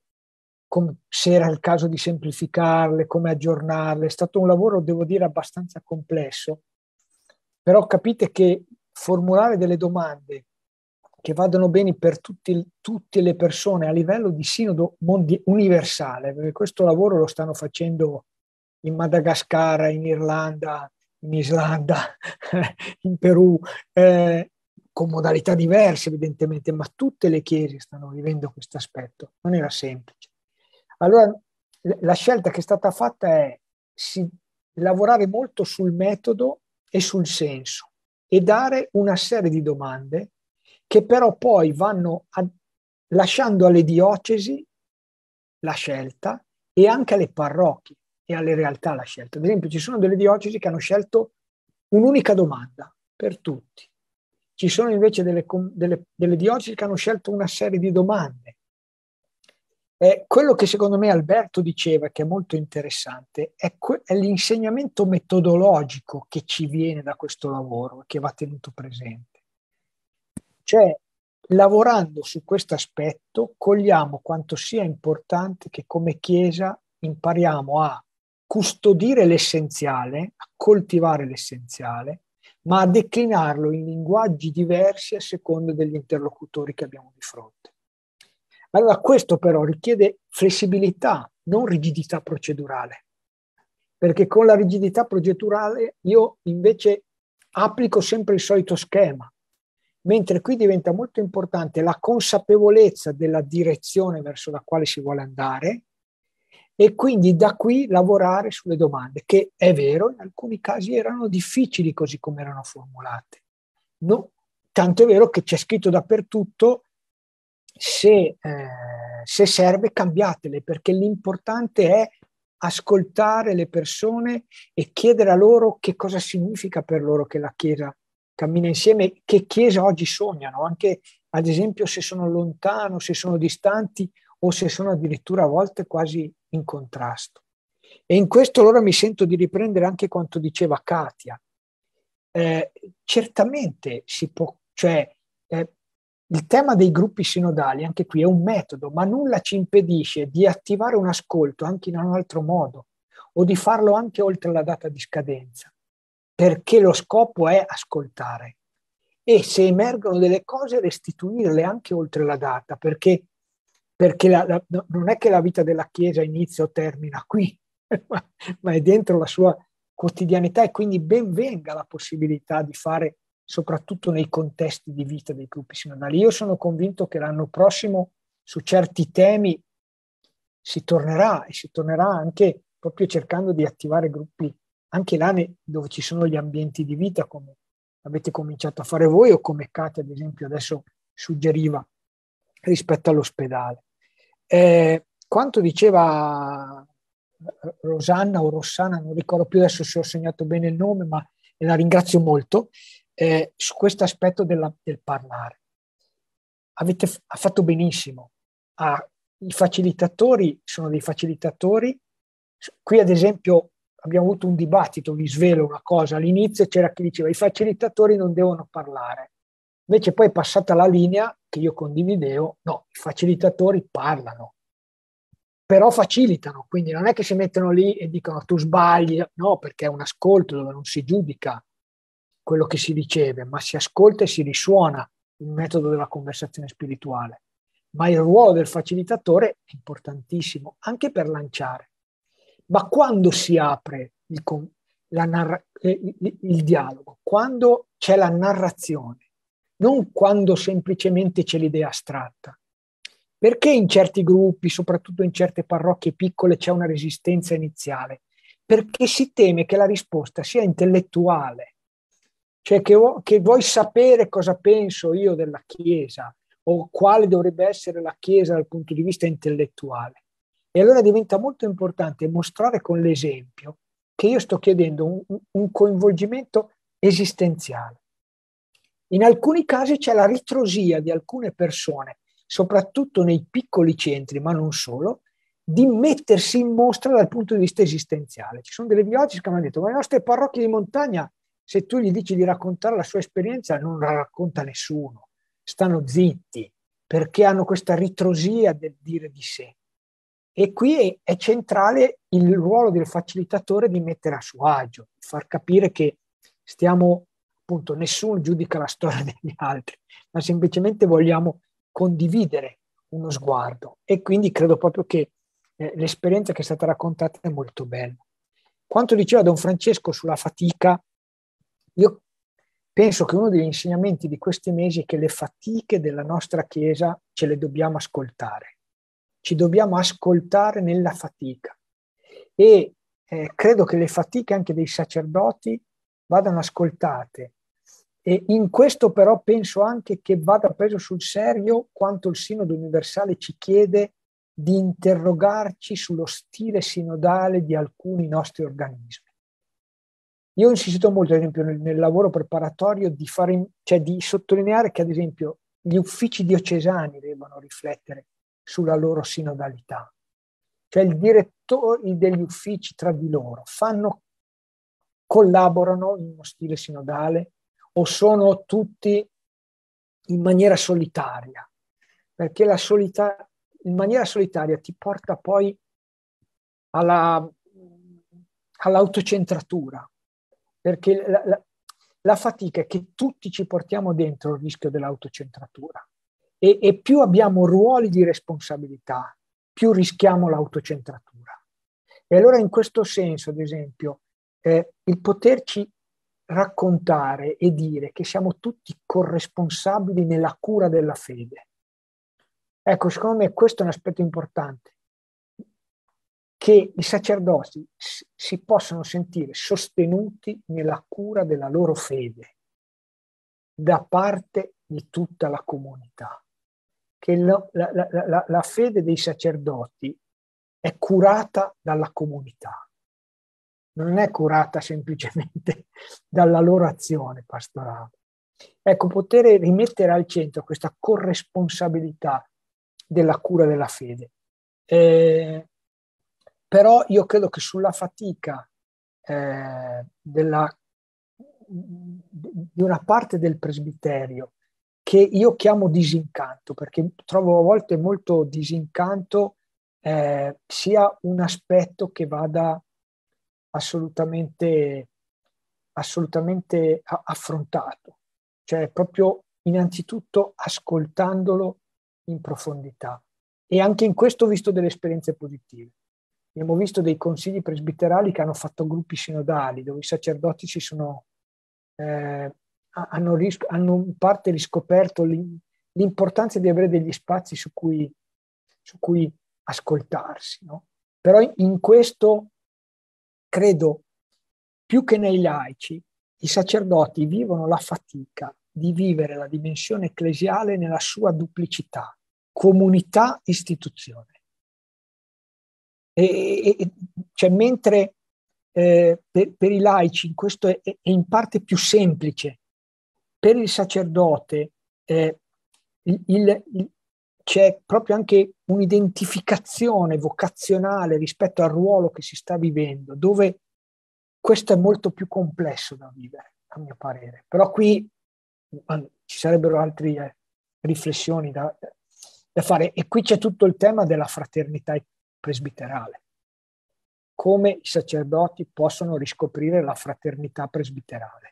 se era il caso di semplificarle, come aggiornarle. È stato un lavoro, devo dire, abbastanza complesso, però capite che formulare delle domande che vadano bene per tutti, tutte le persone a livello di sinodo mondi- universale, perché questo lavoro lo stanno facendo in Madagascar, in Irlanda, in Islanda, in Perù, eh, con modalità diverse evidentemente, ma tutte le chiese stanno vivendo questo aspetto. Non era semplice. Allora, la scelta che è stata fatta è si, lavorare molto sul metodo e sul senso e dare una serie di domande che però poi vanno a, lasciando alle diocesi la scelta e anche alle parrocchie e alle realtà la scelta. Ad esempio, ci sono delle diocesi che hanno scelto un'unica domanda per tutti. Ci sono invece delle, delle, delle diocesi che hanno scelto una serie di domande. Eh, quello che secondo me Alberto diceva, che è molto interessante, è, è l'insegnamento metodologico che ci viene da questo lavoro, che va tenuto presente. Cioè, lavorando su questo aspetto, cogliamo quanto sia importante che come Chiesa impariamo a custodire l'essenziale, a coltivare l'essenziale, ma a declinarlo in linguaggi diversi a seconda degli interlocutori che abbiamo di fronte. Allora, questo però richiede flessibilità, non rigidità procedurale, perché con la rigidità procedurale io invece applico sempre il solito schema, mentre qui diventa molto importante la consapevolezza della direzione verso la quale si vuole andare e quindi da qui lavorare sulle domande, che è vero, in alcuni casi erano difficili così come erano formulate. No, tanto è vero che c'è scritto dappertutto se, eh, se serve cambiatele, perché l'importante è ascoltare le persone e chiedere a loro che cosa significa per loro che la Chiesa cammina insieme, che Chiesa oggi sognano, anche ad esempio se sono lontano, se sono distanti o se sono addirittura a volte quasi in contrasto. E in questo allora mi sento di riprendere anche quanto diceva Katia. Eh, certamente si può, cioè eh, il tema dei gruppi sinodali, anche qui è un metodo, ma nulla ci impedisce di attivare un ascolto anche in un altro modo o di farlo anche oltre la data di scadenza, perché lo scopo è ascoltare e se emergono delle cose restituirle anche oltre la data, perché, perché la, la, non è che la vita della Chiesa inizia o termina qui, ma, ma è dentro la sua quotidianità e quindi ben venga la possibilità di fare soprattutto nei contesti di vita dei gruppi sinodali. Io sono convinto che l'anno prossimo su certi temi si tornerà e si tornerà anche proprio cercando di attivare gruppi anche là dove ci sono gli ambienti di vita come avete cominciato a fare voi o come Katia ad esempio adesso suggeriva rispetto all'ospedale. Eh, quanto diceva Rosanna o Rossana, non ricordo più adesso se ho segnato bene il nome, ma la ringrazio molto, eh, su questo aspetto della, del parlare. Avete f- ha fatto benissimo. Ah, i facilitatori sono dei facilitatori. Qui ad esempio abbiamo avuto un dibattito, vi svelo una cosa, all'inizio c'era chi diceva i facilitatori non devono parlare. Invece poi è passata la linea che io condividevo, no, i facilitatori parlano, però facilitano, quindi non è che si mettono lì e dicono tu sbagli, no, perché è un ascolto dove non si giudica quello che si riceve, ma si ascolta e si risuona il metodo della conversazione spirituale. Ma il ruolo del facilitatore è importantissimo, anche per lanciare. Ma quando si apre il, la narra, il, il, il dialogo, quando c'è la narrazione, non quando semplicemente c'è l'idea astratta. Perché in certi gruppi, soprattutto in certe parrocchie piccole, c'è una resistenza iniziale? Perché si teme che la risposta sia intellettuale, cioè che, che vuoi sapere cosa penso io della Chiesa o quale dovrebbe essere la Chiesa dal punto di vista intellettuale. E allora diventa molto importante mostrare con l'esempio che io sto chiedendo un, un coinvolgimento esistenziale. In alcuni casi c'è la ritrosia di alcune persone, soprattutto nei piccoli centri, ma non solo, di mettersi in mostra dal punto di vista esistenziale. Ci sono delle biologiche che mi hanno detto, ma le nostre parrocchie di montagna, se tu gli dici di raccontare la sua esperienza, non la racconta nessuno, stanno zitti, perché hanno questa ritrosia del dire di sé. E qui è, è centrale il ruolo del facilitatore di mettere a suo agio, far capire che stiamo, appunto, nessuno giudica la storia degli altri, ma semplicemente vogliamo condividere uno sguardo. E quindi credo proprio che eh, l'esperienza che è stata raccontata è molto bella. Quanto diceva Don Francesco sulla fatica, io penso che uno degli insegnamenti di questi mesi è che le fatiche della nostra Chiesa ce le dobbiamo ascoltare. Ci dobbiamo ascoltare nella fatica. E eh, credo che le fatiche anche dei sacerdoti vadano ascoltate. E in questo però penso anche che vada preso sul serio quanto il Sinodo Universale ci chiede di interrogarci sullo stile sinodale di alcuni nostri organismi. Io ho insistito molto, ad esempio, nel, nel lavoro preparatorio di, fare, cioè di sottolineare che, ad esempio, gli uffici diocesani devono riflettere sulla loro sinodalità. Cioè i direttori degli uffici tra di loro fanno, collaborano in uno stile sinodale o sono tutti in maniera solitaria? Perché la solita, in maniera solitaria ti porta poi alla, all'autocentratura. Perché la, la, la fatica è che tutti ci portiamo dentro il rischio dell'autocentratura e, e più abbiamo ruoli di responsabilità, più rischiamo l'autocentratura. E allora in questo senso, ad esempio, eh, il poterci raccontare e dire che siamo tutti corresponsabili nella cura della fede. Ecco, secondo me questo è un aspetto importante, che i sacerdoti si possano sentire sostenuti nella cura della loro fede da parte di tutta la comunità, che la, la, la, la fede dei sacerdoti è curata dalla comunità, non è curata semplicemente dalla loro azione pastorale. Ecco, poter rimettere al centro questa corresponsabilità della cura della fede. Eh, Però io credo che sulla fatica eh, della, di una parte del presbiterio, che io chiamo disincanto, perché trovo a volte molto disincanto, eh, sia un aspetto che vada assolutamente, assolutamente affrontato. Cioè proprio innanzitutto ascoltandolo in profondità. E anche in questo ho visto delle esperienze positive. Abbiamo visto dei consigli presbiterali che hanno fatto gruppi sinodali, dove i sacerdoti si sono, eh, hanno, ris- hanno in parte riscoperto l'importanza di avere degli spazi su cui, su cui ascoltarsi, no? Però in questo credo, più che nei laici, i sacerdoti vivono la fatica di vivere la dimensione ecclesiale nella sua duplicità, comunità, istituzione. E, e, cioè, mentre eh, per, per i laici questo è, è in parte più semplice, per il sacerdote eh, il, il, il, c'è proprio anche un'identificazione vocazionale rispetto al ruolo che si sta vivendo, dove questo è molto più complesso da vivere, a mio parere. Però qui ci sarebbero altre eh, riflessioni da, da fare. E qui c'è tutto il tema della fraternità presbiterale. Come i sacerdoti possono riscoprire la fraternità presbiterale.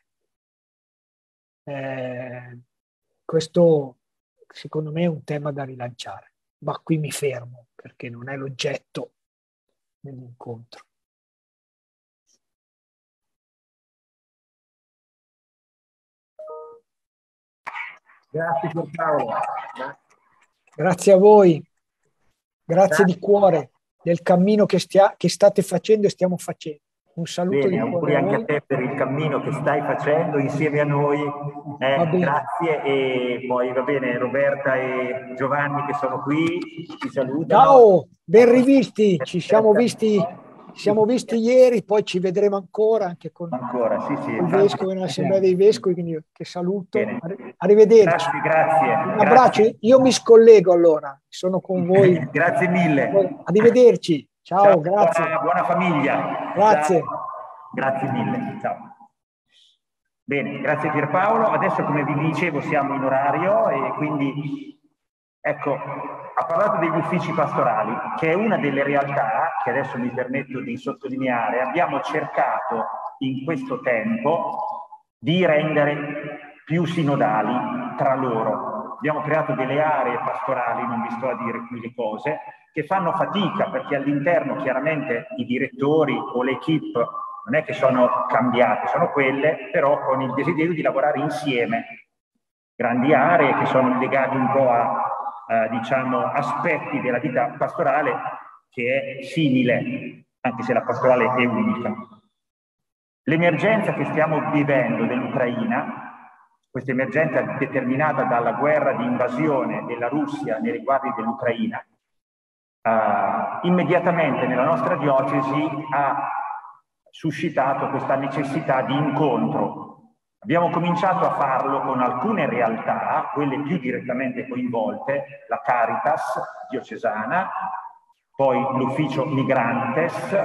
Eh, questo secondo me è un tema da rilanciare, ma qui mi fermo perché non è l'oggetto dell'incontro. Grazie per Paolo. Grazie a voi, grazie Grazie. di cuore del cammino che, stia, che state facendo e stiamo facendo. Un saluto Bene, di auguri cuore a anche voi. a te per il cammino che stai facendo insieme a noi. Eh, grazie, e poi va bene, Roberta e Giovanni che sono qui, ti salutano. Ciao, ben rivisti, ci siamo visti, Ci siamo visti ieri, poi ci vedremo ancora anche con ancora, sì, sì, il vescovo nell'assemblea dei vescovi, quindi che saluto. Bene. Arrivederci. Grazie, grazie. Un abbraccio, grazie. Io mi scollego allora, sono con voi. Grazie mille. Arrivederci. Ciao, Ciao grazie. Buona, buona famiglia. Grazie. Ciao. Grazie mille. Ciao. Bene, grazie Pierpaolo. Adesso, come vi dicevo, siamo in orario e quindi, ecco, ha parlato degli uffici pastorali, che è una delle realtà che adesso mi permetto di sottolineare. Abbiamo cercato in questo tempo di rendere più sinodali tra loro. Abbiamo creato delle aree pastorali, non vi sto a dire qui le cose, che fanno fatica perché all'interno chiaramente i direttori o l'equipe non è che sono cambiate, sono quelle, però con il desiderio di lavorare insieme. Grandi aree che sono legate un po' a Uh, diciamo, aspetti della vita pastorale che è simile, anche se la pastorale è unica. L'emergenza che stiamo vivendo dell'Ucraina, questa emergenza determinata dalla guerra di invasione della Russia nei riguardi dell'Ucraina, uh, immediatamente nella nostra diocesi ha suscitato questa necessità di incontro. Abbiamo cominciato a farlo con alcune realtà, quelle più direttamente coinvolte, la Caritas diocesana, poi l'ufficio Migrantes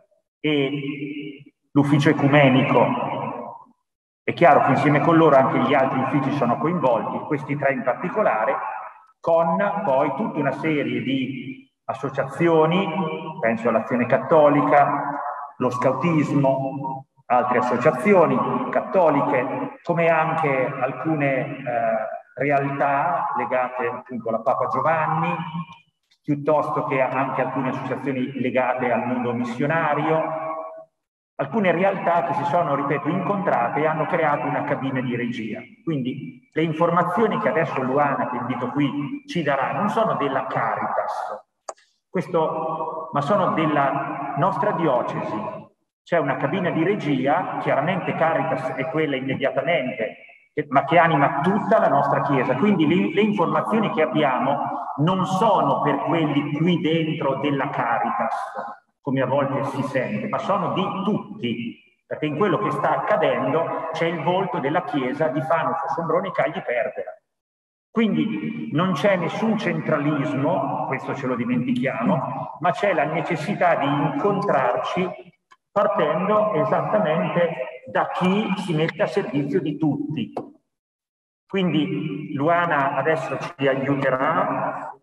e l'ufficio ecumenico. È chiaro che insieme con loro anche gli altri uffici sono coinvolti, questi tre in particolare, con poi tutta una serie di associazioni, penso all'Azione Cattolica, lo Scautismo, altre associazioni cattoliche, come anche alcune eh, realtà legate appunto alla Papa Giovanni, piuttosto che anche alcune associazioni legate al mondo missionario, alcune realtà che si sono, ripeto, incontrate e hanno creato una cabina di regia. Quindi le informazioni che adesso Luana, che invito qui, ci darà, non sono della Caritas, questo, ma sono della nostra diocesi. C'è una cabina di regia, chiaramente Caritas è quella immediatamente, ma che anima tutta la nostra Chiesa. Quindi le, le informazioni che abbiamo non sono per quelli qui dentro della Caritas, come a volte si sente, ma sono di tutti, perché in quello che sta accadendo c'è il volto della Chiesa di Fanufo, Sombrone e Cagli Perdera. Quindi non c'è nessun centralismo, questo ce lo dimentichiamo, ma c'è la necessità di incontrarci partendo esattamente da chi si mette a servizio di tutti. Quindi Luana adesso ci aiuterà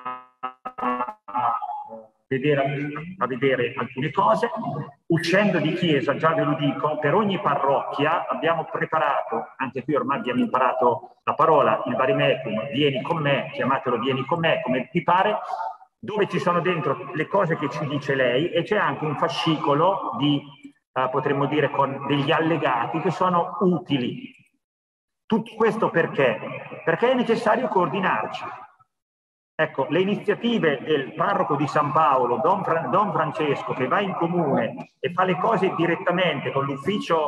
a vedere, a vedere alcune cose. Uscendo di chiesa, già ve lo dico, per ogni parrocchia abbiamo preparato, anche qui ormai abbiamo imparato la parola, il Varimecum, vieni con me, chiamatelo vieni con me, come vi pare, dove ci sono dentro le cose che ci dice lei e c'è anche un fascicolo di, uh, potremmo dire, con degli allegati che sono utili. Tutto questo perché? Perché è necessario coordinarci. Ecco, le iniziative del parroco di San Paolo, Don, Fra- Don Francesco, che va in comune e fa le cose direttamente con l'ufficio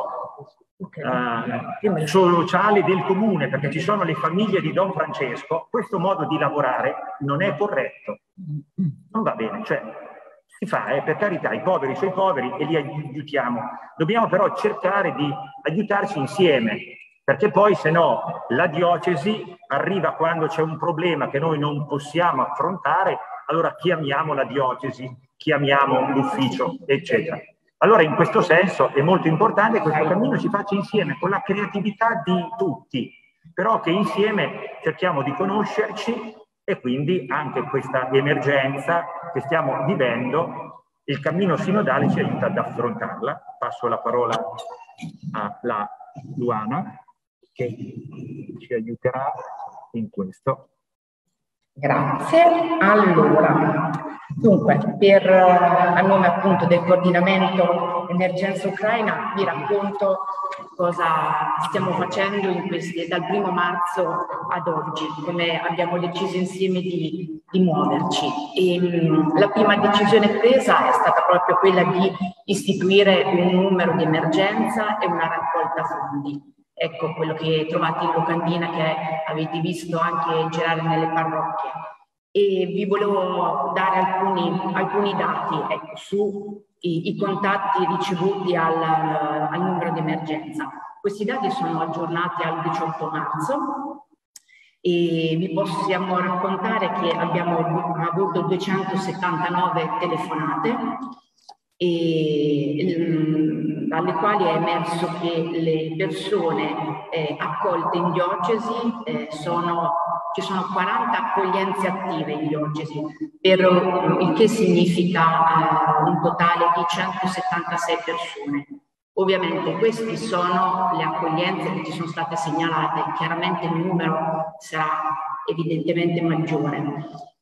uh, sociale del comune, perché ci sono le famiglie di Don Francesco, questo modo di lavorare non è corretto. Non va bene, cioè si fa, eh, per carità, i poveri sono i poveri e li aiutiamo. Dobbiamo però cercare di aiutarci insieme, perché poi se no la diocesi arriva quando c'è un problema che noi non possiamo affrontare, allora chiamiamo la diocesi, chiamiamo l'ufficio, eccetera. Allora in questo senso è molto importante che questo cammino si faccia insieme, con la creatività di tutti, però che insieme cerchiamo di conoscerci e quindi anche questa emergenza che stiamo vivendo, il cammino sinodale ci aiuta ad affrontarla. Passo la parola alla Luana, che ci aiuterà in questo. Grazie. Allora, dunque, per a nome appunto del coordinamento emergenza ucraina vi racconto cosa stiamo facendo in questi, dal primo marzo ad oggi, come abbiamo deciso insieme di, di muoverci. E, mh, la prima decisione presa è stata proprio quella di istituire un numero di emergenza e una raccolta fondi. Ecco quello che trovate in locandina, che avete visto anche girare nelle parrocchie. E vi volevo dare alcuni, alcuni dati ecco, su i, i contatti ricevuti al, al numero di emergenza. Questi dati sono aggiornati al diciotto marzo e vi possiamo raccontare che abbiamo avuto duecentosettantanove telefonate e dalle quali è emerso che le persone eh, accolte in diocesi eh, sono, ci sono quaranta accoglienze attive in diocesi, per, il che significa eh, un totale di centosettantasei persone. Ovviamente queste sono le accoglienze che ci sono state segnalate, chiaramente il numero sarà evidentemente maggiore.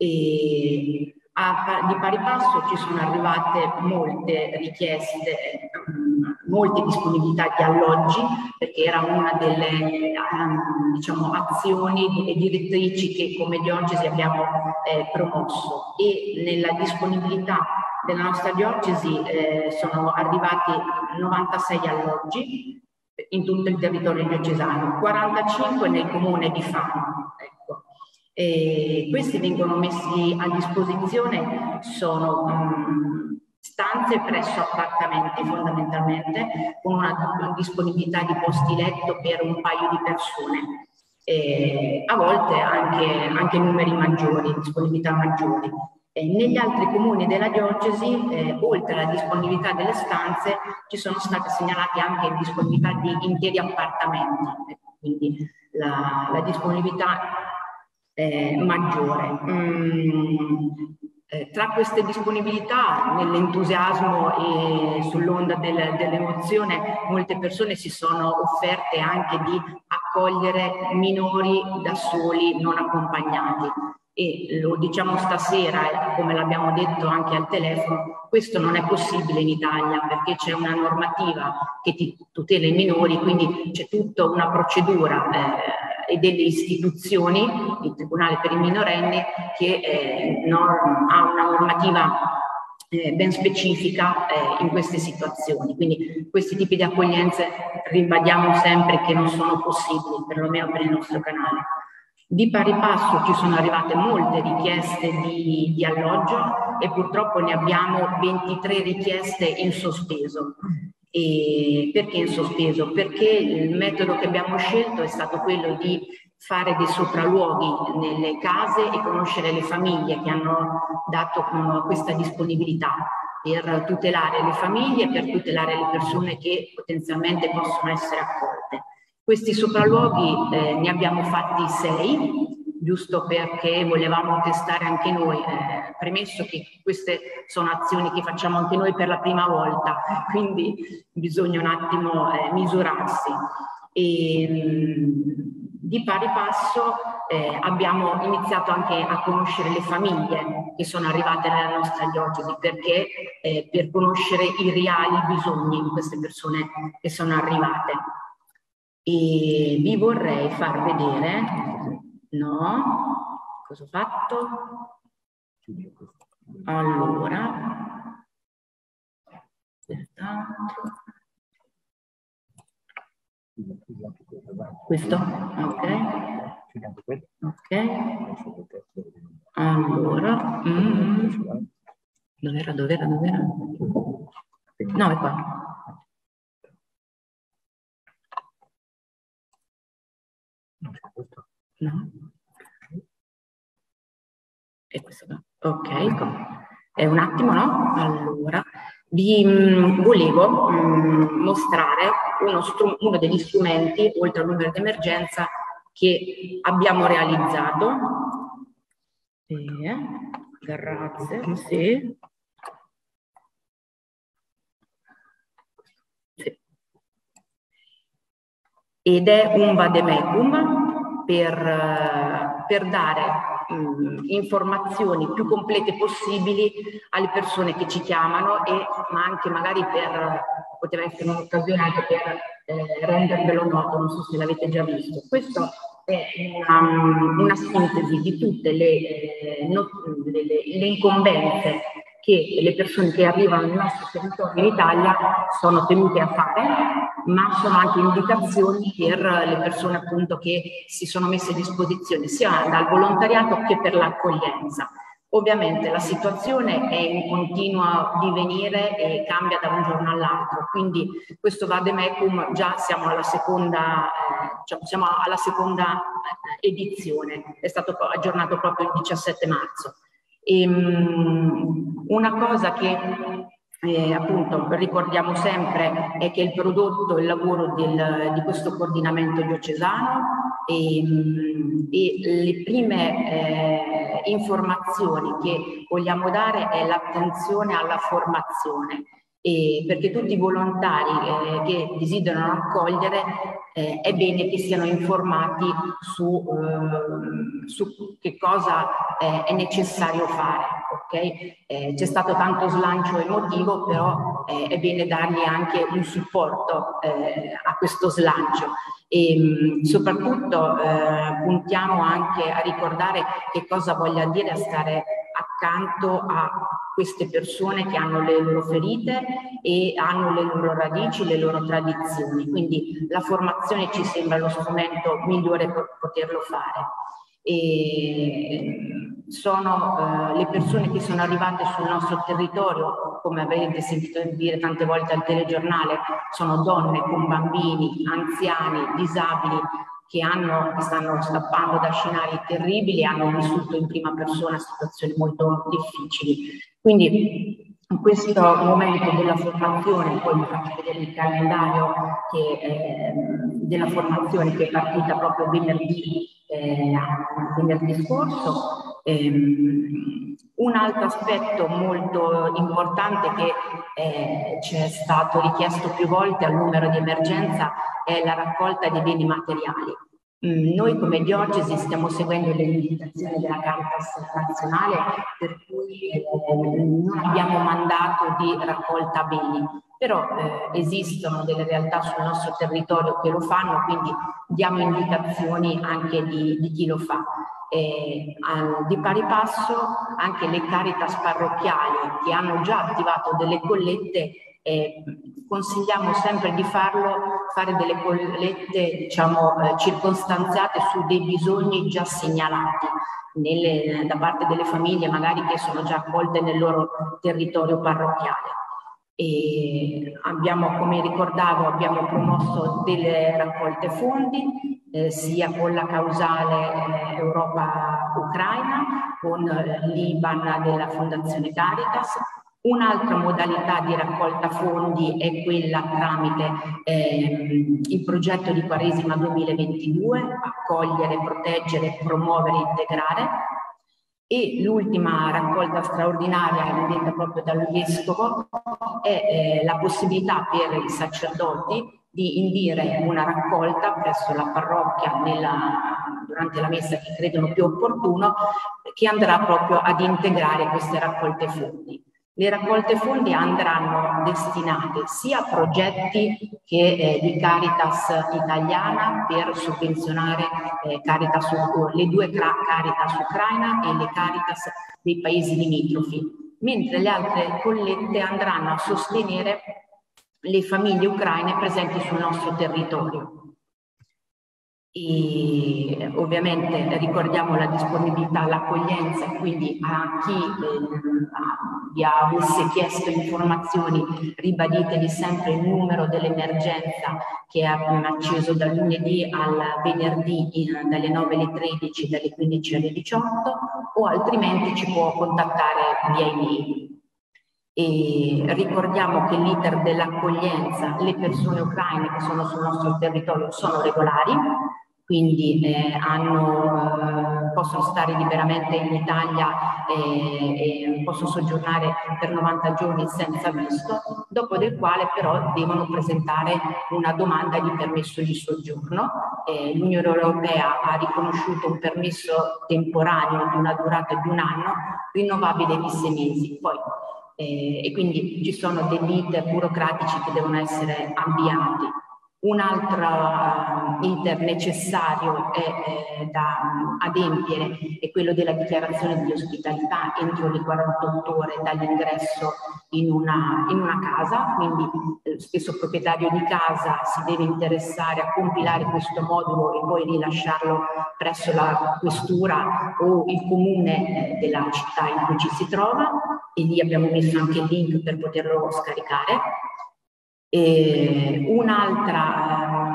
E a, di pari passo ci sono arrivate molte richieste, molte disponibilità di alloggi, perché era una delle um, diciamo, azioni e direttrici che come diocesi abbiamo eh, promosso. E nella disponibilità della nostra diocesi eh, sono arrivati novantasei alloggi in tutto il territorio diocesano, quarantacinque nel comune di Fano. Ecco. E questi vengono messi a disposizione, sono um, stanze presso appartamenti fondamentalmente, con una disponibilità di posti letto per un paio di persone. E a volte anche, anche numeri maggiori, disponibilità maggiori. E negli altri comuni della diocesi, eh, oltre alla disponibilità delle stanze, ci sono state segnalate anche disponibilità di interi appartamenti, quindi la, la disponibilità è maggiore. Mm, eh, tra queste disponibilità, nell'entusiasmo e sull'onda del, dell'emozione, molte persone si sono offerte anche di accogliere minori da soli non accompagnati. E lo diciamo stasera, come l'abbiamo detto anche al telefono, questo non è possibile in Italia perché c'è una normativa che ti tutela i minori, quindi c'è tutta una procedura eh, e delle istituzioni, il Tribunale per i minorenni, che eh, non, ha una normativa eh, ben specifica eh, in queste situazioni. Quindi questi tipi di accoglienze ribadiamo sempre che non sono possibili, perlomeno per il nostro canale. Di pari passo ci sono arrivate molte richieste di, di alloggio e purtroppo ne abbiamo ventitré richieste in sospeso. E perché in sospeso? Perché il metodo che abbiamo scelto è stato quello di fare dei sopralluoghi nelle case e conoscere le famiglie che hanno dato questa disponibilità per tutelare le famiglie, per tutelare le persone che potenzialmente possono essere accolte. Questi sopralluoghi eh, ne abbiamo fatti sei, giusto perché volevamo testare anche noi, eh, premesso che queste sono azioni che facciamo anche noi per la prima volta, quindi bisogna un attimo eh, misurarsi. E, mh, di pari passo eh, abbiamo iniziato anche a conoscere le famiglie che sono arrivate nella nostra diocesi, perché eh, per conoscere i reali bisogni di queste persone che sono arrivate. E vi vorrei far vedere, no, cosa ho fatto? Allora, questo, ok, ok, allora, mm, dov'era, dov'era, dov'era? No, è qua. No. E questo no. Ok, è un attimo, no? Allora, vi mh, volevo mh, mostrare uno, uno degli strumenti, oltre al numero d'emergenza, che abbiamo realizzato. Eh, grazie, sì. Sì. Ed è un vademecum per, per dare mh, informazioni più complete possibili alle persone che ci chiamano, e, ma anche magari per, poteva essere un'occasione anche per eh, rendervelo noto, non so se l'avete già visto. Questo è una, una sintesi di tutte le, eh, no, le, le incombenze che le persone che arrivano nel nostro territorio in Italia sono tenute a fare, ma sono anche indicazioni per le persone appunto che si sono messe a disposizione sia dal volontariato che per l'accoglienza. Ovviamente la situazione è in continuo divenire e cambia da un giorno all'altro, quindi questo Vademecum già siamo alla seconda, eh, cioè siamo alla seconda edizione, è stato aggiornato proprio il diciassette marzo. E, um, una cosa che eh, appunto ricordiamo sempre è che il prodotto, il lavoro del, di questo coordinamento diocesano e, e le prime eh, informazioni che vogliamo dare è l'attenzione alla formazione, e perché tutti i volontari eh, che desiderano accogliere eh, è bene che siano informati su, eh, su che cosa eh, è necessario fare. Okay? Eh, c'è stato tanto slancio emotivo, però eh, è bene dargli anche un supporto eh, a questo slancio. E mh, soprattutto eh, puntiamo anche a ricordare che cosa voglia dire stare accanto a queste persone che hanno le loro ferite e hanno le loro radici, le loro tradizioni. Quindi la formazione ci sembra lo strumento migliore per poterlo fare. E sono eh, le persone che sono arrivate sul nostro territorio, come avete sentito dire tante volte al telegiornale, sono donne con bambini, anziani, disabili, che hanno, che stanno scappando da scenari terribili e hanno vissuto in prima persona situazioni molto difficili. Quindi in questo momento della formazione, poi vi faccio vedere il calendario che, eh, della formazione che è partita proprio venerdì, eh, venerdì scorso. Ehm, un altro aspetto molto importante che eh, ci è stato richiesto più volte al numero di emergenza è la raccolta dei beni materiali. Mm, noi come diocesi stiamo seguendo le indicazioni della Caritas nazionale, per cui eh, non abbiamo mandato di raccolta beni, però eh, esistono delle realtà sul nostro territorio che lo fanno, quindi diamo indicazioni anche di, di chi lo fa. Eh, di pari passo anche le Caritas parrocchiali che hanno già attivato delle collette, eh, consigliamo sempre di farlo, fare delle collette diciamo eh, circostanziate su dei bisogni già segnalati nelle, da parte delle famiglie magari che sono già accolte nel loro territorio parrocchiale. E abbiamo, come ricordavo, abbiamo promosso delle raccolte fondi eh, sia con la causale eh, Europa-Ucraina, con eh, l'I B A N della Fondazione Caritas. Un'altra modalità di raccolta fondi è quella tramite eh, il progetto di Quaresima duemilaventidue, accogliere, proteggere, promuovere, integrare. E l'ultima raccolta straordinaria detta proprio dal Vescovo è eh, la possibilità per i sacerdoti di indire una raccolta presso la parrocchia nella, durante la messa che credono più opportuno, che andrà proprio ad integrare queste raccolte fondi. Le raccolte fondi andranno destinate sia a progetti che eh, di Caritas italiana per sovvenzionare eh, Caritas, le due Caritas Ucraina e le Caritas dei paesi limitrofi, mentre le altre collette andranno a sostenere le famiglie ucraine presenti sul nostro territorio. E ovviamente ricordiamo la disponibilità all'accoglienza, quindi a chi eh, vi avesse chiesto informazioni ribaditevi sempre il numero dell'emergenza che è acceso dal lunedì al venerdì in, dalle nove alle tredici, dalle quindici alle diciotto, o altrimenti ci può contattare via email. E ricordiamo che l'iter dell'accoglienza, le persone ucraine che sono sul nostro territorio sono regolari, quindi eh, hanno, eh, possono stare liberamente in Italia e, e possono soggiornare per novanta giorni senza visto, dopo del quale però devono presentare una domanda di permesso di soggiorno. Eh, L'Unione Europea ha riconosciuto un permesso temporaneo di una durata di un anno, rinnovabile di sei mesi. Poi, eh, e quindi ci sono degli iter burocratici che devono essere avviati. Un altro iter necessario è, eh, da adempiere è quello della dichiarazione di ospitalità entro le quarantotto ore dall'ingresso in una, in una casa, quindi lo stesso proprietario di casa si deve interessare a compilare questo modulo e poi rilasciarlo presso la questura o il comune della città in cui ci si trova, e lì abbiamo messo anche il link per poterlo scaricare. Un'altra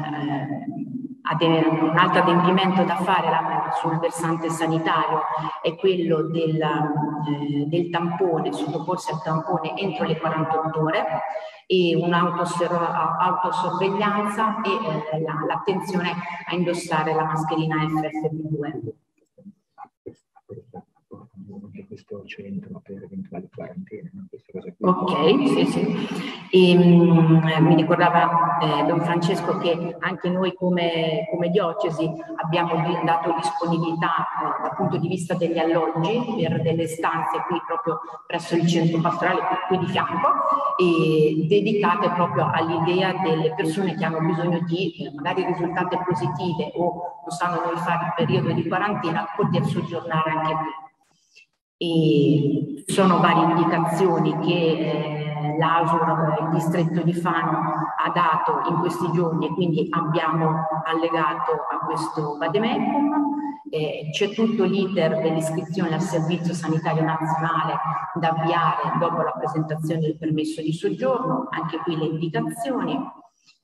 eh, un altro adempimento da fare la, sul versante sanitario è quello del, eh, del tampone, sottoporsi al tampone entro le quarantotto ore, e un'autosorveglianza e eh, l'attenzione a indossare la mascherina F F P due. Questo centro per eventuali quarantene, no? Questa cosa qui. Ok, sì, sì. E, um, mi ricordava eh, Don Francesco che anche noi come, come diocesi abbiamo dato disponibilità eh, dal punto di vista degli alloggi per delle stanze qui proprio presso il centro pastorale qui di fianco, e dedicate proprio all'idea delle persone che hanno bisogno di eh, magari risultate positive o non sanno dove fare il periodo di quarantena, poter soggiornare anche qui. E ci sono varie indicazioni che eh, l'A S U R, il distretto di Fano, ha dato in questi giorni, e quindi abbiamo allegato a questo vademecum. Eh, c'è tutto l'iter dell'iscrizione al Servizio Sanitario Nazionale da avviare dopo la presentazione del permesso di soggiorno, anche qui le indicazioni.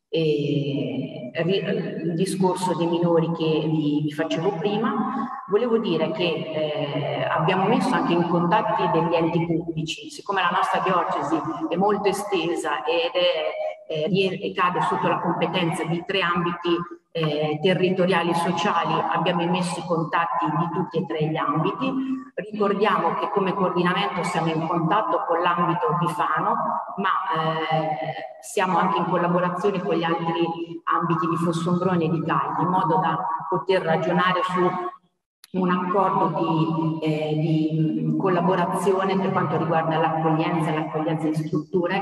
E il discorso dei minori che vi, vi facevo prima. Volevo dire che eh, abbiamo messo anche in contatti degli enti pubblici, siccome la nostra diocesi è molto estesa ed è, eh, cade sotto la competenza di tre ambiti eh, territoriali e sociali, abbiamo messo i contatti di tutti e tre gli ambiti. Ricordiamo che come coordinamento siamo in contatto con l'ambito di Fano, ma eh, siamo anche in collaborazione con gli altri ambiti di Fossombrone e di Cagli, in modo da poter ragionare su un accordo di, eh, di collaborazione per quanto riguarda l'accoglienza e l'accoglienza in strutture,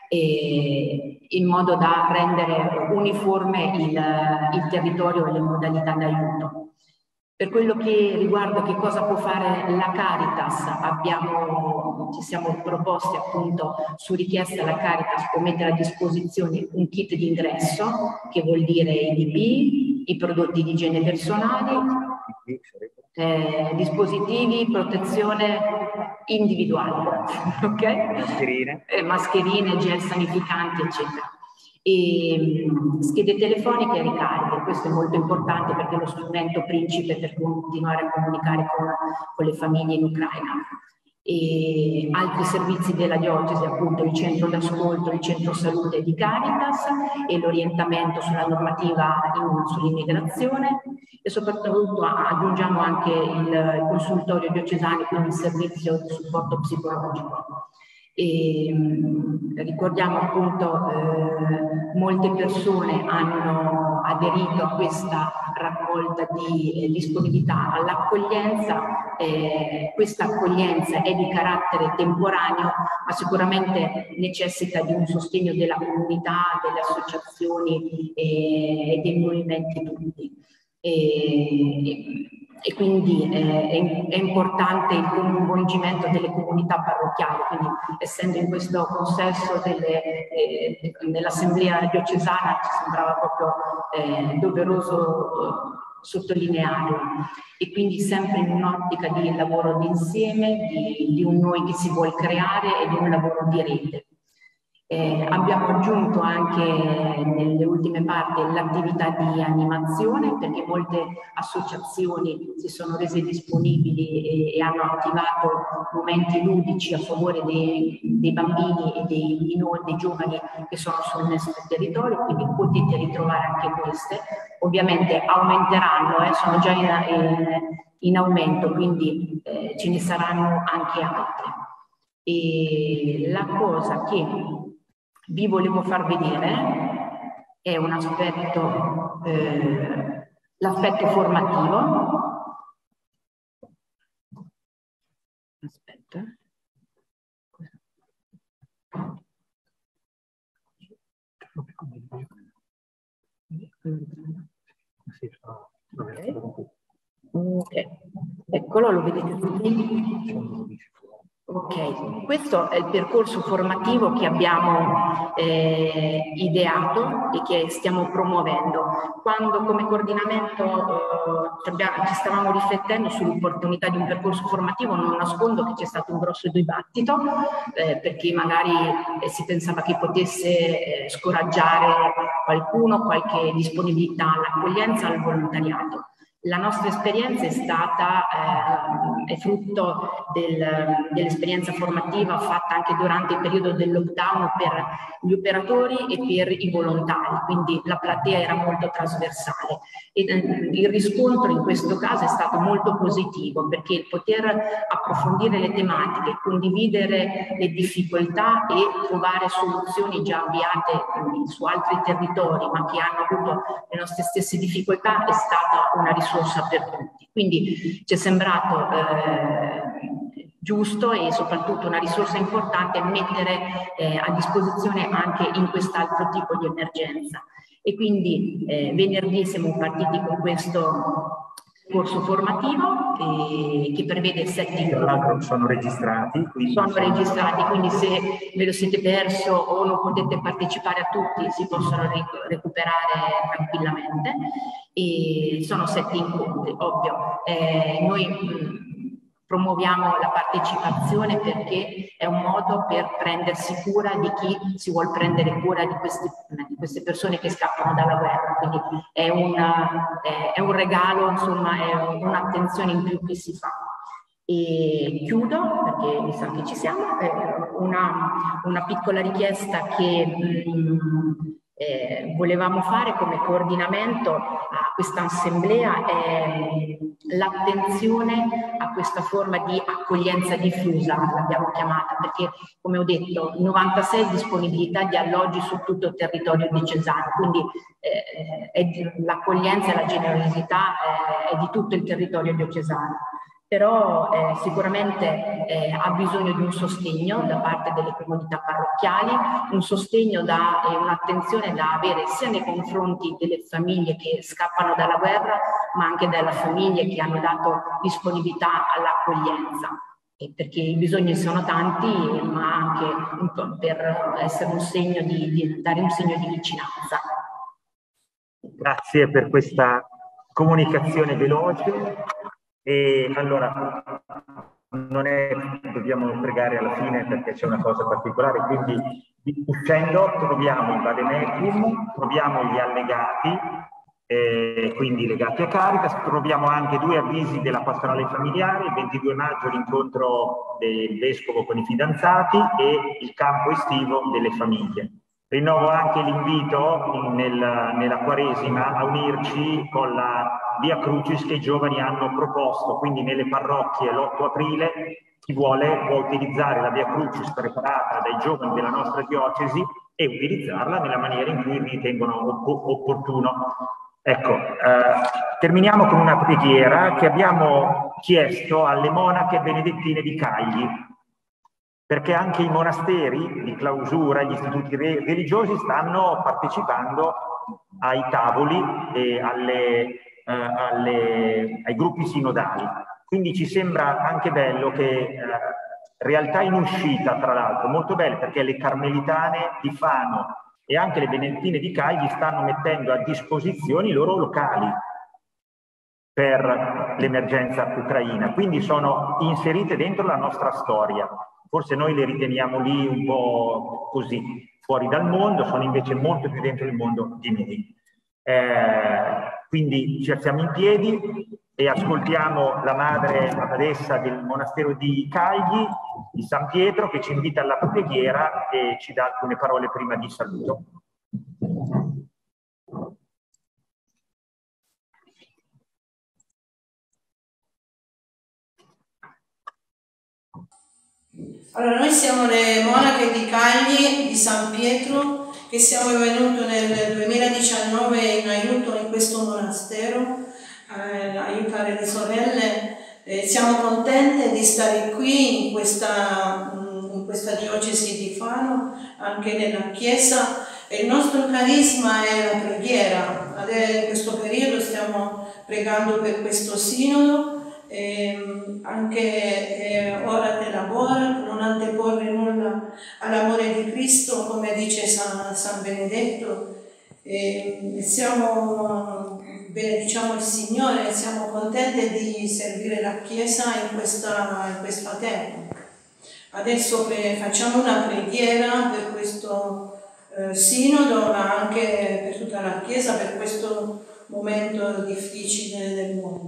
e in modo da rendere uniforme il, il territorio e le modalità d'aiuto. Per quello che riguarda che cosa può fare la Caritas, abbiamo, ci siamo proposti appunto, su richiesta della Caritas, può mettere a disposizione un kit di ingresso, che vuol dire i D P, i prodotti di igiene personali, eh, dispositivi, protezione individuale, ok? Mascherine. Eh, mascherine, gel sanificanti, eccetera. E schede telefoniche e ricariche, questo è molto importante perché è lo strumento principe per continuare a comunicare con, con le famiglie in Ucraina. E altri servizi della diocesi, appunto il centro d'ascolto, il centro salute di Caritas e l'orientamento sulla normativa sull'immigrazione, e soprattutto aggiungiamo anche il consultorio diocesano con il servizio di supporto psicologico. E ricordiamo appunto eh, molte persone hanno aderito a questa raccolta di eh, disponibilità all'accoglienza. Eh, questa accoglienza è di carattere temporaneo, ma sicuramente necessita di un sostegno della comunità, delle associazioni e, e dei movimenti tutti. E, e quindi eh, è, è importante il coinvolgimento delle comunità parrocchiali, quindi essendo in questo consesso delle, eh, dell'assemblea diocesana ci sembrava proprio eh, doveroso eh, sottolinearlo, e quindi sempre in un'ottica di lavoro d'insieme, di, di un noi che si vuole creare e di un lavoro di rete. Eh, abbiamo aggiunto anche nelle ultime parti l'attività di animazione, perché molte associazioni si sono rese disponibili e, e hanno attivato momenti ludici a favore dei, dei bambini e dei minori, dei giovani che sono sul nostro territorio, quindi potete ritrovare anche queste. Ovviamente aumenteranno, eh, sono già in, in, in aumento, quindi eh, ce ne saranno anche altre. E la cosa che vi volevo far vedere è un aspetto, eh, l'aspetto formativo. Aspetta. Okay. Ok, eccolo, lo vedete tutti? Ok, questo è il percorso formativo che abbiamo eh, ideato e che stiamo promuovendo. Quando come coordinamento eh, abbiamo, ci stavamo riflettendo sull'opportunità di un percorso formativo, non nascondo che c'è stato un grosso dibattito eh, perché magari eh, si pensava che potesse eh, scoraggiare qualcuno, qualche disponibilità all'accoglienza, al volontariato. La nostra esperienza è stata eh, è frutto del, dell'esperienza formativa fatta anche durante il periodo del lockdown per gli operatori e per i volontari, quindi la platea era molto trasversale. E, eh, il riscontro in questo caso è stato molto positivo perché il poter approfondire le tematiche, condividere le difficoltà e trovare soluzioni già avviate eh, su altri territori ma che hanno avuto le nostre stesse difficoltà è stata una risorsa per tutti. Quindi ci è sembrato eh, giusto e soprattutto una risorsa importante mettere eh, a disposizione anche in quest'altro tipo di emergenza. E quindi eh, venerdì siamo partiti con questo corso formativo eh, che prevede sette incontri. Tra l'altro sono registrati. Quindi sono registrati, quindi se ve lo siete perso o non potete partecipare a tutti si possono recuperare tranquillamente. E sono sette incontri, ovvio. Eh, noi mh, promuoviamo la partecipazione perché è un modo per prendersi cura di chi si vuole prendere cura di queste, di queste persone che scappano dalla guerra, quindi è, una, è, è un regalo, insomma è un'attenzione in più che si fa. E chiudo perché mi sa che ci siamo, eh, una, una piccola richiesta che mh, eh, volevamo fare come coordinamento a questa assemblea è l'attenzione a questa forma di accoglienza diffusa, l'abbiamo chiamata, perché come ho detto novantasei disponibilità di alloggi su tutto il territorio diocesano, quindi eh, l'accoglienza e la generosità eh, è di tutto il territorio diocesano. Però eh, sicuramente eh, ha bisogno di un sostegno da parte delle comunità parrocchiali, un sostegno da, e un'attenzione da avere sia nei confronti delle famiglie che scappano dalla guerra, ma anche delle famiglie che hanno dato disponibilità all'accoglienza, perché i bisogni sono tanti, ma anche per essere un segno di, di dare un segno di vicinanza. Grazie per questa comunicazione veloce. E allora, non è, dobbiamo pregare alla fine perché c'è una cosa particolare, quindi uscendo troviamo il vademecum, troviamo gli allegati, eh, quindi legati a Caritas, troviamo anche due avvisi della pastorale familiare, il ventidue maggio l'incontro del vescovo con i fidanzati e il campo estivo delle famiglie. Rinnovo anche l'invito nel, nella Quaresima a unirci con la Via Crucis che i giovani hanno proposto, quindi nelle parrocchie l'otto aprile chi vuole può utilizzare la Via Crucis preparata dai giovani della nostra diocesi e utilizzarla nella maniera in cui ritengono opp opportuno. Ecco, eh, terminiamo con una preghiera che abbiamo chiesto alle monache benedettine di Cagli, perché anche i monasteri di clausura, gli istituti re religiosi stanno partecipando ai tavoli e alle, eh, alle, ai gruppi sinodali. Quindi ci sembra anche bello che eh, realtà in uscita, tra l'altro, molto belle, perché le carmelitane di Fano e anche le benedettine di Cagli stanno mettendo a disposizione i loro locali per l'emergenza ucraina, quindi sono inserite dentro la nostra storia. Forse noi le riteniamo lì un po' così, fuori dal mondo, sono invece molto più dentro il mondo di noi. Eh, quindi ci alziamo in piedi e ascoltiamo la madre abadessa del monastero di Cagli, di San Pietro, che ci invita alla preghiera e ci dà alcune parole prima di saluto. Allora, noi siamo le monache di Cagli, di San Pietro, che siamo venute nel duemiladiciannove in aiuto in questo monastero, eh, aiutare le sorelle. Eh, siamo contente di stare qui in questa, in questa diocesi di Fano, anche nella chiesa, E il nostro carisma è la preghiera. Adesso in questo periodo stiamo pregando per questo sinodo, e anche eh, ora te labora, non anteporre nulla all'amore di Cristo, come dice San, San Benedetto. E siamo, benediciamo il Signore, siamo contenti di servire la Chiesa in questa, in questa terra. Adesso facciamo una preghiera per questo eh, sinodo, ma anche per tutta la Chiesa, per questo momento difficile del mondo.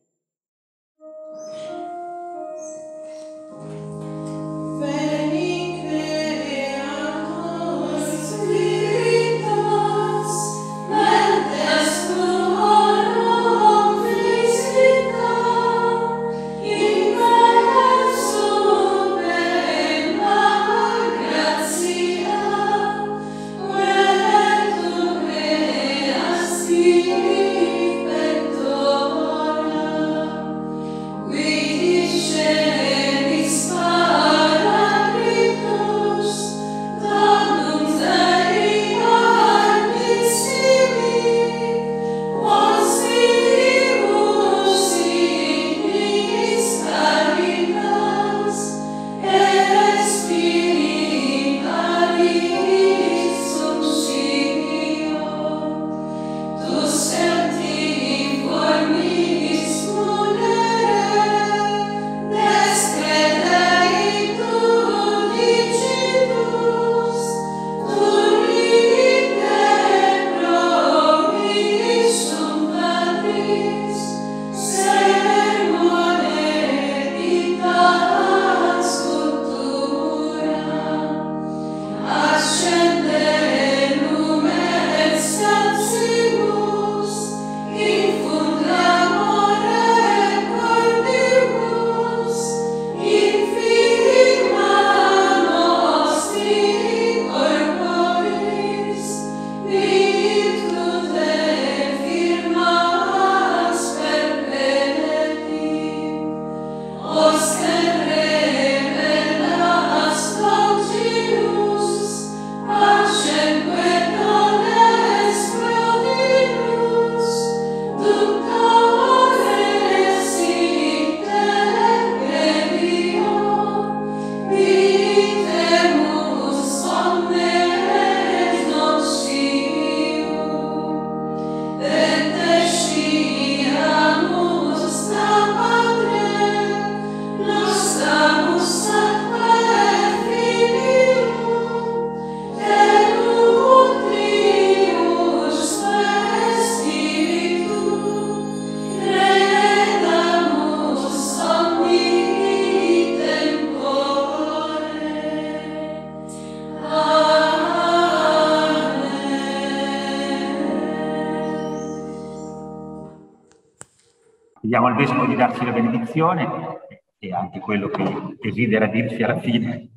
Chiediamo al Vescovo di darci la benedizione e anche quello che desidera dirci alla fine.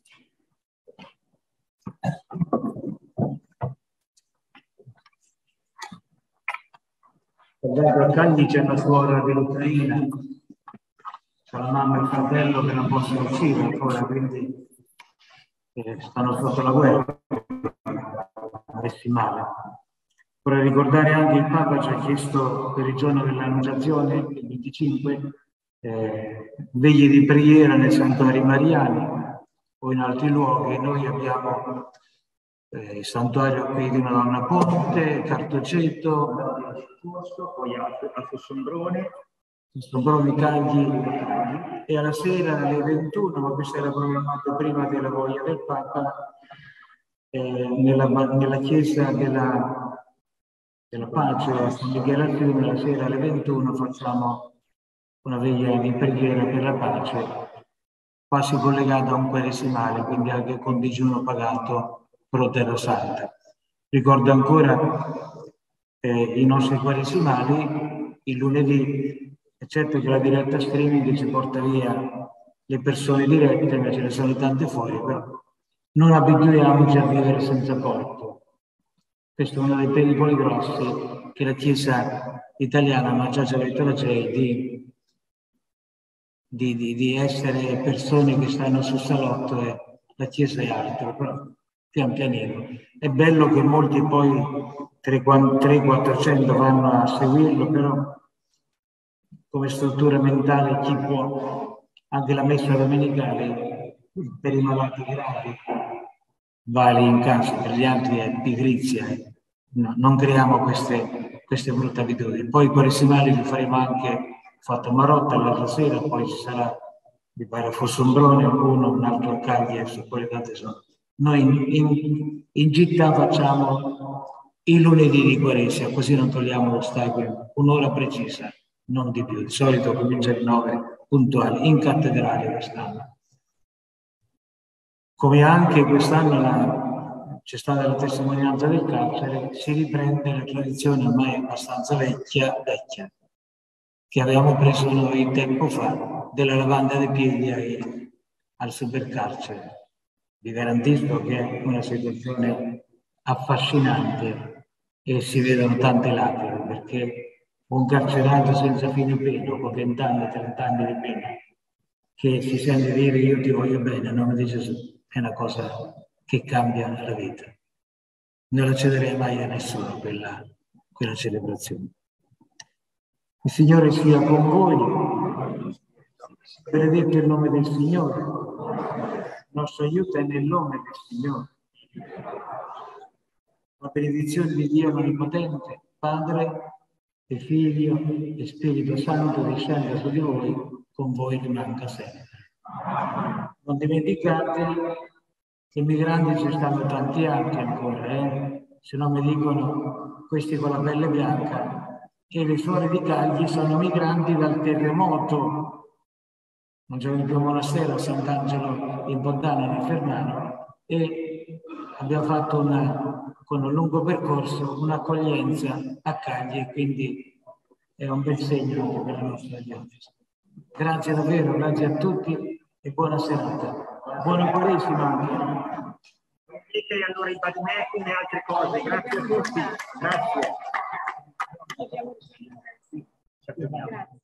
A Cagli c'è una suora dell'Ucraina, c'è la mamma e il fratello che non possono uscire ancora, quindi eh, stanno sotto la guerra, messi male. Vorrei ricordare anche il Papa ci ha chiesto per il giorno dell'Annunciazione, il venticinque, eh, veglie di preghiera nei santuari mariani o in altri luoghi. Noi abbiamo eh, il santuario qui di Madonna Ponte, Cartoceto, poi a, a Fossombrone, Fossombrone Cagli, e alla sera alle ventuno, ma questo era programmato prima della voglia del Papa, eh, nella, nella chiesa della della pace a San Michele al Fiume, la sera alle ventuno facciamo una veglia di preghiera per la pace, quasi collegata a un quaresimale, quindi anche con digiuno pagato pro Terra Santa. Ricordo ancora eh, i nostri quaresimali, il lunedì, è certo che la diretta streaming ci porta via le persone dirette, ma ce ne sono tante fuori, però non abituiamoci a vivere senza porto. Questo è uno dei pericoli grossi che la Chiesa italiana, ma già ci ha detto la G E I, di, di, di, di essere persone che stanno sul salotto e la Chiesa è altro, però pian pianino. è bello che molti poi trecento quattrocento vanno a seguirlo, però come struttura mentale chi può, anche la messa domenicale per i malati gravi vale in casa, per gli altri è pigrizia. No, non creiamo queste, queste brutte abitudini. Poi i quaresimali li faremo anche fatto Marotta l'altra sera, poi ci sarà, mi pare Fossombrone, uno, un altro a Cagliari, su quelle tante sono. Noi in, in, in città facciamo i lunedì di Quaresima, così non togliamo l'ostacolo, un'ora precisa, non di più. Di solito comincia alle nove puntuali, in cattedrale quest'anno. Come anche quest'anno la c'è stata la testimonianza del carcere, si riprende la tradizione ormai abbastanza vecchia, vecchia che avevamo preso noi tempo fa, della lavanda dei piedi ai, al supercarcere. Vi garantisco che è una situazione affascinante e si vedono tante lacrime, perché un carcerato senza fine pena, con venti anni, trenta anni di pena, che si sente dire io ti voglio bene, non mi dice è una cosa che cambia la vita. Non la cederei mai a nessuno quella, quella celebrazione. Il Signore sia con voi, benedetto il nome del Signore, il nostro aiuto è nel nome del Signore. La benedizione di Dio Onnipotente, Padre e Figlio e Spirito Santo discenda su di voi, con voi rimanga sempre. Non dimenticate che migranti ci stanno tanti altri ancora, eh? Se no mi dicono questi con la pelle bianca, e le suore di Cagli sono migranti dal terremoto. Non c'è un più monastero a Sant'Angelo in Pontana, nel Fernano, e abbiamo fatto una, con un lungo percorso un'accoglienza a Cagli, quindi è un bel segno per la nostra gente. Grazie davvero, grazie a tutti e buona serata. Buona Quaresima anche. E allora i badimecum e altre cose. Grazie a tutti. Grazie. Grazie.